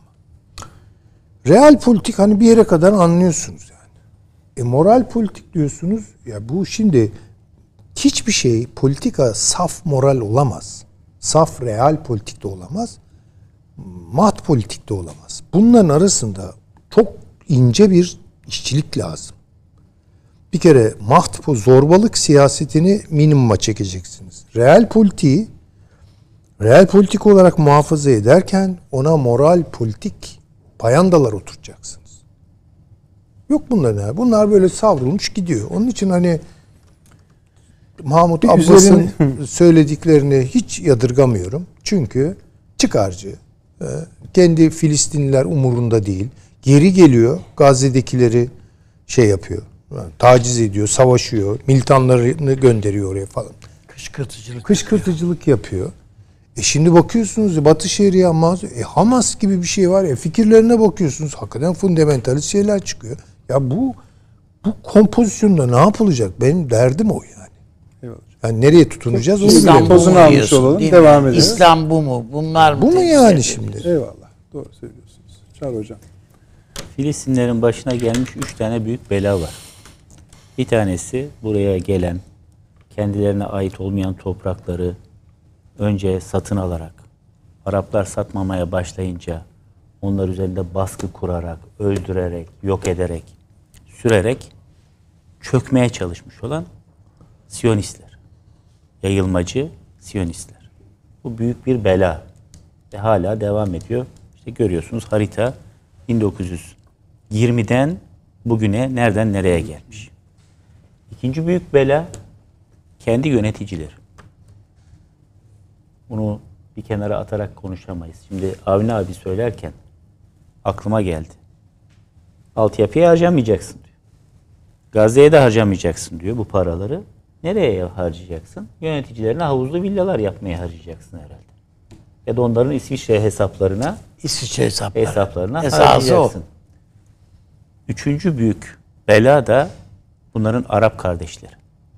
Real politik hani bir yere kadar anlıyorsunuz yani. E moral politik diyorsunuz. Ya bu şimdi hiçbir şey politika saf moral olamaz. Saf real politik de olamaz. Mat politik de olamaz. Bunların arasında çok ince bir işçilik lazım. Bir kere maht zorbalık siyasetini minimuma çekeceksiniz. Real politiği real politik olarak muhafaza ederken ona moral politik payandalar oturtacaksınız. Yok bunlar ne? Bunlar böyle savrulmuş gidiyor. Onun için hani Mahmut Bir Abbas'ın üzerine- söylediklerini hiç yadırgamıyorum. Çünkü çıkarcı. e, Kendi Filistinliler umurunda değil. Geri geliyor. Gazze'dekileri şey yapıyor. yani taciz ediyor, savaşıyor. Militanlarını gönderiyor oraya falan. Kışkırtıcılık. Kışkırtıcılık yapıyor. E şimdi bakıyorsunuz Batı Şeria, Hamas, e Hamas gibi bir şey var ya, fikirlerine bakıyorsunuz hakikaten fundamentalist şeyler çıkıyor. Ya bu bu kompozisyonda ne yapılacak? Benim derdim o yani. Eyvallah. Yani nereye tutunacağız onu İslam bilemiyorum. bu Tozunu mu almış diyorsun, olalım, değil mi? devam edelim. İslam bu mu? Bunlar mı? Bu mu temsil yani ediyor? şimdi? Eyvallah. Doğru söylüyorsunuz. Çağrı hocam. Filistinlerin başına gelmiş üç tane büyük bela var. Bir tanesi buraya gelen, kendilerine ait olmayan toprakları önce satın alarak, Araplar satmamaya başlayınca onlar üzerinde baskı kurarak, öldürerek, yok ederek, sürerek çökmeye çalışmış olan Siyonistler. Yayılmacı Siyonistler. Bu büyük bir bela. Ve hala devam ediyor. İşte görüyorsunuz harita bin dokuz yüz yirmiden bugüne nereden nereye gelmiş. İkinci büyük bela kendi yöneticileri. Bunu bir kenara atarak konuşamayız. Şimdi Avni abi söylerken aklıma geldi. Altyapıya harcamayacaksın diyor. Gazze'ye de harcamayacaksın diyor bu paraları. Nereye harcayacaksın? Yöneticilerine havuzlu villalar yapmaya harcayacaksın herhalde. Ya da onların İsviçre hesaplarına İsviçre hesapları. hesaplarına Esası harcayacaksın. o. Üçüncü büyük bela da bunların Arap kardeşleri.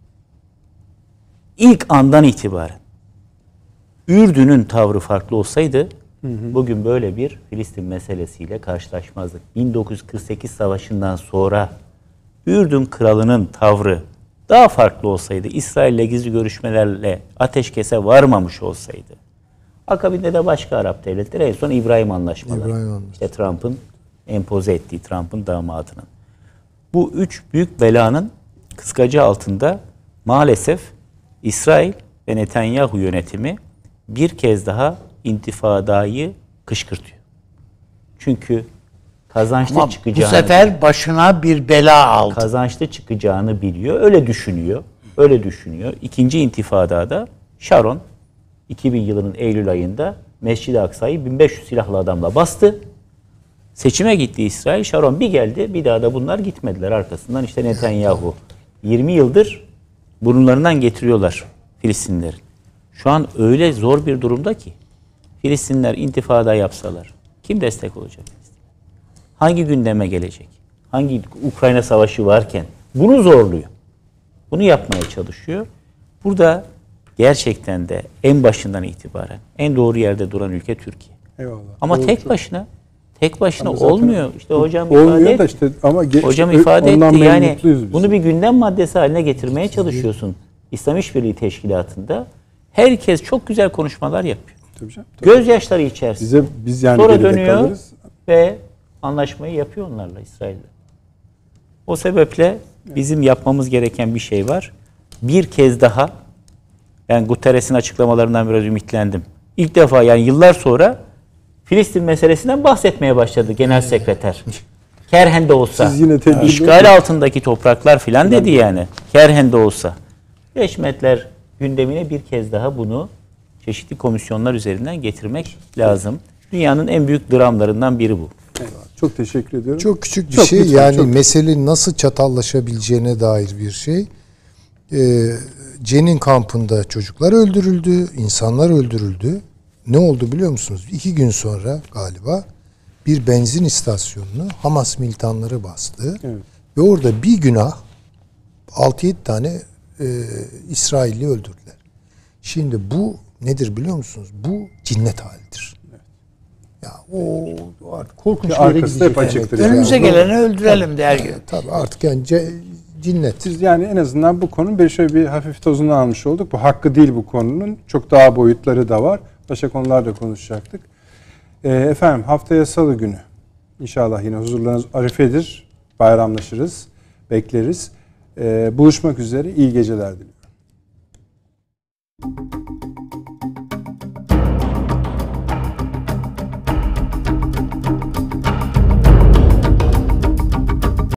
İlk andan itibaren Ürdün'ün tavrı farklı olsaydı hı hı. bugün böyle bir Filistin meselesiyle karşılaşmazdık. bin dokuz yüz kırk sekiz savaşından sonra Ürdün kralının tavrı daha farklı olsaydı, İsrail'le gizli görüşmelerle ateşkese varmamış olsaydı, akabinde de başka Arap devletleri, en son İbrahim Anlaşmaları. İbrahim Anlaşmaları. İşte Trump'ın empoze ettiği, Trump'ın damadının. Bu üç büyük belanın kıskacı altında maalesef İsrail ve Netanyahu yönetimi bir kez daha intifadayı kışkırtıyor. Çünkü kazançlı Ama çıkacağını... bu sefer başına bir bela aldı. Kazançlı çıkacağını biliyor. Öyle düşünüyor. Öyle düşünüyor. İkinci intifadada Sharon iki bin yılının Eylül ayında Mescid-i Aksa'yı bin beş yüz silahlı adamla bastı. Seçime gitti İsrail. Sharon bir geldi. Bir daha da bunlar gitmediler arkasından. İşte Netanyahu. yirmi yıldır burunlarından getiriyorlar Filistinlerin. Şu an öyle zor bir durumda ki Filistinler intifada yapsalar kim destek olacak? Hangi gündeme gelecek? Hangi Ukrayna savaşı varken bunu zorluyor. Bunu yapmaya çalışıyor. Burada gerçekten de en başından itibaren en doğru yerde duran ülke Türkiye. Eyvallah. Ama Doğru, tek çok. başına tek başına Ama zaten olmuyor. İşte hocam olmuyor ifade da etti. işte ama ge- Hocam işte ifade ondan etti. Yani memnunuz biz. bunu bir gündem maddesi haline getirmeye çalışıyorsun. İslam İşbirliği Teşkilatı'nda herkes çok güzel konuşmalar yapıyor. Tabii canım, tabii. Gözyaşları içerisinde. Bize biz yani Sonra geride dönüyor kalırız. ve anlaşmayı yapıyor onlarla, İsrail'le. O sebeple bizim yapmamız gereken bir şey var. Bir kez daha ben Guterres'in açıklamalarından biraz ümitlendim. İlk defa yani yıllar sonra Filistin meselesinden bahsetmeye başladı Genel Sekreter. Kerhen de olsa. Siz yine tedbirli işgal olun. altındaki topraklar filan dedi yani. Kerhen de olsa. Reşmetler gündemine bir kez daha bunu çeşitli komisyonlar üzerinden getirmek lazım. Dünyanın en büyük dramlarından biri bu. Eyvallah. Çok teşekkür ediyorum. Çok küçük bir Çok şey lütfen, yani çok. mesele nasıl çatallaşabileceğine dair bir şey. Ee, Cenin kampında çocuklar öldürüldü, insanlar öldürüldü. Ne oldu biliyor musunuz? İki gün sonra galiba bir benzin istasyonunu Hamas militanları bastı. Evet. Ve orada bir günah altı yedi tane e, İsrailli öldürdüler. Şimdi bu nedir biliyor musunuz? Bu cinnet halidir. Ya o, o artık korkunç bir yere Arkası da hep gidecek. açıktır. Evet. Önümüze Yani. geleni öldürelim der gibi. Tabii artık yani ce, cinnet. Siz yani en azından bu konunun bir şöyle bir hafif tozunu almış olduk. Bu hakkı değil bu konunun. Çok daha boyutları da var. Başka konular da konuşacaktık. Ee, efendim haftaya salı günü. İnşallah yine huzurlarınız arifedir. Bayramlaşırız. Bekleriz. Ee, buluşmak üzere. İyi geceler diliyorum.